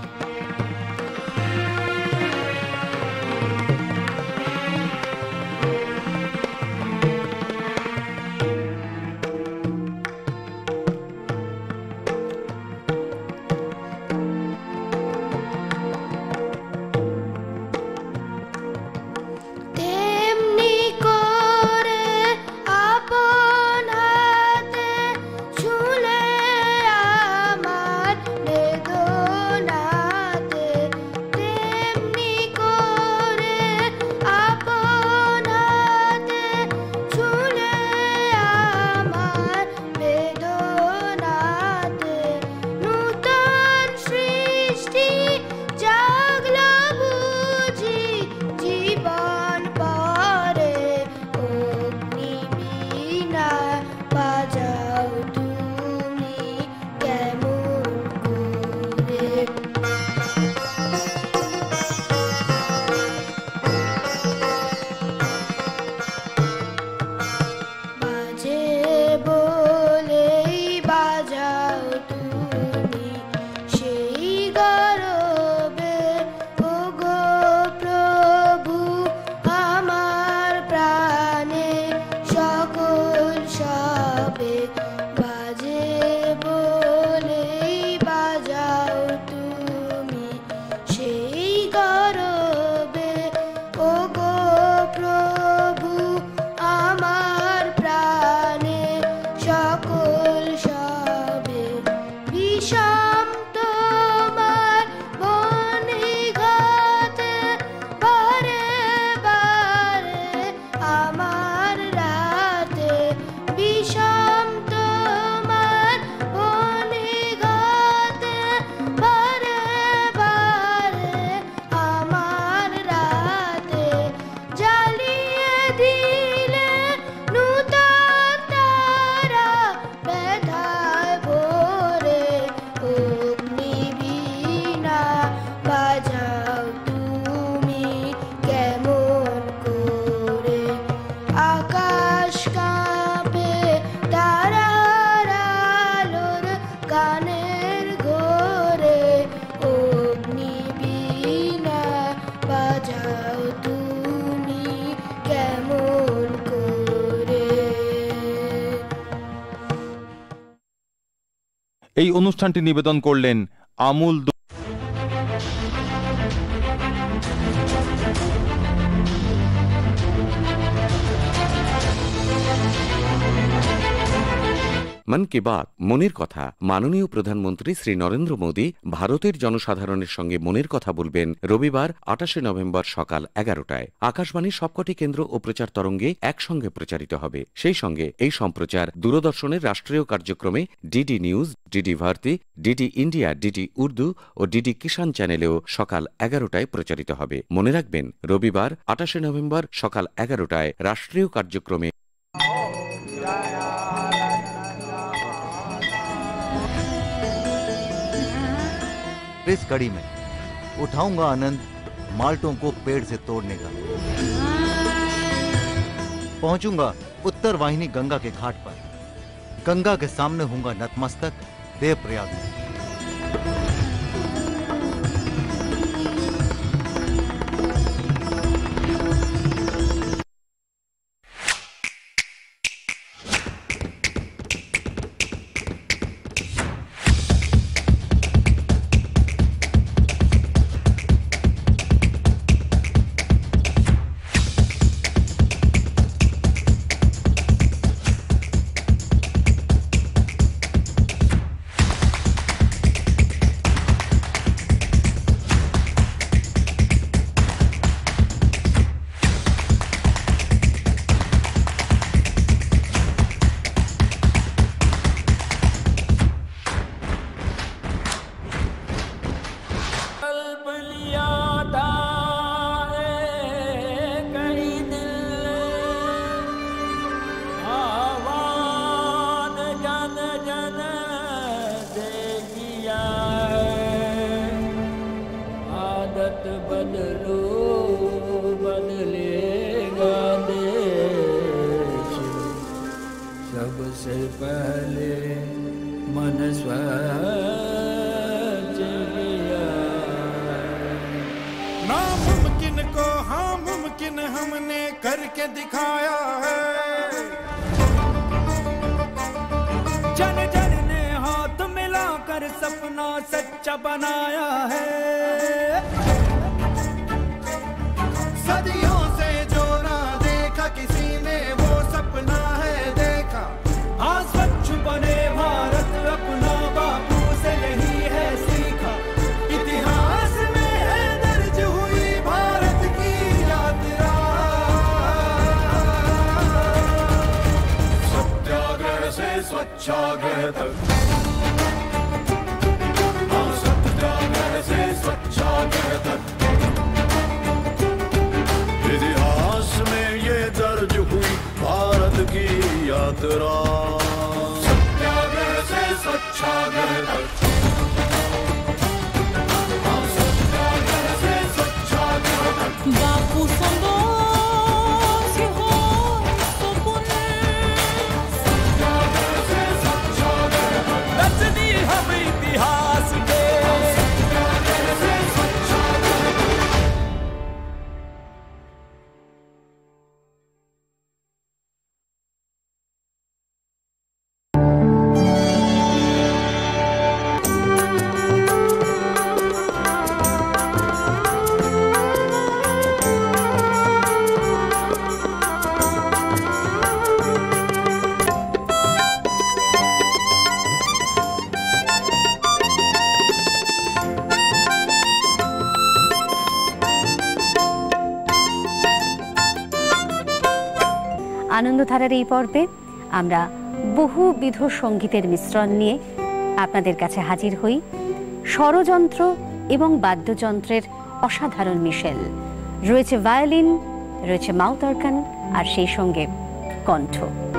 I: তেমনি করে আপন হাতে ছুলে আমার বেদনাতে, তেমনি করে আপন হাতে ছুলে আমার বেদনাতে, নূতন সৃষ্টি জাগলো বুঝি জীবন পরে, অগ্নিবীণা বাজাও তুমি কেমন করে। বাজে বলেই বাজাও তুমি সেই গরবে, ওগো প্রভু আমার প্রাণে সকল সবে, বাজে বলেই বাজাও তুমি সেই গরবে, ওগো প্রভু আমার প্রাণে সকল সবে, বিষম তোমার বহ্নিঘাতে বারে বারে আমার রাতে, বিষম তোমার বহ্নিঘাতে বারে বারে আমার রাতে, জ্বালিয়ে দিলে নূতন তারা ব্যথায় ভরে, অগ্নিবীণা বাজাও তুমি কেমন করে, আকাশ কাঁপে তারার আলোর গানের ঘোরে, অগ্নিবীণা বাজাও তুমি কেমন করে।
C: এই অনুষ্ঠানটি নিবেদন করলেন আমুল দুধ।
L: মন কি বাত, মনের কথা। মাননীয় প্রধানমন্ত্রী শ্রী নরেন্দ্র মোদী ভারতের জনসাধারণের সঙ্গে মনের কথা বলবেন রবিবার ২৮ নভেম্বর সকাল ১১টায়। আকাশবাণীর সবকটি কেন্দ্র ও প্রচার তরঙ্গে একসঙ্গে প্রচারিত হবে। সেই সঙ্গে এই সম্প্রচার দূরদর্শনের রাষ্ট্রীয় কার্যক্রমে DD news, DD Bharati, DD India, DD Urdu ও ডিডি কিষাণ চ্যানেলেও সকাল ১১টায় প্রচারিত হবে। মনে রাখবেন, রবিবার ২৮ নভেম্বর সকাল ১১টায় রাষ্ট্রীয় কার্যক্রমে।
M: इस कड़ी में उठाऊंगा आनंद माल्टों को पेड़ से तोड़ने का। पहुंचूंगा उत्तर वाहिनी गंगा के घाट पर, गंगा के सामने होऊंगा नतमस्तक देवप्रयाग में।
N: सबसे पहले मन स्वच्छ किया।
O: नामुमकिन को हाँ मुमकिन हमने करके दिखाया है।
N: जन जन ने हाथ मिलाकर सपना सच्चा बनाया है।
O: सदियों से जो ना देखा किसी ने वो सपना है देखा।
N: हाँ स्वच्छ बने भारत अपना बापू से यही है सीखा। इतिहास में है दर्ज हुई भारत की यात्रा।
O: सत्याग्रह से स्वच्छाग्रह तक, हाँ सत्याग्रह से स्वच्छाग्रह तक। इतिहास में ये दर्ज हुई भारत की यात्रा। सत्याग्रह से स्वच्छाग्रह तक, हाँ सत्याग्रह से स्वच्छाग्रह तक।
K: बापू संगोस हो सपन,
O: सत्याग्रह से स्वच्छाग्रह तक।
N: रचनी हम इतिहास के।
O: सत्याग्रह से स्वच्छाग्रह तक।
B: আনন্দধারার এই পর্বে আমরা বহুবিধ সঙ্গীতের মিশ্রণ নিয়ে আপনাদের কাছে হাজির হই। স্বরযন্ত্র এবং বাদ্যযন্ত্রের অসাধারণ মিশেল রয়েছে, ভায়োলিন রয়েছে, মাউথ অর্গান, আর সেই সঙ্গে কণ্ঠ।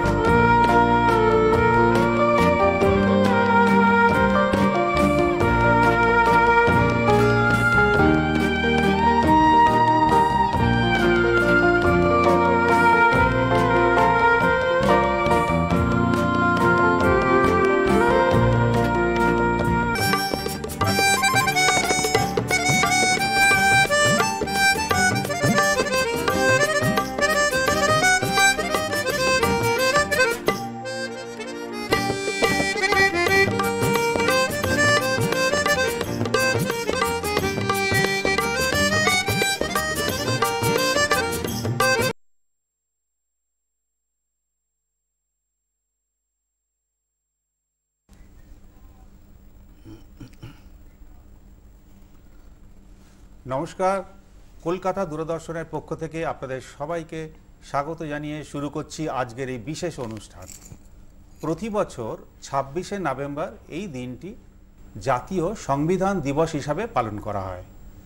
Q: নমস্কার, কলকাতা দূরদর্শনের পক্ষ থেকে আপনাদের সবাইকে স্বাগত জানিয়ে শুরু করছি আজকের এই বিশেষ অনুষ্ঠান। প্রতি বছর 26শে নভেম্বর এই দিনটি জাতীয় সংবিধান দিবস হিসাবে পালন করা হয়।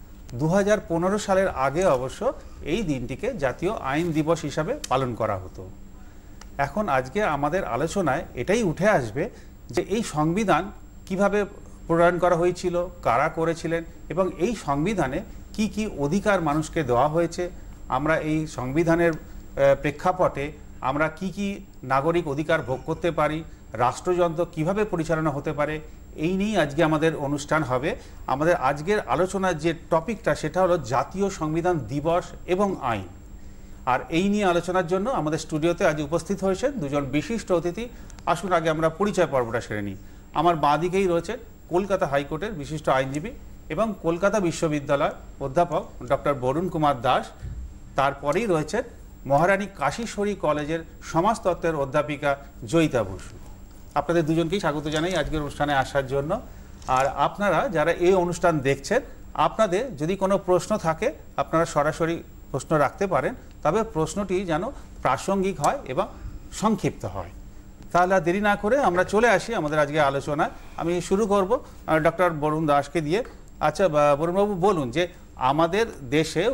Q: 2015 সালের আগে অবশ্য এই দিনটিকে জাতীয় আইন দিবস হিসাবে পালন করা হতো। এখন আজকে আমাদের আলোচনায় এটাই উঠে আসবে যে এই সংবিধান কিভাবে প্রণয়ন করা হয়েছিল, কারা করেছিলেন এবং এই সংবিধানে কি কি অধিকার মানুষকে দেওয়া হয়েছে, আমরা এই সংবিধানের প্রেক্ষাপটে আমরা কি কি নাগরিক অধিকার ভোগ করতে পারি, রাষ্ট্রযন্ত্র কিভাবে পরিচালনা হতে পারে, এই নিয়েই আজকে আমাদের অনুষ্ঠান হবে। আমাদের আজকের আলোচনার যে টপিকটা সেটা হলো জাতীয় সংবিধান দিবস এবং আইন। আর এই নিয়ে আলোচনার জন্য আমাদের স্টুডিওতে আজ উপস্থিত হয়েছেন দুজন বিশিষ্ট অতিথি। আসুন আগে আমরা পরিচয় পর্বটা সেরে নিই। আমার বাঁ দিকেই রয়েছে কলকাতা হাইকোর্টের বিশিষ্ট আইনজীবী এবং কলকাতা বিশ্ববিদ্যালয় অধ্যাপক ডক্টর বরুণ কুমার দাস। তারপরেই রয়েছেন মহারানী কাশীশ্বরী কলেজের সমাজতত্ত্বের অধ্যাপিকা জয়িতা বসু। আপনাদের দুজনকেই স্বাগত জানাই আজকের অনুষ্ঠানে আসার জন্য। আর আপনারা যারা এই অনুষ্ঠান দেখছেন, আপনাদের যদি কোনো প্রশ্ন থাকে আপনারা সরাসরি প্রশ্ন রাখতে পারেন, তবে প্রশ্নটি যেন প্রাসঙ্গিক হয় এবং সংক্ষিপ্ত হয়। তাহলে দেরি না করে আমরা চলে আসি আমাদের আজকে আলোচনায়। আমি শুরু করব ডক্টর বরুণ দাসকে দিয়ে। আচ্ছা বরুণবাবু, বলুন যে আমাদের দেশে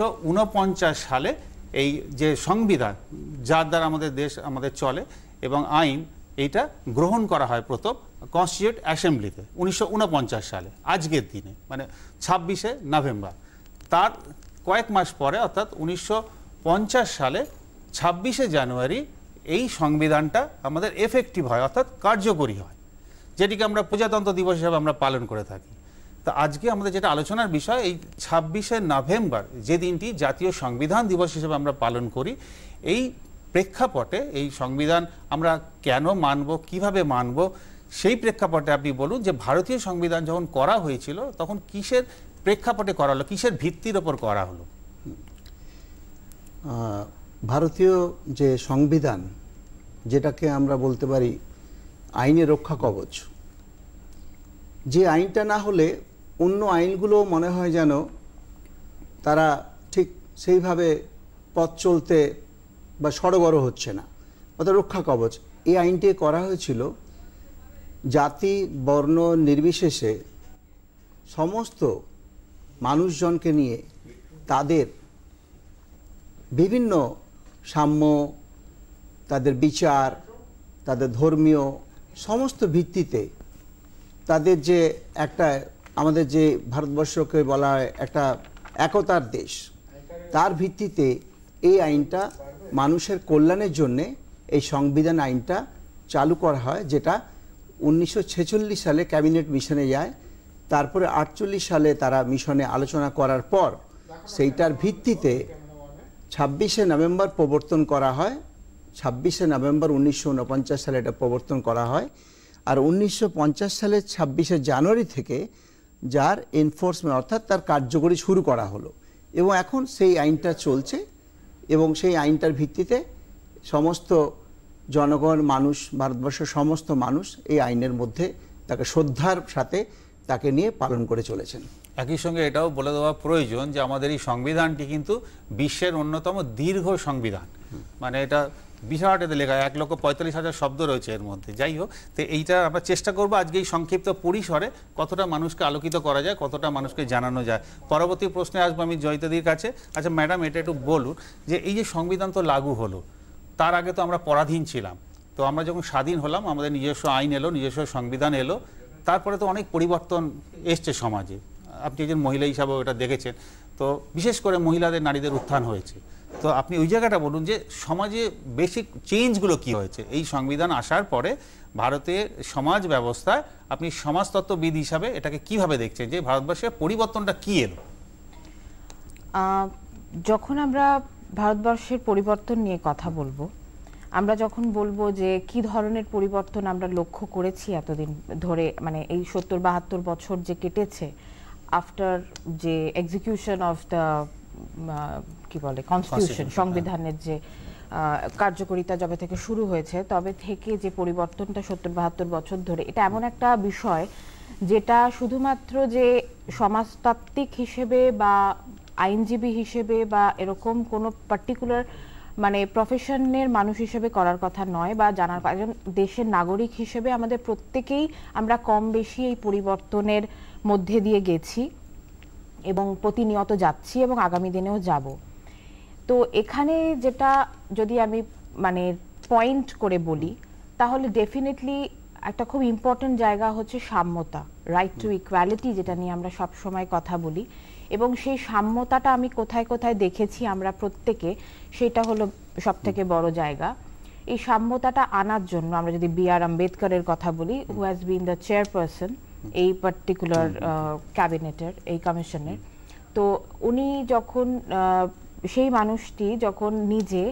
Q: 1949 সালে এই যে সংবিধান যার দ্বারা আমাদের দেশ আমাদের চলে এবং আইন, এইটা গ্রহণ করা হয় প্রথম কনস্টিটিউয়েন্ট অ্যাসেম্বলিতে 1949 সালে, আজকের দিনে মানে 26শে নভেম্বর। তার কয়েক মাস পরে অর্থাৎ 1950 সালে 26শে জানুয়ারি এই সংবিধানটা আমাদের এফেক্টিভ হয়, অর্থাৎ কার্যকরী হয়, যেটিকে আমরা প্রজাতন্ত্র দিবস হিসাবে আমরা পালন করে থাকি। তা আজকে আমাদের যেটা আলোচনার বিষয়, এই 26শে নভেম্বর যে দিনটি জাতীয় সংবিধান দিবস হিসেবে আমরা পালন করি, এই প্রেক্ষাপটে এই সংবিধান আমরা কেন মানব, কিভাবে মানব, সেই প্রেক্ষাপটে আপনি বলুন যে ভারতীয় সংবিধান যখন করা হয়েছিল তখন কিসের প্রেক্ষাপটে করা হলো, কিসের ভিত্তির ওপর করা হলো?
R: ভারতীয় যে সংবিধান, যেটাকে আমরা বলতে পারি আইনের রক্ষা কবচ, যে আইনটা না হলে অন্য আইনগুলো মনে হয় যেন তারা ঠিক সেইভাবে পথ চলতে বা সড়গড় হচ্ছে না, অর্থাৎ রক্ষা কবচ। এই আইনটি করা হয়েছিল জাতি বর্ণ নির্বিশেষে সমস্ত মানুষজনকে নিয়ে তাদের বিভিন্ন সাম্য, তাদের বিচার, তাদের ধর্মীয় সমস্ত ভিত্তিতে তাদের যে একটা, আমাদের যে ভারতবর্ষকে বলা হয় একটা একতার দেশ, তার ভিত্তিতে এই আইনটা মানুষের কল্যাণের জন্যে এই সংবিধান আইনটা চালু করা হয়, যেটা 1946 সালে ক্যাবিনেট মিশনে যায়। তারপরে 48 সালে তারা মিশনে আলোচনা করার পর সেইটার ভিত্তিতে 26শে নভেম্বর প্রবর্তন করা হয়। 26শে নভেম্বর 1949 সালে এটা প্রবর্তন করা হয়। আর 1950 সালের 26শে জানুয়ারি থেকে যার এনফোর্সমেন্ট অর্থাৎ তার কার্যকরী শুরু করা হলো, এবং এখন সেই আইনটা চলছে। এবং সেই আইনটার ভিত্তিতে সমস্ত জনগণ, মানুষ, ভারতবর্ষের সমস্ত মানুষ এই আইনের মধ্যে তাকে শ্রদ্ধার সাথে তাকে নিয়ে পালন করে চলেছেন।
Q: একই সঙ্গে এটাও বলে দেওয়া প্রয়োজন যে আমাদের এই সংবিধানটি কিন্তু বিশ্বের অন্যতম দীর্ঘ সংবিধান, মানে এটা বিরাট, এতে লেখা 1,45,000 শব্দ রয়েছে এর মধ্যে। যাই হোক, তো এইটা আমরা চেষ্টা করবো আজকে এই সংক্ষিপ্ত পরিসরে কতটা মানুষকে আলোকিত করা যায়, কতটা মানুষকে জানানো যায়। পরবর্তী প্রশ্নে আসবো আমি জয়িতাদির কাছে। আচ্ছা ম্যাডাম, এটা একটু বলুন যে এই যে সংবিধান তো লাগু হলো, তার আগে তো আমরা পরাধীন ছিলাম, তো আমরা যখন স্বাধীন হলাম আমাদের নিজস্ব আইন এলো, নিজস্ব সংবিধান এলো, তারপরে তো অনেক পরিবর্তন এসছে সমাজে। আপনি একজন মহিলা হিসাবেও এটা দেখেছেন, তো বিশেষ করে মহিলাদের, নারীদের উত্থান হয়েছে। তো আপনি ওই জায়গাটা বলুন যে সমাজে বেসিক চেঞ্জগুলো কি হয়েছে এই সংবিধান আসার পরে ভারতের সমাজ ব্যবস্থায়। আপনি সমাজতত্ত্ববিদ হিসাবে এটাকে কিভাবে দেখছেন, যে ভারতবর্ষের পরিবর্তনটা কি এলো?
S: যখন আমরা ভারতবর্ষের পরিবর্তন নিয়ে কথা বলবো, আমরা যখন বলবো যে কি ধরনের পরিবর্তন আমরা লক্ষ্য করেছি এতদিন ধরে, মানে এই 70-72 বছর যে কেটেছে আফটার যে এক্সিকিউশন অফ দ্য কি বলে কনস্টিটিউশন, সংবিধানের যে কার্যকারিতা যবে থেকে শুরু হয়েছে তবে থেকে যে পরিবর্তনটা 70-72 বছর ধরে, এটা এমন একটা বিষয় যেটা শুধুমাত্র যে সমাজতাত্ত্বিক হিসেবে বা আইনজীবী হিসেবে বা এরকম কোনো পার্টিকুলার মানে প্রফেশনের মানুষ হিসেবে করার কথা নয়, বা জানার, একজন দেশের নাগরিক হিসেবে আমাদের প্রত্যেকেই আমরা কম বেশি এই পরিবর্তনের মধ্যে দিয়ে গেছি এবং প্রতিনিয়ত যাচ্ছি এবং আগামী দিনেও যাব। তো এখানে যেটা যদি আমি মানে পয়েন্ট করে বলি, তাহলে ডেফিনেটলি একটা খুব ইম্পর্টেন্ট জায়গা হচ্ছে সাম্যতা, রাইট টু ইকুয়ালিটি, যেটা নিয়ে আমরা সব সময় কথা বলি। এবং সেই সাম্যতাটা আমি কোথায় কোথায় দেখেছি আমরা প্রত্যেকে, সেটা হলো সবথেকে বড় জায়গা। এই সাম্যতাটা আনার জন্য আমরা যদি বি.আর. আম্বেদকরের কথা বলি, who has been the chairperson এই পার্টিকুলার ক্যাবিনেটের, এই কমিশনের, তো উনি যখন সেই মানুষটি যখন নিজে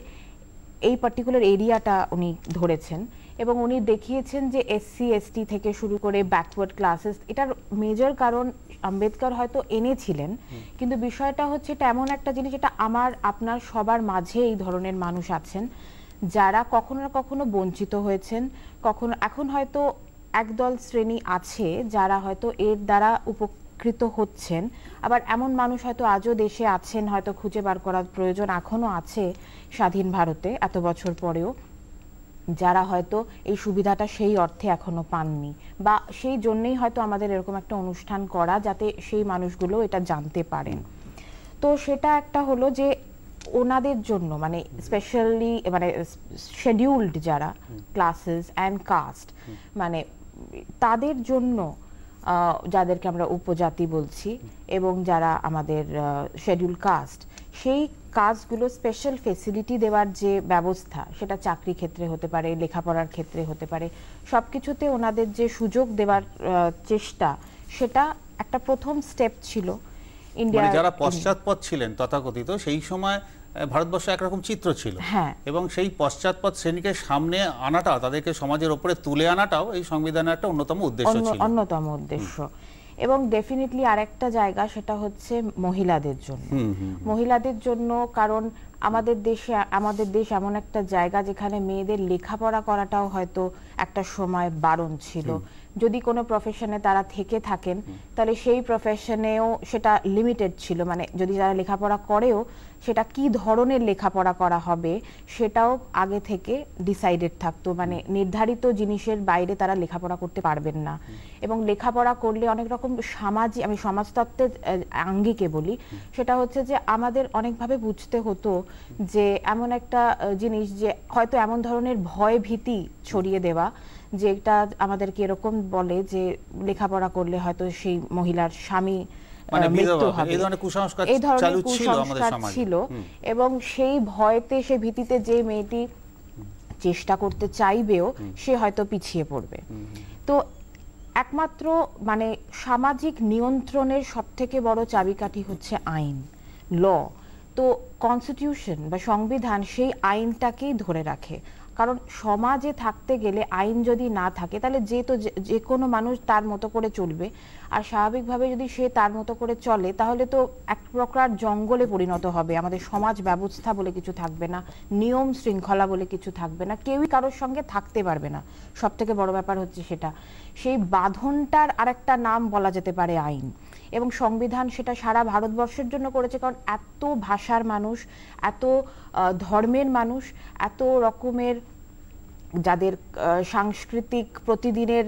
S: এই পার্টিকুলার এরিয়াটা উনি ধরেছেন এবং উনি দেখিয়েছেন যে এসসি এসটি থেকে শুরু করে ব্যাকওয়ার্ড ক্লাসেস, এটার মেজর কারণ আম্বেদকর হয়তো এনেছিলেন, কিন্তু বিষয়টা হচ্ছে এটা এমন একটা জিনিস যেটা আমার আপনার সবার মাঝে এই ধরনের মানুষ আছেন যারা কখনো না কখনো বঞ্চিত হয়েছেন, কখনো এখন হয়তো একদল শ্রেণী আছে যারা হয়তো এর দ্বারা উপকৃত হচ্ছেন, আবার এমন মানুষ হয়তো আজও দেশে আছেন, হয়তো খুঁজে বার করার প্রয়োজন এখনো আছে স্বাধীন ভারতে এত বছর পরেও, যারা হয়তো এই সুবিধাটা সেই অর্থে এখনো পাননি, বা সেই জন্যই হয়তো আমাদের এরকম একটা অনুষ্ঠান করা যাতে সেই মানুষগুলো এটা জানতে পারেন। তো সেটা একটা হলো যে ওনাদের জন্য মানে স্পেশালি মানে শেডিউলড যারা ক্লাসেস অ্যান্ড কাস্ট, মানে তাদের জন্য যাদেরকে আমরা উপজাতি বলছি এবং যারা আমাদের শেডিউল কাস্ট, সেই কাজগুলো স্পেশাল ফেসিলিটি দেওয়ার যে ব্যবস্থা, সেটা চাকরি ক্ষেত্রে হতে পারে, লেখাপড়ার ক্ষেত্রে হতে পারে, সবকিছুতে ওনাদের যে সুযোগ দেওয়ার চেষ্টা, সেটা একটা প্রথম স্টেপ ছিল। ইন্ডিয়া
Q: যারা পশ্চাৎপদ ছিলেন তথাকথিত, সেই সময় ভারতবর্ষ একরকম চিত্র ছিল, এবং সেই পশ্চাৎপদ শ্রেণীকে সামনে আনাটা, তাদেরকে সমাজের উপরে তুলে আনাটাও এই সংবিধানের একটা অন্যতম উদ্দেশ্য ছিল,
S: অন্যতম উদ্দেশ্য। এবং ডেফিনেটলি আরেকটা জায়গা, সেটা হচ্ছে মহিলাদের জন্য। মহিলাদের জন্য, কারণ আমাদের দেশ এমন একটা জায়গা যেখানে মেয়েদের লেখাপড়া করাটাও হয়তো একটা সময় বারণ ছিল। যদি কোনো প্রফেশনে তারা থেকে থাকেন, তাহলে সেই প্রফেশনেও সেটা লিমিটেড ছিল, মানে যদি তারা লেখাপড়া করেও সেটা কি ধরনের লেখাপড়া করা হবে সেটাও আগে থেকে ডিসাইডেড থাকতো, মানে নির্ধারিত জিনিসের বাইরে তারা লেখাপড়া করতে পারবেন না। এবং লেখাপড়া করলে অনেক রকম সামাজিক, আমি সমাজতত্ত্বের আঙ্গিকে বলি, সেটা হচ্ছে যে আমাদের অনেকভাবে বুঝতে হতো যে এমন একটা জিনিস, যে হয়তো এমন ধরনের ভয় ভীতি ছড়িয়ে দেওয়া, যে এটা আমাদেরকে এরকম বলে যে লেখাপড়া করলে হয়তো সেই মহিলার স্বামী মৃত্যু হবে, এই ধরনের কুসংস্কার ছিল। এবং সেই ভয়তে, সে ভীতিতে যে মেয়েটি চেষ্টা করতে চাইবেও সে হয়তো পিছিয়ে পড়বে। তো একমাত্র মানে সামাজিক নিয়ন্ত্রণের সবথেকে বড় চাবিকাঠি হচ্ছে আইন, ল। তো কনস্টিটিউশন বা সংবিধান সেই আইনটাকেই ধরে রাখে, কারণ সমাজে থাকতে গেলে আইন যদি না থাকে, তাহলে যে কোনো মানুষ তার মতো করে চলবে। আর স্বাভাবিকভাবে যদি সে তার মতো করে চলে, তাহলে তো এক প্রকার জঙ্গলে পরিণত হবে। আমাদের সমাজ ব্যবস্থা বলে কিছু থাকবে না, নিয়ম শৃঙ্খলা বলে কিছু থাকবে না, কেউই কারোর সঙ্গে থাকতে পারবে না। সব থেকে বড় ব্যাপার হচ্ছে সেটা, সেই বাঁধনটার আরেকটা নাম বলা যেতে পারে আইন। এবং সংবিধান সেটা সারা ভারতবর্ষের জন্য করেছে, কারণ এত ভাষার মানুষ, এত ধর্মের মানুষ, এত রকমের যাদের সাংস্কৃতিক প্রতিদিনের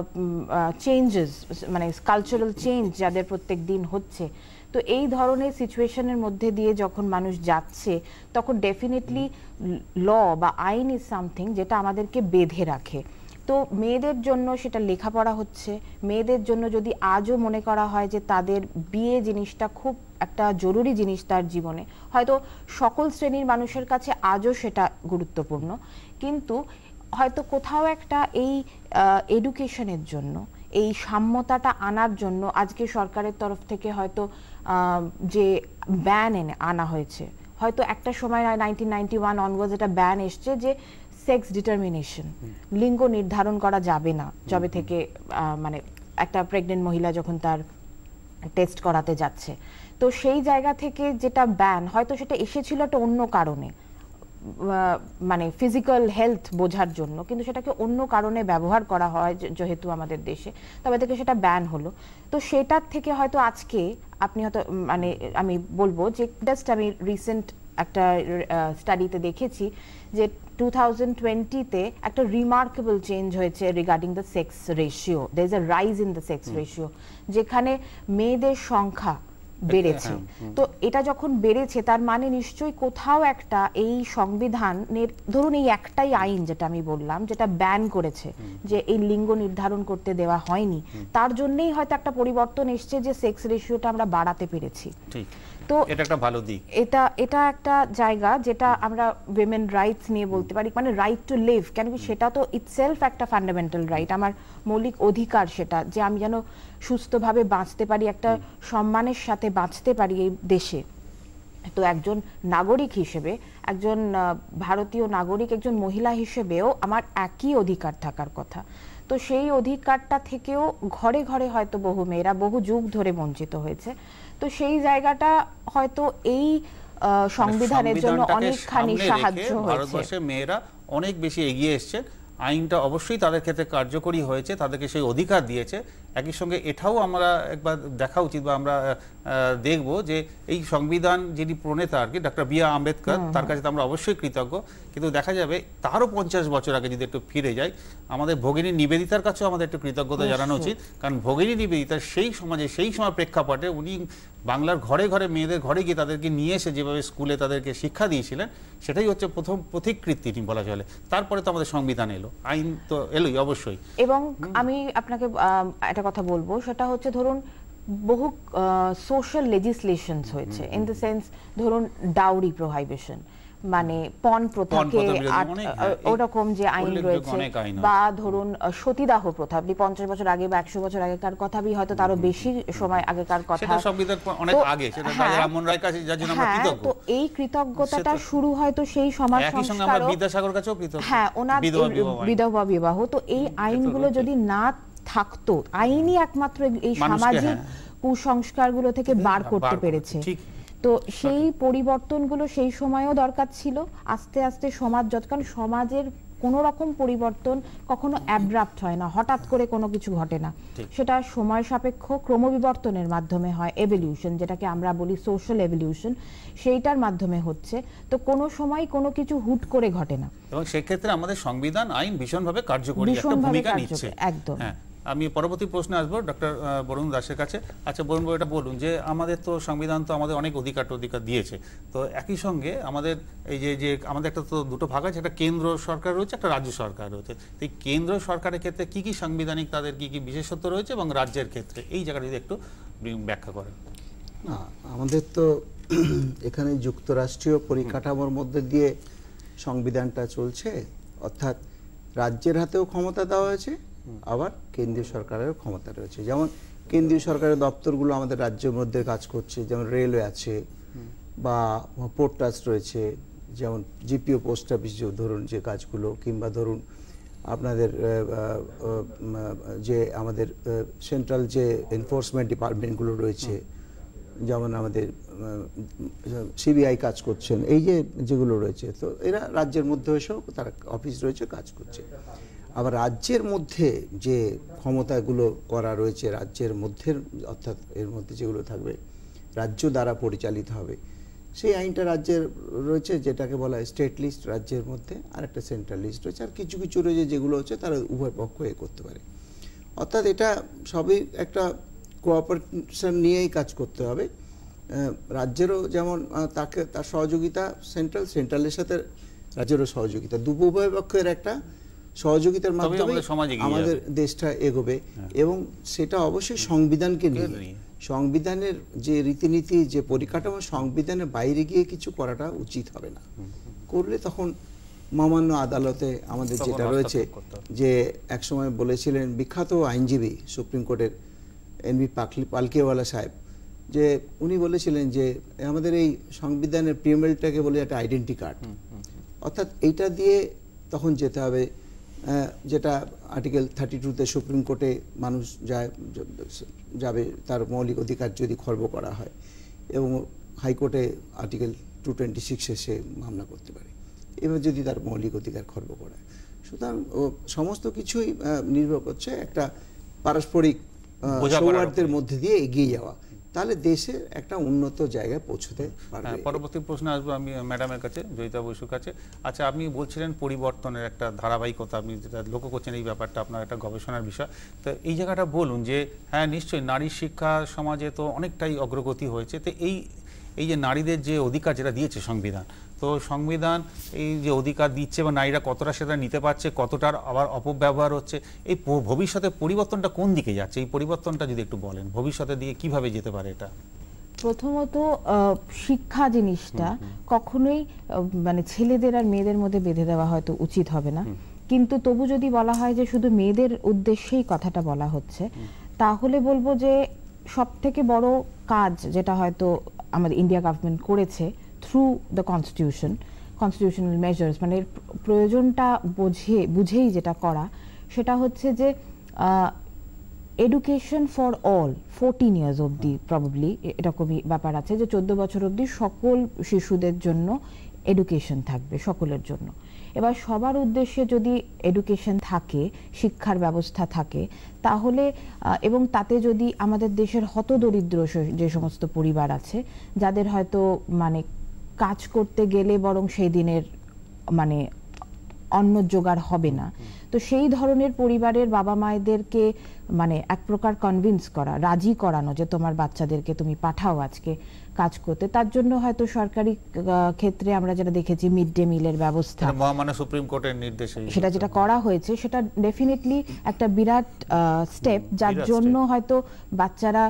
S: চেঞ্জেস, মানে কালচারাল চেঞ্জ যাদের প্রত্যেক দিন হচ্ছে, তো এই ধরনের সিচুয়েশনের মধ্যে দিয়ে যখন মানুষ যাচ্ছে, তখন ডেফিনেটলি ল বা আইন ইজ সামথিং যেটা আমাদেরকে বেঁধে রাখে। তো মেয়েদের জন্য সেটা লেখাপড়া হচ্ছে, মেয়েদের জন্য যদি আজও মনে করা হয় যে তাদের বিয়ে জিনিসটা খুব একটা জরুরি জিনিস তার জীবনে, হয়তো সকল শ্রেণীর মানুষের কাছে আজও সেটা গুরুত্বপূর্ণ, কিন্তু হয়তো কোথাও একটা এই এডুকেশনের জন্য, এই সাম্যতাটা আনার জন্য আজকে সরকারের তরফ থেকে হয়তো যে ব্যান আনা হয়েছে, হয়তো একটা সময় 1991 অনওয়ার্ডস এটা ব্যান এসছে যে সেক্স ডিটারমিনেশন, লিঙ্গ নির্ধারণ করা যাবে না যবে থেকে মানে একটা প্রেগনেন্ট মহিলা যখন তার টেস্ট করাতে যাচ্ছে। তো সেই জায়গা থেকে যেটা ব্যান, হয়তো সেটা এসেছিল একটা অন্য কারণে, মানে ফিজিক্যাল হেলথ বোঝার জন্য, কিন্তু সেটাকে অন্য কারণে ব্যবহার করা হয় যেহেতু আমাদের দেশে, তবে থেকে সেটা ব্যান হলো। তো সেটার থেকে হয়তো আজকে আপনি হয়তো, মানে আমি বলবো যে জাস্ট আমি রিসেন্ট একটা স্টাডিতে দেখেছি যে 2020-তে একটা রিমার্কেবল চেঞ্জ হয়েছে regarding the sex ratio. There is a rise in the sex ratio, যেখানে মেয়েদের সংখ্যা বেড়েছে। তো এটা যখন বেড়েছে, তার মানে নিশ্চয়ই কোথাও একটা এই সংবিধানের, ধরুন এই একটাই আইন যেটা আমি বললাম, যেটা ব্যান করেছে যে এই লিঙ্গ নির্ধারণ করতে দেওয়া হয়নি, তার জন্যই হয়তো একটা পরিবর্তন এসছে যে সেক্স রেশিওটা আমরা বাড়াতে পেরেছি।
Q: ঠিক, তো এটা একটা ভালো দিক।
S: এটা একটা জায়গা যেটা আমরা উইমেন রাইটস নিয়ে বলতে পারি, মানে রাইট টু লিভ, কেন কি সেটা তো ইটসেলফ একটা ফান্ডামেন্টাল রাইট, আমার মৌলিক অধিকার সেটা, যে আমি যেন সুস্থভাবে বাঁচতে পারি, একটা সম্মানের সাথে বাঁচতে পারি এই দেশে। তো একজন নাগরিক হিসেবে, একজন ভারতীয় নাগরিক, একজন মহিলা হিসেবেও আমার একই অধিকার থাকার কথা। তো সেই অধিকারটা থেকেও ঘরে ঘরে হয়তো বহু মেয়েরা বহু যুগ ধরে বঞ্চিত হয়েছে। তো সেই জায়গাটা হয়তো এই সংবিধানের জন্য অনেকখানি সাহায্য হয়েছে।
Q: ভারতবর্ষের মেয়েরা অনেক বেশি এগিয়ে এসছে, আইনটা অবশ্যই তাদের ক্ষেত্রে কার্যকরী হয়েছে, তাদেরকে সেই অধিকার দিয়েছে। একই সঙ্গে এটাও আমরা একবার দেখা উচিত, বা আমরা দেখব যে এই সংবিধান যিনি প্রণেতা আর কি, ডক্টর বি আর আম্বেদকর, তার কাছে তো আমরা অবশ্যই কৃতজ্ঞ, কিন্তু দেখা যাবে তারও 50 বছর আগে যদি একটু ফিরে যাই, আমাদের ভগিনী নিবেদিতার কাছেও আমাদের একটু কৃতজ্ঞতা জানানো উচিত। কারণ ভগিনী নিবেদিতা সেই সমাজে, সেই সময় প্রেক্ষাপটে উনি বাংলার ঘরে ঘরে মেয়েদের ঘরে গিয়ে তাদেরকে নিয়ে এসে যেভাবে স্কুলে তাদেরকে শিক্ষা দিয়েছিলেন, সেটাই হচ্ছে প্রথম পথিকৃৎ বলা চলে। তারপরে তো আমাদের সংবিধান এলো, আইন তো এলোই অবশ্যই।
S: এবং আমি আপনাকে একটা কথা বলবো, সেটা হচ্ছে ধরুন বহু সোশ্যাল লেজিসলেশনস হয়েছে, ইন দ্য সেন্স ধরুন ডাউরি প্রোহাইবিশন, মানে পণ প্রথাকে ওরকম যে আইন রয়েছে, বা ধরুন সতীদাহ প্রথা, আপনি 50 বছর আগে বা 100 বছর আগেকার কথা বি হয়তো তারও বেশি সময় আগেকার কথা,
Q: সেটা সংবিধান অনেক আগে, সেটা রাজা রামমোহন রায়ের কাছে যার জন্য আমরা কৃতজ্ঞ।
S: তো এই কৃতজ্ঞতাটা শুরু হয়তো সেই সমাজ সংস্কার,
Q: আমরা বিদ্যাসাগর কাছেও কৃতজ্ঞ,
S: হ্যাঁ, ওনার বিধবা বিবাহ। তো এই আইনগুলো যদি না থাকতো, আইনই একমাত্র এই সামাজিক কুসংস্কারগুলো থেকে বার করতে পেরেছে। তো সেই পরিবর্তনগুলো সেই সময়ও দরকার ছিল। আস্তে আস্তে সমাজ কারণ সমাজের কোনো রকম পরিবর্তন কখনো অ্যাব্রাপ্ট হয় না, হঠাৎ করে কোনো কিছু ঘটে না, সেটা সময় সাপেক্ষ ক্রমবিবর্তনের মাধ্যমে হয়, এভলিউশন যেটাকে আমরা বলি সোশ্যাল এভলিউশন, সেইটার মাধ্যমে হচ্ছে। তো কোনো সময় কোনো কিছু হুট করে ঘটে না,
Q: এবং সেক্ষেত্রে আমাদের সংবিধান আইন ভীষণভাবে কার্যকরী একটা ভূমিকা নিচ্ছে।
S: একদম।
Q: আমি পরবর্তী প্রশ্নে আসবো ডক্টর বরুণ দাসের কাছে। আচ্ছা বরুণ, এটা বলুন যে আমাদের তো সংবিধান তো আমাদের অনেক অধিকার দিয়েছে, তো একই সঙ্গে আমাদের এই যে আমাদের একটা তো দুটো ভাগ আছে, একটা কেন্দ্র সরকার রয়েছে, একটা রাজ্য সরকার রয়েছে। এই কেন্দ্র সরকারের ক্ষেত্রে কি কি সাংবিধানিক তাদের কি কি বিশেষত্ব রয়েছে, এবং রাজ্যের ক্ষেত্রে এই জায়গাটা যদি একটু ব্যাখ্যা করেন।
R: না, আমাদের তো এখানে যুক্তরাষ্ট্রীয় পরিকাঠামোর মধ্যে দিয়ে সংবিধানটা চলছে, অর্থাৎ রাজ্যের হাতেও ক্ষমতা দেওয়া হয়েছে, আবার কেন্দ্রীয় সরকারের ক্ষমতা রয়েছে। যেমন কেন্দ্রীয় সরকারের দপ্তরগুলো আমাদের রাজ্যের মধ্যে কাজ করছে, যেমন রেলওয়ে আছে বা পোর্ট ট্রাস্ট রয়েছে, যেমন জিপিও পোস্ট অফিস ধরুন যে কাজগুলো, কিংবা ধরুন আপনাদের যে আমাদের সেন্ট্রাল যে এনফোর্সমেন্ট ডিপার্টমেন্টগুলো রয়েছে, যেমন আমাদের সিবিআই কাজ করছেন, এই যেগুলো রয়েছে, তো এরা রাজ্যের মধ্যে এসেও তারা অফিস রয়েছে, কাজ করছে। আবার রাজ্যের মধ্যে যে ক্ষমতাগুলো করা রয়েছে রাজ্যের মধ্যে, অর্থাৎ এর মধ্যে যেগুলো থাকবে রাজ্য দ্বারা পরিচালিত হবে, সেই আইনটা রাজ্যের রয়েছে, যেটাকে বলা হয় স্টেট লিস্ট রাজ্যের মধ্যে, আর একটা সেন্ট্রাল লিস্ট রয়েছে, আর কিছু কিছু রয়েছে যেগুলো হচ্ছে তারা উভয় পক্ষ করতে পারে। অর্থাৎ এটা সবই একটা কোঅপারেশন নিয়েই কাজ করতে হবে। রাজ্যেরও যেমন তার সহযোগিতা সেন্ট্রালের সাথে রাজ্যেরও সহযোগিতা, উভয় পক্ষের একটা সহযোগিতার মাধ্যমে আমাদের দেশটা এগোবে। এবং সেটা অবশ্যই সংবিধানকে নিয়ে, সংবিধানের যে রীতিনীতি যে পরিকাঠামো, সংবিধানের বাইরে গিয়ে কিছু করাটা উচিত হবে না। করলে তখন মহামান্য আদালতে আমাদের যেটা রয়েছে, যে একসময় বলেছিলেন বিখ্যাত আইনজীবী সুপ্রিম কোর্টের এনবি পালকিওয়ালা সাহেব, যে উনি বলেছিলেন যে আমাদের এই সংবিধানের প্রিএমবেলটাকে বলে একটা আইডেন্টি কার্ড, অর্থাৎ এইটা দিয়ে তখন যেতে হবে, যেটা আর্টিকেল 32-তে সুপ্রিম কোর্টে মানুষ যাবে তার মৌলিক অধিকার যদি খর্ব করা হয়, এবং হাইকোর্টে আর্টিকেল 226-এ সে মামলা করতে পারে, এবার যদি তার মৌলিক অধিকার খর্ব করা হয়। সুতরাং সমস্ত কিছুই নির্ভর করছে একটা পারস্পরিক সৌহার্দ্যের মধ্যে দিয়ে এগিয়ে যাওয়া, তাহলে দেশে একটা উন্নত জায়গায় পৌঁছতে পারবে।
Q: পরবর্তী প্রশ্ন আসবো আমি ম্যাডামের কাছে, জয়িতা বসুর কাছে। আচ্ছা, আপনি বলছিলেন পরিবর্তনের একটা ধারাবাহিকতা, আপনি যেটা লক্ষ্য করছেন এই ব্যাপারটা আপনার একটা গবেষণার বিষয়, তো এই জায়গাটা বলুন যে হ্যাঁ নিশ্চয়ই নারী শিক্ষা সমাজে তো অনেকটাই অগ্রগতি হয়েছে, তো এই যে নারীদের যে অধিকার যেটা দিয়েছে সংবিধান, তো সংবিধান এই যে অধিকার দিচ্ছে বা নারীরা কতটা সেটা নিতে পারছে, কতটার আবার অপব্যবহার হচ্ছে, এই ভবিষ্যতে পরিবর্তনটা কোন দিকে যাচ্ছে, এই পরিবর্তনটা যদি একটু বলেন, ভবিষ্যতের দিকে কিভাবে যেতে পারে এটা?
S: প্রথমত শিক্ষা জিনিসটা কখনোই মানে ছেলেদের আর মেয়েদের মধ্যে বেঁধে দেওয়া হয়তো উচিত হবে না, কিন্তু তবু যদি বলা হয় যে শুধু মেয়েদের উদ্দেশ্যেই কথাটা বলা হচ্ছে, তাহলে বলবো যে সব থেকে বড় কাজ যেটা হয়তো আমাদের ইন্ডিয়া গভর্নমেন্ট করেছে থ্রু দ্য কনস্টিটিউশনাল মেজার্স, মানে প্রয়োজনটা বুঝেই যেটা করা, সেটা হচ্ছে যে এডুকেশন ফর অল 14 ইয়ার্স অবধি, প্রবাবলি এরকমই ব্যাপার আছে যে 14 বছর অবধি সকল শিশুদের জন্য এডুকেশন থাকবে, সকলের জন্য। এবার সবার উদ্দেশ্যে যদি এডুকেশন থাকে, শিক্ষার ব্যবস্থা থাকে, তাহলে এবং তাতে যদি আমাদের দেশের হতদরিদ্র যে সমস্ত পরিবার আছে, যাদের হয়তো মানে কাজ করতে গেলে বরং সেই দিনের মানে অন্ন জোগাড় হবে না, তো সেই ধরনের পরিবারের বাবা মায়েদেরকে মানে এক প্রকার কনভিন্স করা, রাজি করানো যে তোমার বাচ্চাদেরকে তুমি পাঠাও আজকে কাজ করতে। তার জন্য হয়তো সরকারি ক্ষেত্রে আমরা যেটা দেখেছি মিড ডে মিলের ব্যবস্থা,
Q: মানে সুপ্রিম কোর্টের নির্দেশে
S: সেটা যেটা করা হয়েছে, সেটা ডেফিনেটলি একটা বিরাট স্টেপ, যার জন্য হয়তো বাচ্চারা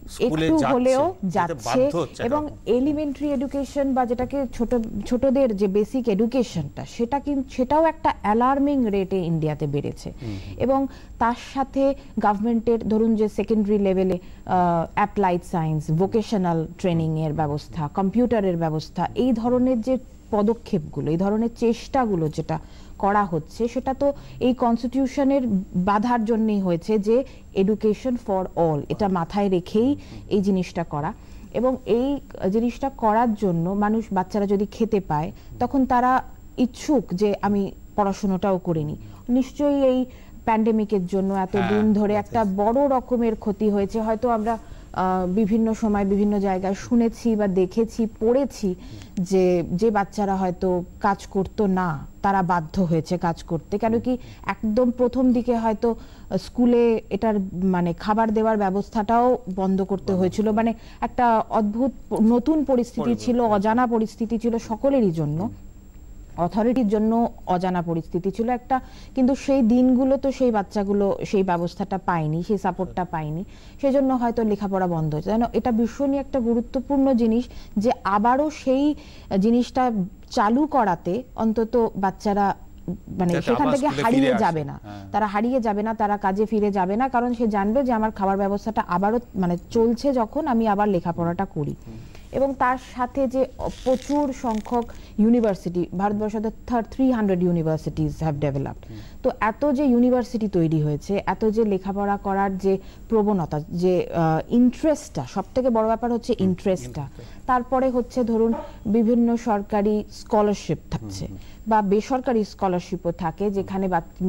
Q: স্কুলে
S: একটু
Q: যাচ্ছে,
S: হলেও
Q: যেতে
S: যাচ্ছে
Q: বাধ্য হচ্ছে
S: এবং
Q: এখন।
S: এলিমেন্টারি এডুকেশন বা যেটাকে ছোটদের যে বেসিক এডুকেশনটা সেটাও একটা অ্যালার্মিং রেটে ইন্ডিয়াতে বেড়েছে। এবং তার সাথে গভর্নমেন্টের ধরুন যে সেকেন্ডারি লেভেলে অ্যাপ্লাইড সায়েন্স, ভোকেশনাল ট্রেনিং এর ব্যবস্থা, কম্পিউটারের ব্যবস্থা, এই ধরনের যে পদক্ষেপগুলো, এই ধরনের চেষ্টাগুলো যেটা করা হচ্ছে, সেটা তো এই কনস্টিটিউশনের বাধার জন্যই হয়েছে যে এডুকেশন ফর অল, এটা মাথায় রেখেই এই জিনিসটা করা। এবং এই জিনিসটা করার জন্য বাচ্চারা যদি খেতে পায় তখন তারা ইচ্ছুক যে আমি পড়াশোনাটাও করে নিই। নিশ্চয়ই এই প্যান্ডেমিকের জন্য এতদিন ধরে একটা বড় রকমের ক্ষতি হয়েছে। হয়তো আমরা বিভিন্ন সময় বিভিন্ন জায়গায় শুনেছি বা দেখেছি, পড়েছি যে বাচ্চারা হয়তো কাজ করতো না, তারা বাধ্য হয়েছে কাজ করতে। কেন কি একদম প্রথম দিকে হয়তো স্কুলে এটার মানে খাবার দেওয়ার ব্যবস্থাটাও বন্ধ করতে হয়েছিল। মানে একটা অদ্ভুত নতুন পরিস্থিতি ছিল, অজানা পরিস্থিতি ছিল সকলেরই জন্য, অথরিটির জন্য অজানা পরিস্থিতি ছিল একটা। কিন্তু সেই দিনগুলো তো সেই বাচ্চাগুলো সেই ব্যবস্থাটা পায়নি, সেই সাপোর্টটা পায়নি, সেজন্য হয়তো লেখাপড়া বন্ধ হয়েছে। যেন এটা ভীষণই একটা গুরুত্বপূর্ণ জিনিস যে আবারও সেই জিনিসটা চালু করাতে অন্তত বাচ্চারা মানে সেখান থেকে হারিয়ে যাবে না, তারা হারিয়ে যাবে না, তারা কাজে ফিরে যাবে না, কারণ সে জানবে যে আমার খাবার ব্যবস্থাটা আবারও মানে চলছে, যখন আমি আবার লেখাপড়াটা করি। এবং তার সাথে যে প্রচুর সংখ্যক ইউনিভার্সিটি, ভারতবর্ষে 300 ইউনিভার্সিটিজ হ্যাভ ডেভেলপড। তো এত যে ইউনিভার্সিটি তৈরি হয়েছে, এত যে লেখাপড়া করার যে প্রবণতা, যে ইন্টারেস্টটা, সব থেকে বড় ব্যাপার হচ্ছে ইন্টারেস্টটা। তারপরে হচ্ছে ধরুন বিভিন্ন সরকারি স্কলারশিপ থাকছে বা বেসরকারি স্কলারশিপও থাকে, যেখানে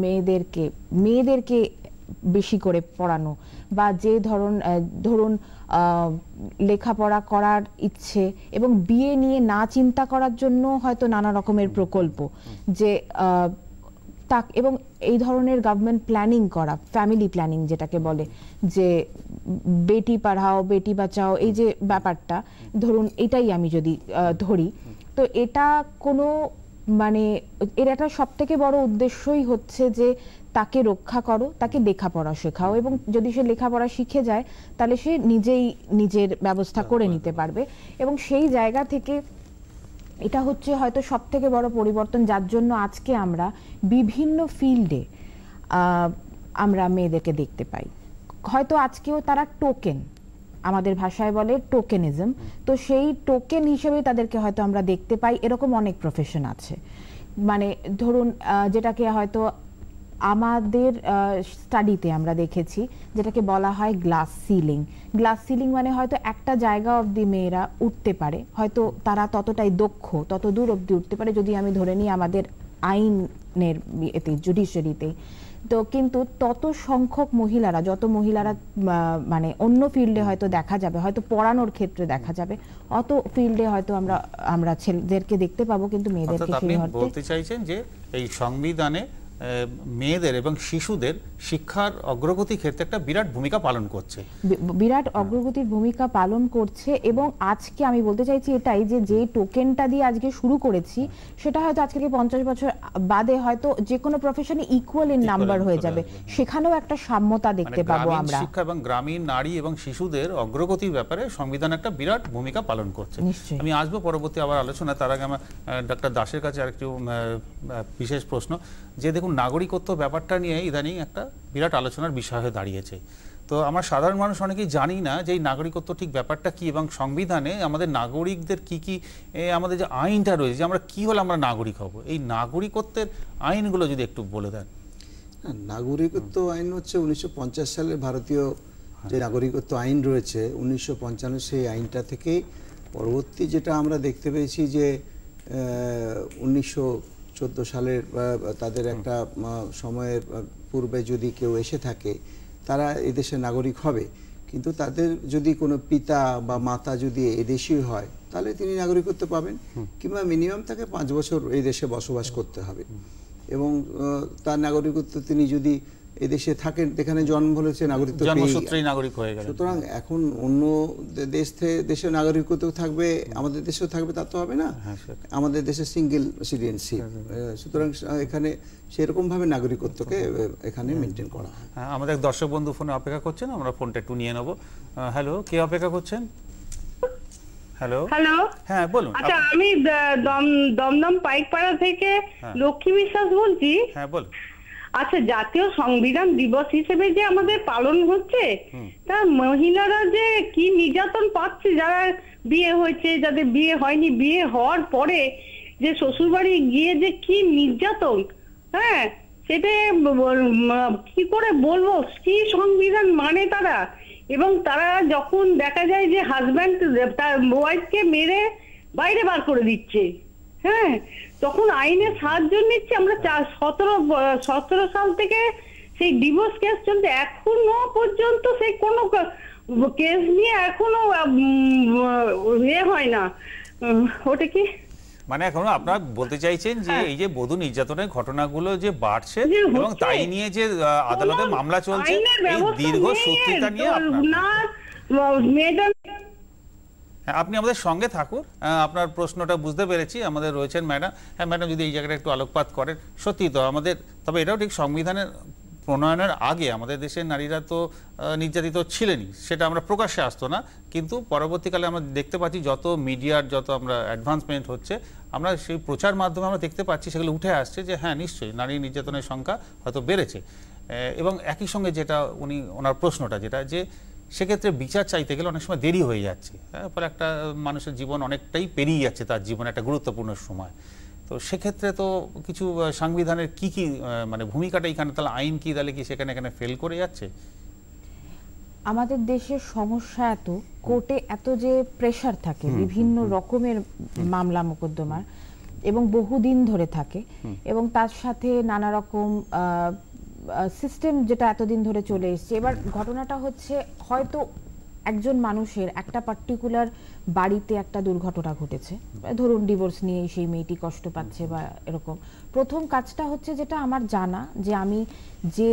S: মেয়েদেরকে বেশি করে পড়ানো, বা যে ধরুন লেখাপড়া করার ইচ্ছে এবং বিয়ে নিয়ে না চিন্তা করার জন্য হয়তো নানা রকমের প্রকল্প, যে এবং এই ধরনের গভর্নমেন্ট প্ল্যানিং করা, ফ্যামিলি প্ল্যানিং যেটাকে বলে, যে বেটি পড়াও বেটি বাঁচাও, এই যে ব্যাপারটা, ধরুন এটাই আমি যদি ধরি, তো এটা কোনো মানে এর একটা সব থেকে বড় উদ্দেশ্যই হচ্ছে যে তাকে রক্ষা করো, তাকে লেখাপড়া শেখাও, এবং যদি সে লেখাপড়া শিখে যায় তাহলে সে নিজেই নিজের ব্যবস্থা করে নিতে পারবে। এবং সেই জায়গা থেকে এটা হচ্ছে হয়তো সব থেকে বড় পরিবর্তন, যার জন্য আজকে আমরা বিভিন্ন ফিল্ডে আমরা মেয়েদেরকে দেখতে পাই। হয়তো আজকেও তারা টোকেন, আমাদের ভাষায় বলে টোকেনিজম, তো সেই টোকেন হিসেবে তাদেরকে হয়তো আমরা দেখতে পাই। এরকম অনেক প্রফেশন আছে, মানে ধরুন যেটাকে হয়তো আমাদের স্টাডিতে আমরা দেখেছি, যেটাকে বলা হয় গ্লাস সিলিং। গ্লাস সিলিং মানে হয়তো একটা জায়গা অবধি মেয়েরা উঠতে পারে, হয়তো তারা ততটাই দক্ষ, তত দূর অবধি উঠতে পারে যদি আমি ধরে নিই আমাদের আইনের এতে, জুডিশিয়ারিতে। তো কিন্তু তত সংখ্যক মহিলারা, যত মহিলারা মানে অন্য ফিল্ডে হয়তো দেখা যাবে, হয়তো পড়ানোর ক্ষেত্রে দেখা যাবে, অত ফিল্ডে হয়তো আমরা ছেলেদেরকে দেখতে পাবো, কিন্তু মেয়েদেরকে সেই
Q: আপনি বলতে চাইছেন যে এই সংবিধানে মেয়েদের এবং শিশুদের শিক্ষার অগ্রগতি ক্ষেত্রে একটা বিরাট ভূমিকা পালন করছে,
S: বিরাট অগ্রগতির ভূমিকা পালন করছে। এবং আজকে আমি বলতে চাইছি এটাই, যে টোকেনটা দিয়ে আজকে শুরু করেছি, সেটা হয়তো আজকে 50 বছর বাদে হয়তো যে কোনো প্রফেশনে ইকুয়াল ইন নাম্বার হয়ে যাবে, সেখানেও একটা সাম্যতা দেখতে পাবো আমরা।
Q: শিক্ষা এবং গ্রামীণ নারী এবং শিশুদের অগ্রগতির ব্যাপারে সংবিধান একটা বিরাট ভূমিকা পালন করছে। আমি আসবো পরবর্তী আবার আলোচনা, তার আগে আমার ডক্টর দাসের কাছে আরেকটু বিশেষ প্রশ্ন, যে দেখুন নাগরিকত্ব ব্যাপারটা নিয়ে ইদানিং একটা বিরাট আলোচনার বিষয় হয়ে দাঁড়িয়েছে। তো আমার সাধারণ মানুষ অনেকেই জানি না যে এই নাগরিকত্ব ঠিক ব্যাপারটা কি, এবং সংবিধানে আমাদের নাগরিকদের কি কি, আমাদের যে আইনটা রয়েছে, যে আমরা কি হলে আমরা নাগরিক হব, এই নাগরিকত্বের আইনগুলো যদি একটু বলে দেন।
R: নাগরিকত্ব আইন হচ্ছে 1950 সালের ভারতীয় যে নাগরিকত্ব আইন রয়েছে, 1955 সেই আইনটা থেকে পরবর্তী যেটা আমরা দেখতে পেয়েছি যে 1914 সালের তাদের একটা সময়ের পূর্বে যদি কেউ এসে থাকে, তারা এদেশের নাগরিক হবে, কিন্তু তাদের যদি কোনো পিতা বা মাতা যদি এদেশীয় হয় তাহলে তিনি নাগরিকত্ব পাবেন, কিংবা মিনিমাম তাকে 5 বছর এই দেশে বসবাস করতে হবে। এবং তার নাগরিকত্ব তিনি যদি এদেশে থাকেন, এখানে জন্ম হয়েছে, নাগরিকত্ব
Q: জন্মসূত্রেই নাগরিক হয়ে গেলেন।
R: সুতরাং এখন অন্য দেশের নাগরিকত্ব থাকবে, আমাদের দেশেও থাকবে, তা তো হবে না। আমাদের দেশে সিঙ্গেল সিটিজেনশিপ, সুতরাং এখানে সেরকম ভাবে নাগরিকত্বকে এখানে মেনটেন করা হয়।
Q: আমাদের দর্শক বন্ধু ফোনে অপেক্ষা করছেন, আমরা ফোনটা একটু নিয়ে নেব। হ্যালো, কে অপেক্ষা করছেন? হ্যালো
P: হ্যালো,
Q: হ্যাঁ বলুন।
P: আচ্ছা, আমি দমদম পাইকপাড়া থেকে লক্ষ্মী বিশ্বাস বলছি।
Q: হ্যাঁ বলুন।
P: আচ্ছা, জাতীয় সংবিধান দিবস হিসেবে যে আমাদের পালন হচ্ছে, তা মহিলারা যে কি নির্যাতন পাচ্ছে, যারা বিয়ে হয়েছে, যাদের বিয়ে হয়নি, বিয়ে হওয়ার পরে যে শ্বশুরবাড়ি গিয়ে যে কি নির্যাতন, হ্যাঁ, সেটা কি করে বলবো, কি সংবিধান মানে তারা। এবং তারা যখন দেখা যায় যে হাজব্যান্ড তার ওয়াইফকে মেরে বাইরে বার করে দিচ্ছে, হ্যাঁ, তখন আইনের সাহায্য নিচ্ছে। আমরা 17 সাল থেকে সেই ডিভোর্স কেস চলছে, এখনো পর্যন্ত সেই কোনো কেস নিয়ে এখনো হয় না। ওটা কি
Q: মানে এখনো আপনারা বলতে চাইছেন যে এই যে বধূ নির্যাতনের ঘটনাগুলো যে বাড়ছে এবং তাই নিয়ে যে আদালতে মামলা চলছে, এই দীর্ঘ সূত্রটা নিয়ে আপনি আমাদের সঙ্গে থাকুন। আপনার প্রশ্নটা বুঝতে পেরেছি। আমাদের রয়েছেন ম্যাডাম। হ্যাঁ ম্যাডাম, যদি এই জায়গাটা একটু আলোকপাত করেন। সত্যি তো আমাদের, তবে এটাও ঠিক, সংবিধানের প্রণয়নের আগে আমাদের দেশের নারীরা তো নির্যাতিত ছিলেনই, সেটা আমরা প্রকাশ্যে আসতো না, কিন্তু পরবর্তীকালে আমরা দেখতে পাচ্ছি যত মিডিয়ার যত আমরা অ্যাডভান্সমেন্ট হচ্ছে, আমরা সেই প্রচার মাধ্যমে আমরা দেখতে পাচ্ছি সেগুলো উঠে আসছে যে হ্যাঁ নিশ্চয়ই নারী নির্যাতনের সংখ্যা হয়তো বেড়েছে। এবং একই সঙ্গে যেটা ওনার প্রশ্নটা যেটা, যে সেক্ষেত্রে বিচার চাইতে গেলে অনেক সময় দেরি হয়ে যাচ্ছে, ফলে একটা মানুষের জীবন অনেকটাই পেরিয়ে যাচ্ছে, তার জীবনে একটা গুরুত্বপূর্ণ সময়। তো সেক্ষেত্রে তো কিছু সংবিধানের কি কি মানে ভূমিকাটা এখানে, তাহলে আইন কি, তাহলে কি সেখানে এখানে ফেল করে যাচ্ছে?
S: আমাদের দেশের সমস্যা এত, কোর্টে এত যে প্রেসার থাকে বিভিন্ন রকমের মামলা মোকদ্দমার, এবং বহুদিন ধরে থাকে, এবং তার সাথে নানা রকম সিস্টেম যেটা এতদিন ধরে চলে এসছে। এবার ঘটনাটা হচ্ছে, হয়তো একজন মানুষের একটা পার্টিকুলার বাড়িতে একটা দুর্ঘটনা ঘটেছে, ধরুন ডিভোর্স নিয়ে সেই মেয়েটি কষ্ট পাচ্ছে বা এরকম। প্রথম কাজটা হচ্ছে যেটা আমার জানা, যে আমি যে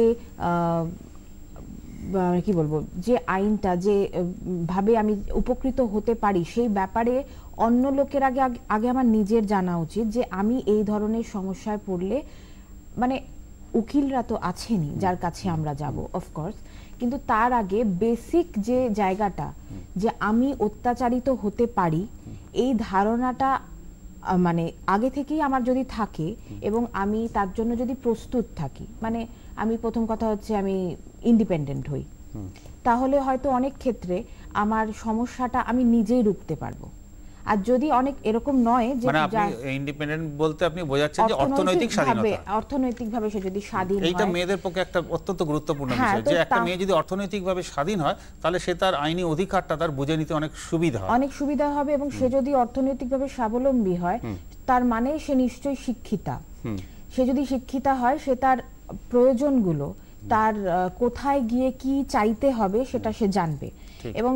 S: কি বলবো, যে আইনটা যে ভাবে আমি উপকৃত হতে পারি, সেই ব্যাপারে অন্য লোকের আগে আমার নিজের জানা উচিত, যে আমি এই ধরনের সমস্যায় পড়লে, মানে উকিলরা তো আছেনই যার কাছে আমরা যাব অফকোর্স, কিন্তু তার আগে বেসিক যে জায়গাটা, যে আমি অত্যাচারিত হতে পারি, এই ধারণাটা মানে আগে থেকেই আমার যদি থাকে, এবং আমি তার জন্য যদি প্রস্তুত থাকি, মানে আমি প্রথম কথা হচ্ছে আমি ইন্ডিপেন্ডেন্ট হই, তাহলে হয়তো অনেক ক্ষেত্রে আমার সমস্যাটা আমি নিজেই রুখতে পারবো। আর যদি অনেক এরকম নয় যে
Q: মানে আপনি ইন্ডিপেন্ডেন্ট বলতে আপনি বোঝাচ্ছেন যে
S: অর্থনৈতিকভাবে সে যদি স্বাধীন হয়,
Q: এইটা মেয়েদের পক্ষে একটা অত্যন্ত গুরুত্বপূর্ণ বিষয়, যে একটা মেয়ে যদি অর্থনৈতিকভাবে স্বাধীন হয়, তাহলে সে তার আইনি অধিকারটা তার বুঝে নিতে অনেক সুবিধা হবে, এবং সে যদি অর্থনৈতিকভাবে স্বাবলম্বী হয়, তার মানে সে নিশ্চয়ই শিক্ষিতা। সে যদি শিক্ষিতা হয়, সে তার প্রয়োজনগুলো, তার কোথায় গিয়ে কি চাইতে হবে সেটা সে জানবে, এবং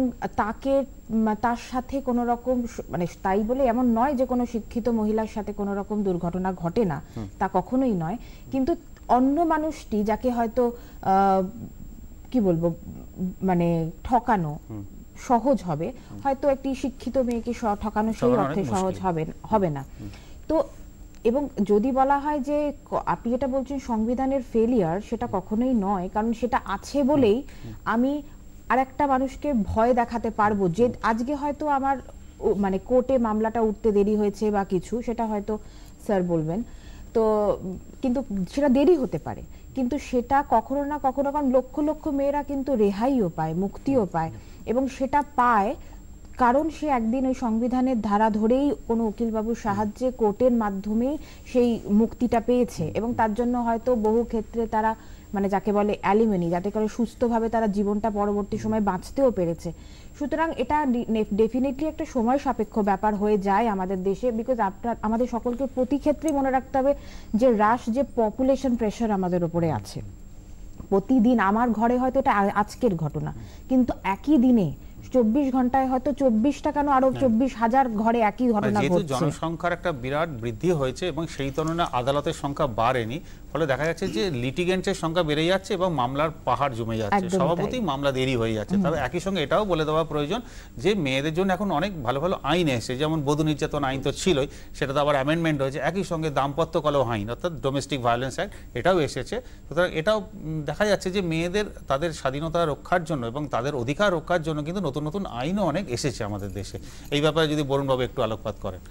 Q: তার সাথে কোনো রকম, মানে তাই বলে এমন নয় যে কোনো শিক্ষিত মহিলার সাথে কোনো রকম দুর্ঘটনা ঘটে না, তা কখনোই নয়, কিন্তু অন্য মানুষটি যাকে হয়তো কি বলবো, মানে ঠকানো সহজ হবে, হয়তো একটি শিক্ষিত মেয়েকে ঠকানো সেই অর্থে সহজ হবে না। তো এবং যদি বলা হয় যে আপনি যেটা বলছেন সংবিধানের ফেলিয়ার, সেটা কখনোই নয়, কারণ সেটা আছে বলেই আমি আরেকটা মানুষকে ভয় দেখাতে পারবো, যে আজকে হয়তো আমার মানে কোর্টে মামলাটা উঠতে দেরি হয়েছে বা কিছু, সেটা হয়তো স্যার বলবেন, তো কিন্তু সেটা দেরি হতে পারে, কিন্তু সেটা কখনো না কখনো, কারণ লক্ষ লক্ষ মেয়েরা কিন্তু রেহাইও পায়, মুক্তিও পায়, এবং সেটা পায় কারণ সে একদিন ওই সংবিধানের ধারা ধরেই কোনো উকিলবাবুর সাহায্যে কোর্টের মাধ্যমেই সেই মুক্তিটা পেয়েছে, এবং তার জন্য হয়তো বহু ক্ষেত্রে তারা, মানে যাকে বলে অ্যালিমনি, যাতে করে সুস্থভাবে তারা জীবনটা পরবর্তী সময় বাঁচতেও পেরেছে। সুতরাং এটা ডেফিনেটলি একটা সময় সাপেক্ষ ব্যাপার হয়ে যায় আমাদের দেশে, বিকজ আমাদের সকলকে প্রতি ক্ষেত্রে মনে রাখতে হবে যে যে পপুলেশন প্রেশার আমাদের উপরে আছে প্রতিদিন। আমার ঘরে হয়তো এটা আজকের ঘটনা, কিন্তু একই দিনে 24 ঘন্টায় হয়তো 24টা কেন আরো 24,000 ঘরে একই ঘটনা ঘটছে। জনসংখ্যার একটা বিরাট বৃদ্ধি হয়েছে এবং সেই তুলনায় আদালতের সংখ্যা বাড়েনি, ফলে দেখা যাচ্ছে যে লিটিগেন্টসের সংখ্যা বেড়ে যাচ্ছে এবং মামলার পাহাড় জমে যাচ্ছে, স্বভাবতই মামলা দেরি হয়ে যাচ্ছে। তবে একই সঙ্গে এটাও বলে দেওয়া প্রয়োজন যে মেয়েদের জন্য এখন অনেক ভালো ভালো আইন এসেছে, যেমন বধূ নির্যাতন আইন তো ছিলই, সেটা তো আবার অ্যামেন্ডমেন্ট হয়েছে। একই সঙ্গে দাম্পত্য কলহ আইন অর্থাৎ ডোমেস্টিক ভায়োলেন্স অ্যাক্ট এটাও এসেছে। সুতরাং এটাও দেখা যাচ্ছে যে মেয়েদের তাদের স্বাধীনতা রক্ষার জন্য এবং তাদের অধিকার রক্ষার জন্য কিন্তু নতুন নতুন আইনও অনেক এসেছে আমাদের দেশে। এই ব্যাপারে যদি বরুণবাবু একটু আলোকপাত করেন।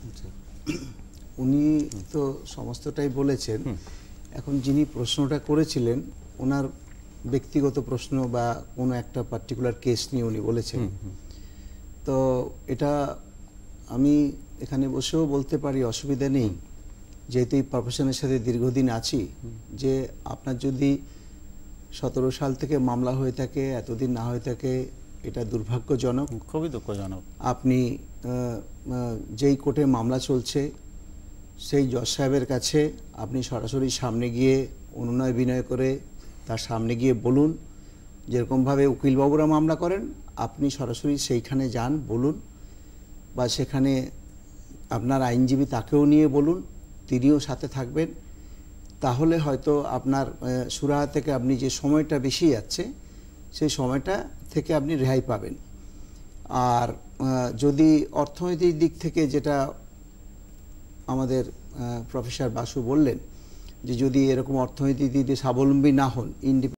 R: উনি তো সমস্তটাই বলেছেন। এখন যিনি প্রশ্নটা করেছিলেন ওনার ব্যক্তিগত প্রশ্ন বা কোনো একটা পার্টিকুলার কেস নিয়ে উনি বলেছেন, তো এটা আমি এখানে বসেও বলতে পারি, অসুবিধা নেই, যেহেতু এই প্রফেশনের সাথে দীর্ঘদিন আছি, যে আপনার যদি 17 সাল থেকে মামলা হয়ে থাকে, এতদিন না হয়ে থাকে, এটা দুর্ভাগ্যজনক,
Q: খুবই দুঃখজনক।
R: আপনি যেই কোর্টে মামলা চলছে সেই জজ সাহেবের কাছে আপনি সরাসরি সামনে গিয়ে অনুনয় বিনয় করে তার সামনে গিয়ে বলুন, যেরকমভাবে উকিলবাবুরা মামলা করেন আপনি সরাসরি সেইখানে যান, বলুন, বা সেখানে আপনার আইনজীবী তাকেও নিয়ে বলুন, তিনিও সাথে থাকবেন। তাহলে হয়তো আপনার সুরাহা থেকে আপনি যে সময়টা বেশি যাচ্ছে সেই সময়টা থেকে আপনি রেহাই পাবেন। আর যদি অর্থনৈতিক দিক থেকে, যেটা আমাদের প্রফেসর বাসু বললেন, যে যদি এরকম অর্থনৈতিক দিক দিয়ে স্বাবলম্বী না হন,